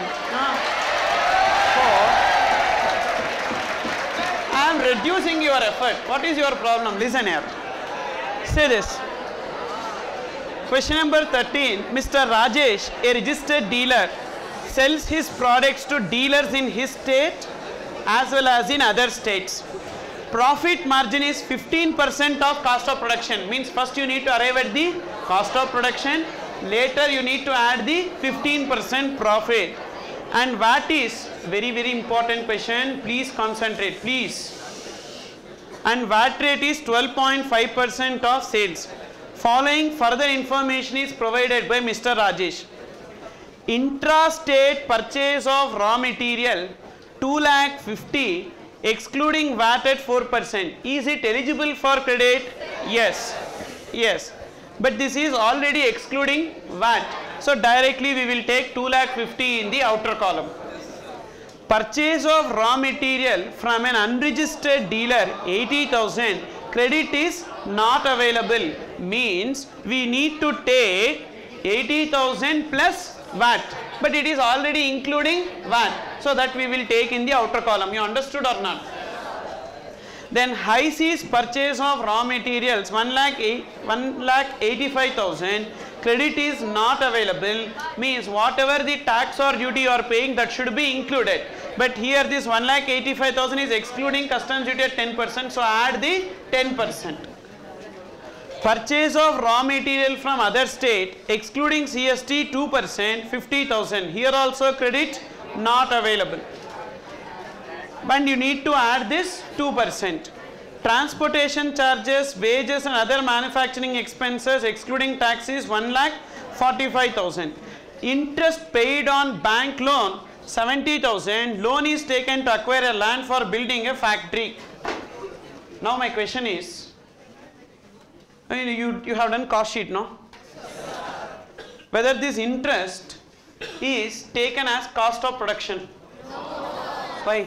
So, I am reducing your effort. What is your problem? Listen here. Say this. Question number 13. Mr. Rajesh, a registered dealer, sells his products to dealers in his state as well as in other states. Profit margin is 15% of cost of production. Means first you need to arrive at the cost of production. Later you need to add the 15% profit. And VAT is very important question. Please concentrate, please. And VAT rate is 12.5% of sales. Following further information is provided by Mr. Rajesh. Intra-state purchase of raw material 2,50,000 excluding VAT at 4%. Is it eligible for credit? Yes. Yes. But this is already excluding VAT. So directly we will take 2,50,000 in the outer column. Purchase of raw material from an unregistered dealer 80,000. Credit is not available. Means we need to take 80,000 plus VAT. But it is already including VAT. So that we will take in the outer column. You understood or not? Then high seas purchase of raw materials 1,85,000. Credit is not available. Means whatever the tax or duty you are paying, that should be included. But here this 1,85,000 is excluding customs duty at 10%. So add the 10%. Purchase of raw material from other state excluding CST 2%, 50,000. Here also credit not available. And you need to add this 2%. Transportation charges, wages and other manufacturing expenses excluding taxes 1,45,000. Interest paid on bank loan 70,000. Loan is taken to acquire a land for building a factory. Now my question is, you have done cost sheet, no? Whether this interest is taken as cost of production. Why?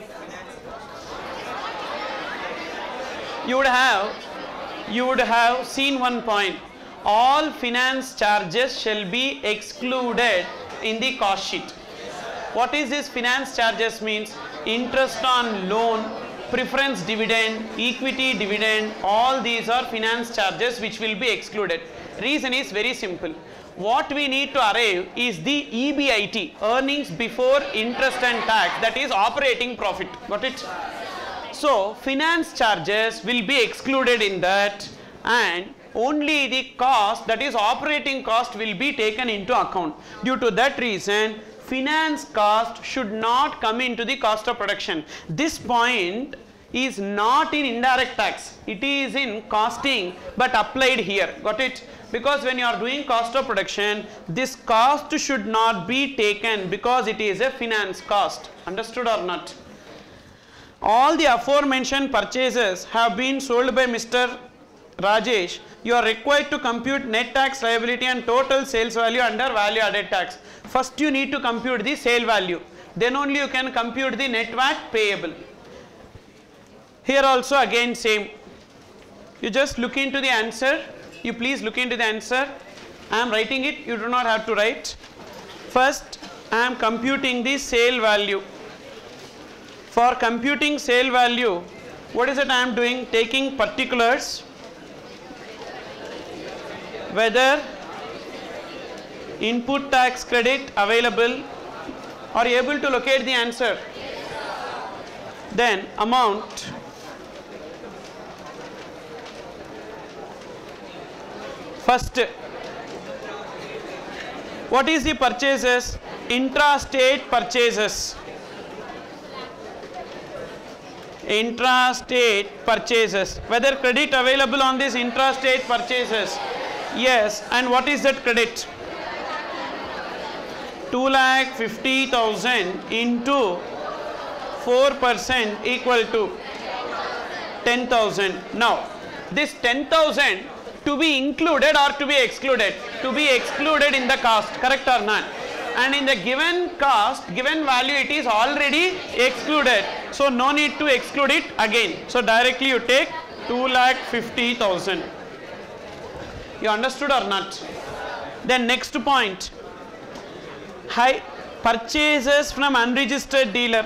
You would have seen one point. All finance charges shall be excluded in the cost sheet. What is this finance charges means? Interest on loan, preference dividend, equity dividend, all these are finance charges which will be excluded. Reason is very simple. What we need to arrive is the EBIT, earnings before interest and tax, that is operating profit. Got it? So finance charges will be excluded in that, and only the cost, that is operating cost, will be taken into account. Due to that reason, finance cost should not come into the cost of production. This point is not in indirect tax. It is in costing but applied here. Got it? Because when you are doing cost of production, this cost should not be taken because it is a finance cost. Understood or not? All the aforementioned purchases have been sold by Mr. Rajesh. You are required to compute net tax liability and total sales value under value added tax. First you need to compute the sale value. Then only you can compute the net VAT payable. Here also again same. You just look into the answer. You please look into the answer. I am writing it. You do not have to write. First I am computing the sale value. For computing sale value, what is it I am doing? Taking particulars, whether input tax credit available. Are you able to locate the answer? Then amount, first what is the purchases? Intra-state purchases. Intra-state purchases. Whether credit available on this intra-state purchases? Yes. And what is that credit? 2,50,000 into 4% equal to 10,000. Now, this 10,000 to be included or to be excluded? To be excluded in the cost. Correct or not? And in the given cost, given value, it is already excluded. So no need to exclude it again. So directly you take 2,50,000. You understood or not? Then next point. High purchases from unregistered dealer.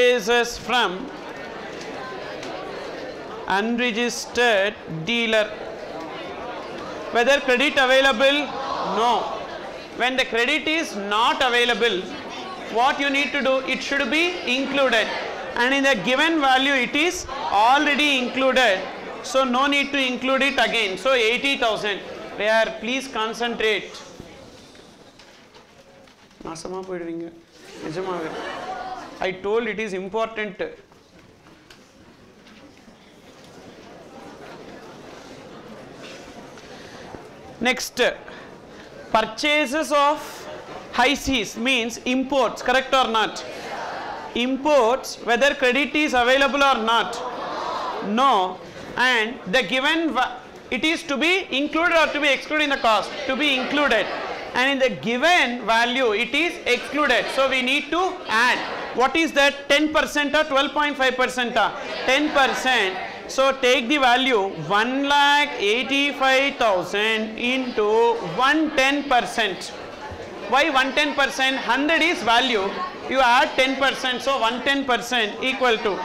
Purchases from unregistered dealer. Whether credit available? No. When the credit is not available, what you need to do? It should be included. And in the given value, it is already included. So no need to include it again. So 80,000. Where please concentrate. I told it is important. Next, purchases of high seas means imports, correct or not? Imports, whether credit is available or not? No. And the given, it is to be included or to be excluded in the cost? To be included. And in the given value, it is excluded. So we need to add. What is that? 10% or 12.5%? 10%. So take the value 1,85,000 into 110%. Why 110%? 100 is value. You add 10%. So 110% equal to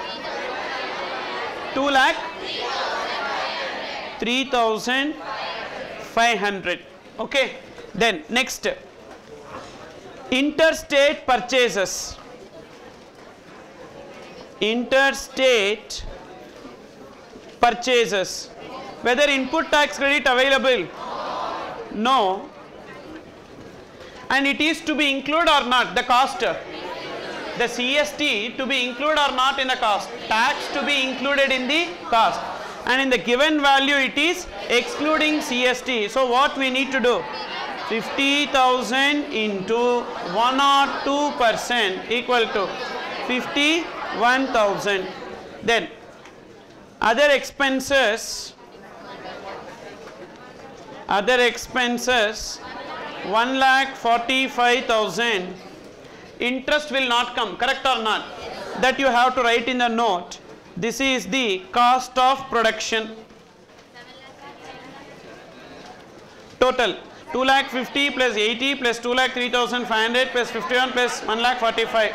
2,03,500. Okay. Then next, interstate purchases. Interstate purchases. Whether input tax credit available? No. And it is to be included or not? The cost. The CST to be included or not in the cost? Tax to be included in the cost. And in the given value, it is excluding CST. So what we need to do? 50,000 into 102% equal to 51,000. Then other expenses 1,45,000. Interest will not come, correct or not? That you have to write in the note. This is the cost of production. Total 2,50,000 plus 80 plus 2,03,500 plus 51 plus 1,45,000.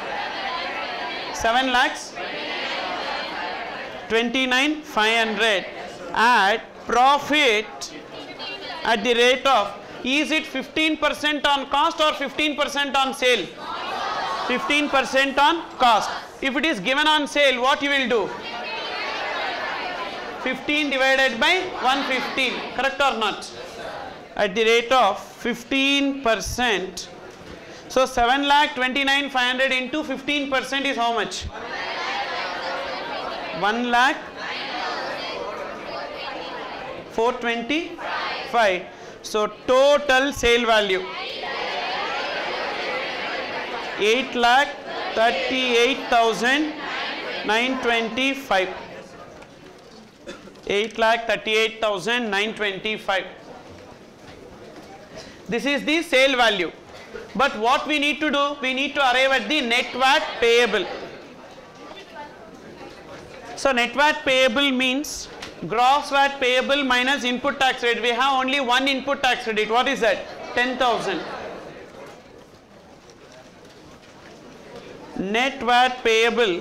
7,29,500. Add profit at the rate of, is it 15% on cost or 15% on sale? 15% on cost. If it is given on sale, what you will do? 15 divided by 115, correct or not? At the rate of 15%. So 7,29,500 into 15% is how much? 1,04,25. So total sale value 8,38,925. 8,38,925. This is the sale value. But what we need to do? We need to arrive at the net VAT payable. So net VAT payable means gross VAT payable minus input tax rate. We have only one input tax credit. What is that? 10,000. Net VAT payable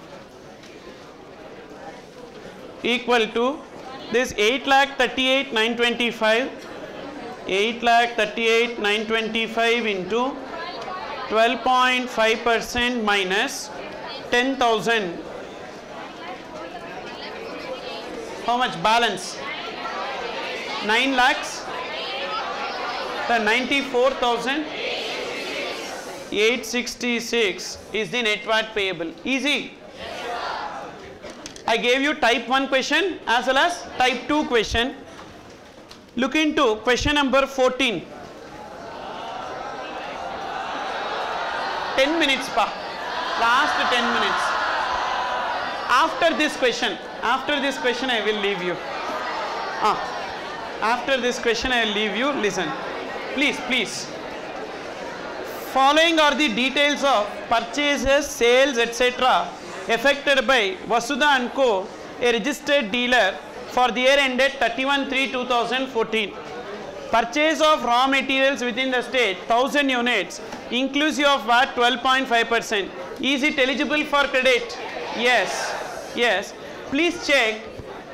equal to this 8,38,925. 8,38,925 into 12.5% minus 10,000. How much balance? 9 lakhs. The 94,866 is the net VAT payable. Easy. I gave you type 1 question as well as type 2 question. Look into question number 14. 10 minutes pa. Last 10 minutes. After this question I will leave you. After this question I will leave you. Listen. Please. Following are the details of purchases, sales, etc. effected by Vasudha & Co., a registered dealer, for the year ended 31/3/2014. Purchase of raw materials within the state 1000 units inclusive of VAT 12.5%. Is it eligible for credit? Yes. Please check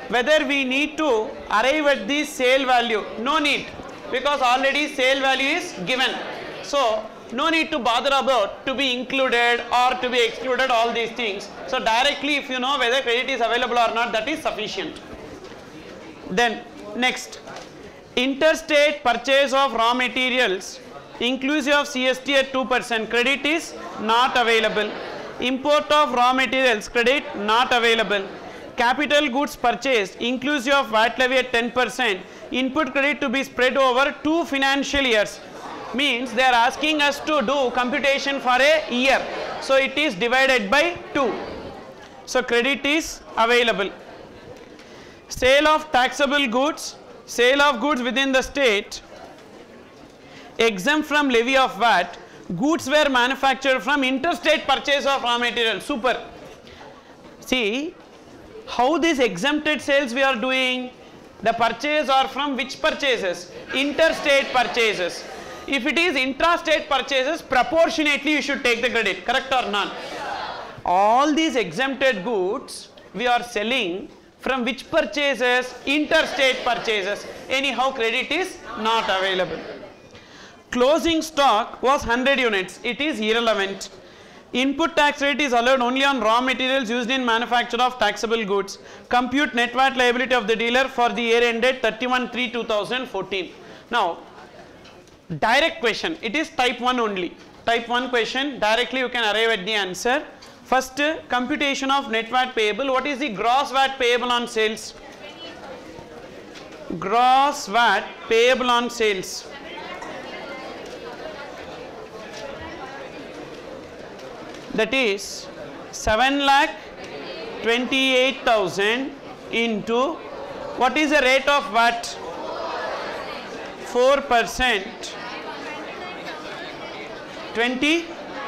whether we need to arrive at the sale value. No need, because already sale value is given. So no need to bother about to be included or to be excluded, all these things. So directly if you know whether credit is available or not, that is sufficient. Then next, interstate purchase of raw materials inclusive of CST at 2%, credit is not available. Import of raw materials, credit not available. Capital goods purchased inclusive of VAT levy at 10%, input credit to be spread over 2 financial years. Means they are asking us to do computation for a year. So it is divided by 2. So credit is available. Sale of taxable goods, sale of goods within the state exempt from levy of VAT, goods were manufactured from interstate purchase of raw material. Super. See how these exempted sales we are doing. The purchase are from which purchases? Interstate purchases. If it is intrastate purchases, proportionately you should take the credit, correct or not? All these exempted goods we are selling from which purchases? Interstate purchases. Anyhow credit is not available. Closing stock was 100 units, it is irrelevant. Input tax rate is allowed only on raw materials used in manufacture of taxable goods. Compute net VAT liability of the dealer for the year ended 31/3/2014. Now, direct question, it is type 1 only. Type 1 question, directly you can arrive at the answer. First, computation of net VAT payable. What is the gross VAT payable on sales? Gross VAT payable on sales. That is 7,28,000 into what is the rate of VAT? 4%. 20.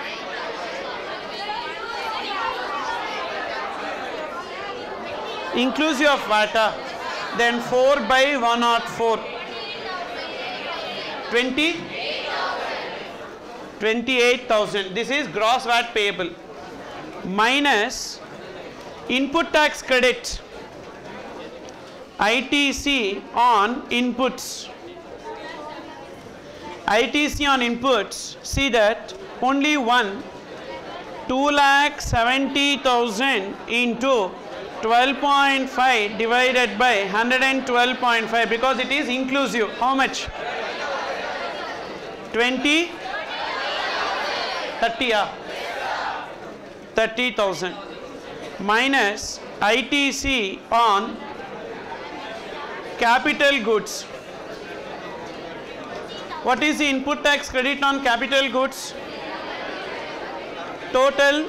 Inclusive of VAT, then 4 by 104. 28,000. This is gross VAT payable minus input tax credit, ITC on inputs. ITC on inputs, see that only one, 2,70,000 into 12.5 divided by 112.5, because it is inclusive. How much? 20, 30, 30,000 minus ITC on capital goods. What is the input tax credit on capital goods? Total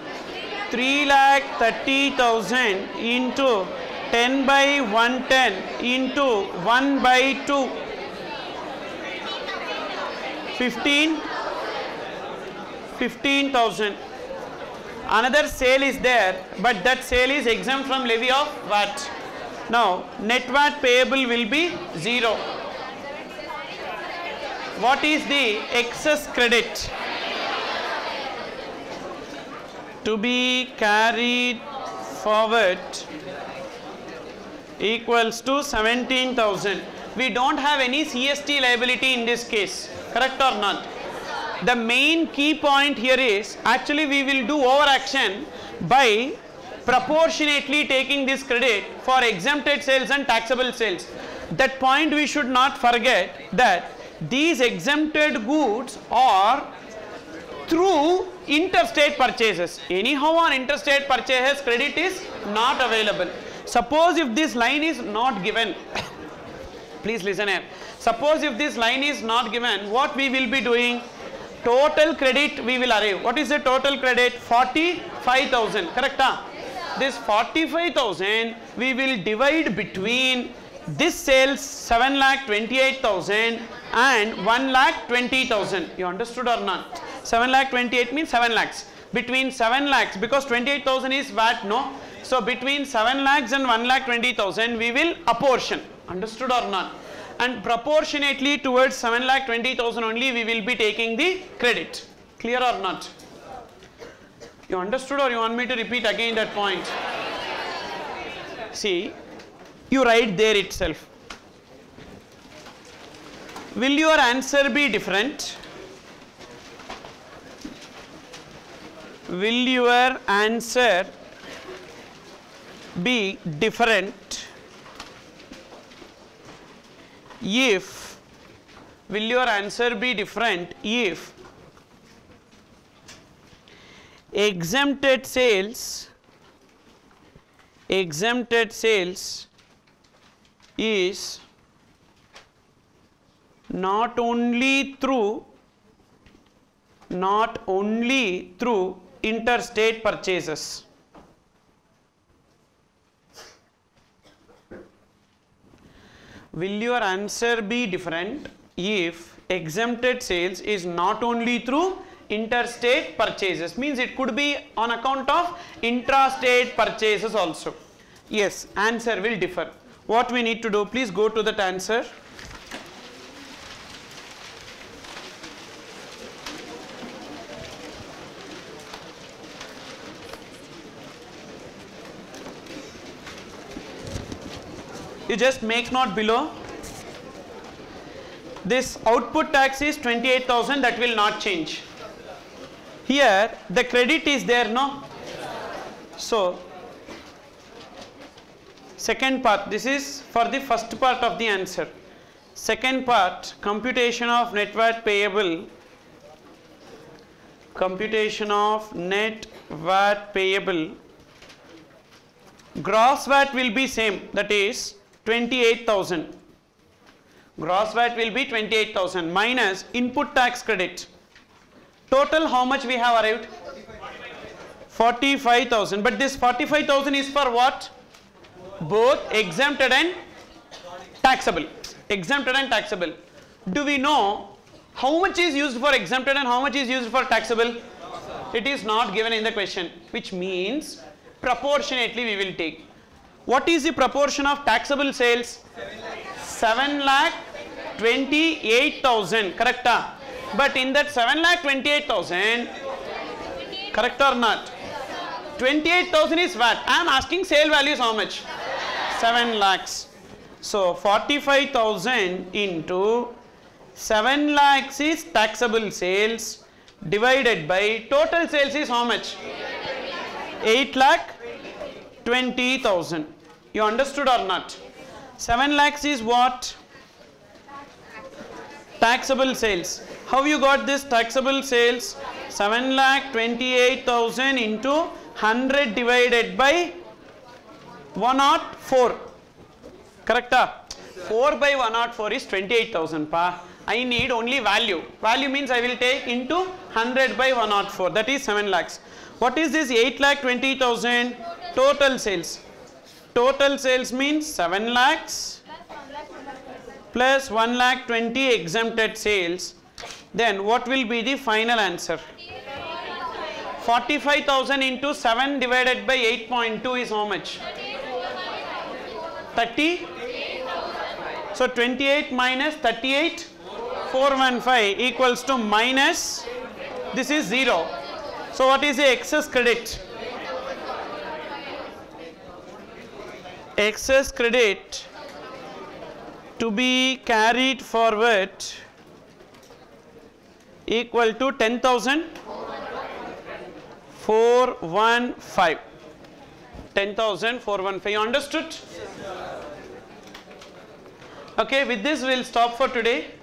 3,30,000 into 10 by 110 into 1 by 2. 15,000. Another sale is there, but that sale is exempt from levy of VAT. Now net VAT payable will be 0. What is the excess credit to be carried forward equals to 17,000. We don't have any CST liability in this case, correct or not? The main key point here is, actually we will do overaction by proportionately taking this credit for exempted sales and taxable sales. That point we should not forget, that these exempted goods are through interstate purchases. Anyhow on interstate purchases credit is not available. Suppose if this line is not given, please listen here. Suppose if this line is not given, what we will be doing? Total credit we will arrive. What is the total credit? 45,000, correct? This 45,000 we will divide between this sales 7,28,000 and 1,20,000. You understood or not? 7,28,000 means 7 lakhs. Between 7 lakhs, because 28,000 is VAT, no? So between 7 lakhs and 1,20,000 we will apportion. Understood or not? And proportionately towards 7,20,000 only we will be taking the credit. Clear or not? You understood, or you want me to repeat again that point? See, You write there itself. Will your answer be different? Will your answer be different if, will your answer be different if exempted sales is not only through interstate purchases? Will your answer be different if exempted sales is not only through interstate purchases? Means it could be on account of intrastate purchases also. Yes, answer will differ. What we need to do, please go to that answer. You just make note below. This output tax is 28,000, that will not change. Here the credit is there, no? So second part, this is for the first part of the answer. Second part, computation of net VAT payable. Computation of net VAT payable. Gross VAT will be same, that is 28,000. Gross VAT will be 28,000 minus input tax credit. Total how much we have arrived? 45,000. But this 45,000 is for what? Both exempted and taxable. Exempted and taxable. Do we know how much is used for exempted and how much is used for taxable? It is not given in the question, which means proportionately we will take. What is the proportion of taxable sales? 7,28,000, correct? But in that 7,28,000, correct or not? 28,000 is VAT. I am asking sale value is how much? 7 lakhs. So 45,000 into 7 lakhs is taxable sales divided by total sales is how much? 8,20,000. You understood or not? 7 lakhs is what? Taxable sales. How you got this taxable sales? 7,28,000 into 100 divided by 104. Correct? 4 by 104 is 28,000 pa. I need only value. Value means I will take into 100 by 104. That is 7 lakhs. What is this 8,20,000? Total sales. Total sales means 7 lakhs plus 1,20,000 exempted sales. Then what will be the final answer? 45,000 into 7 divided by 8.2 is how much? 30? So 28 minus 38, 415 equals to minus, this is 0. So what is the excess credit? Excess credit to be carried forward equal to 10,415. 10,415. You understood? Okay, with this we will stop for today.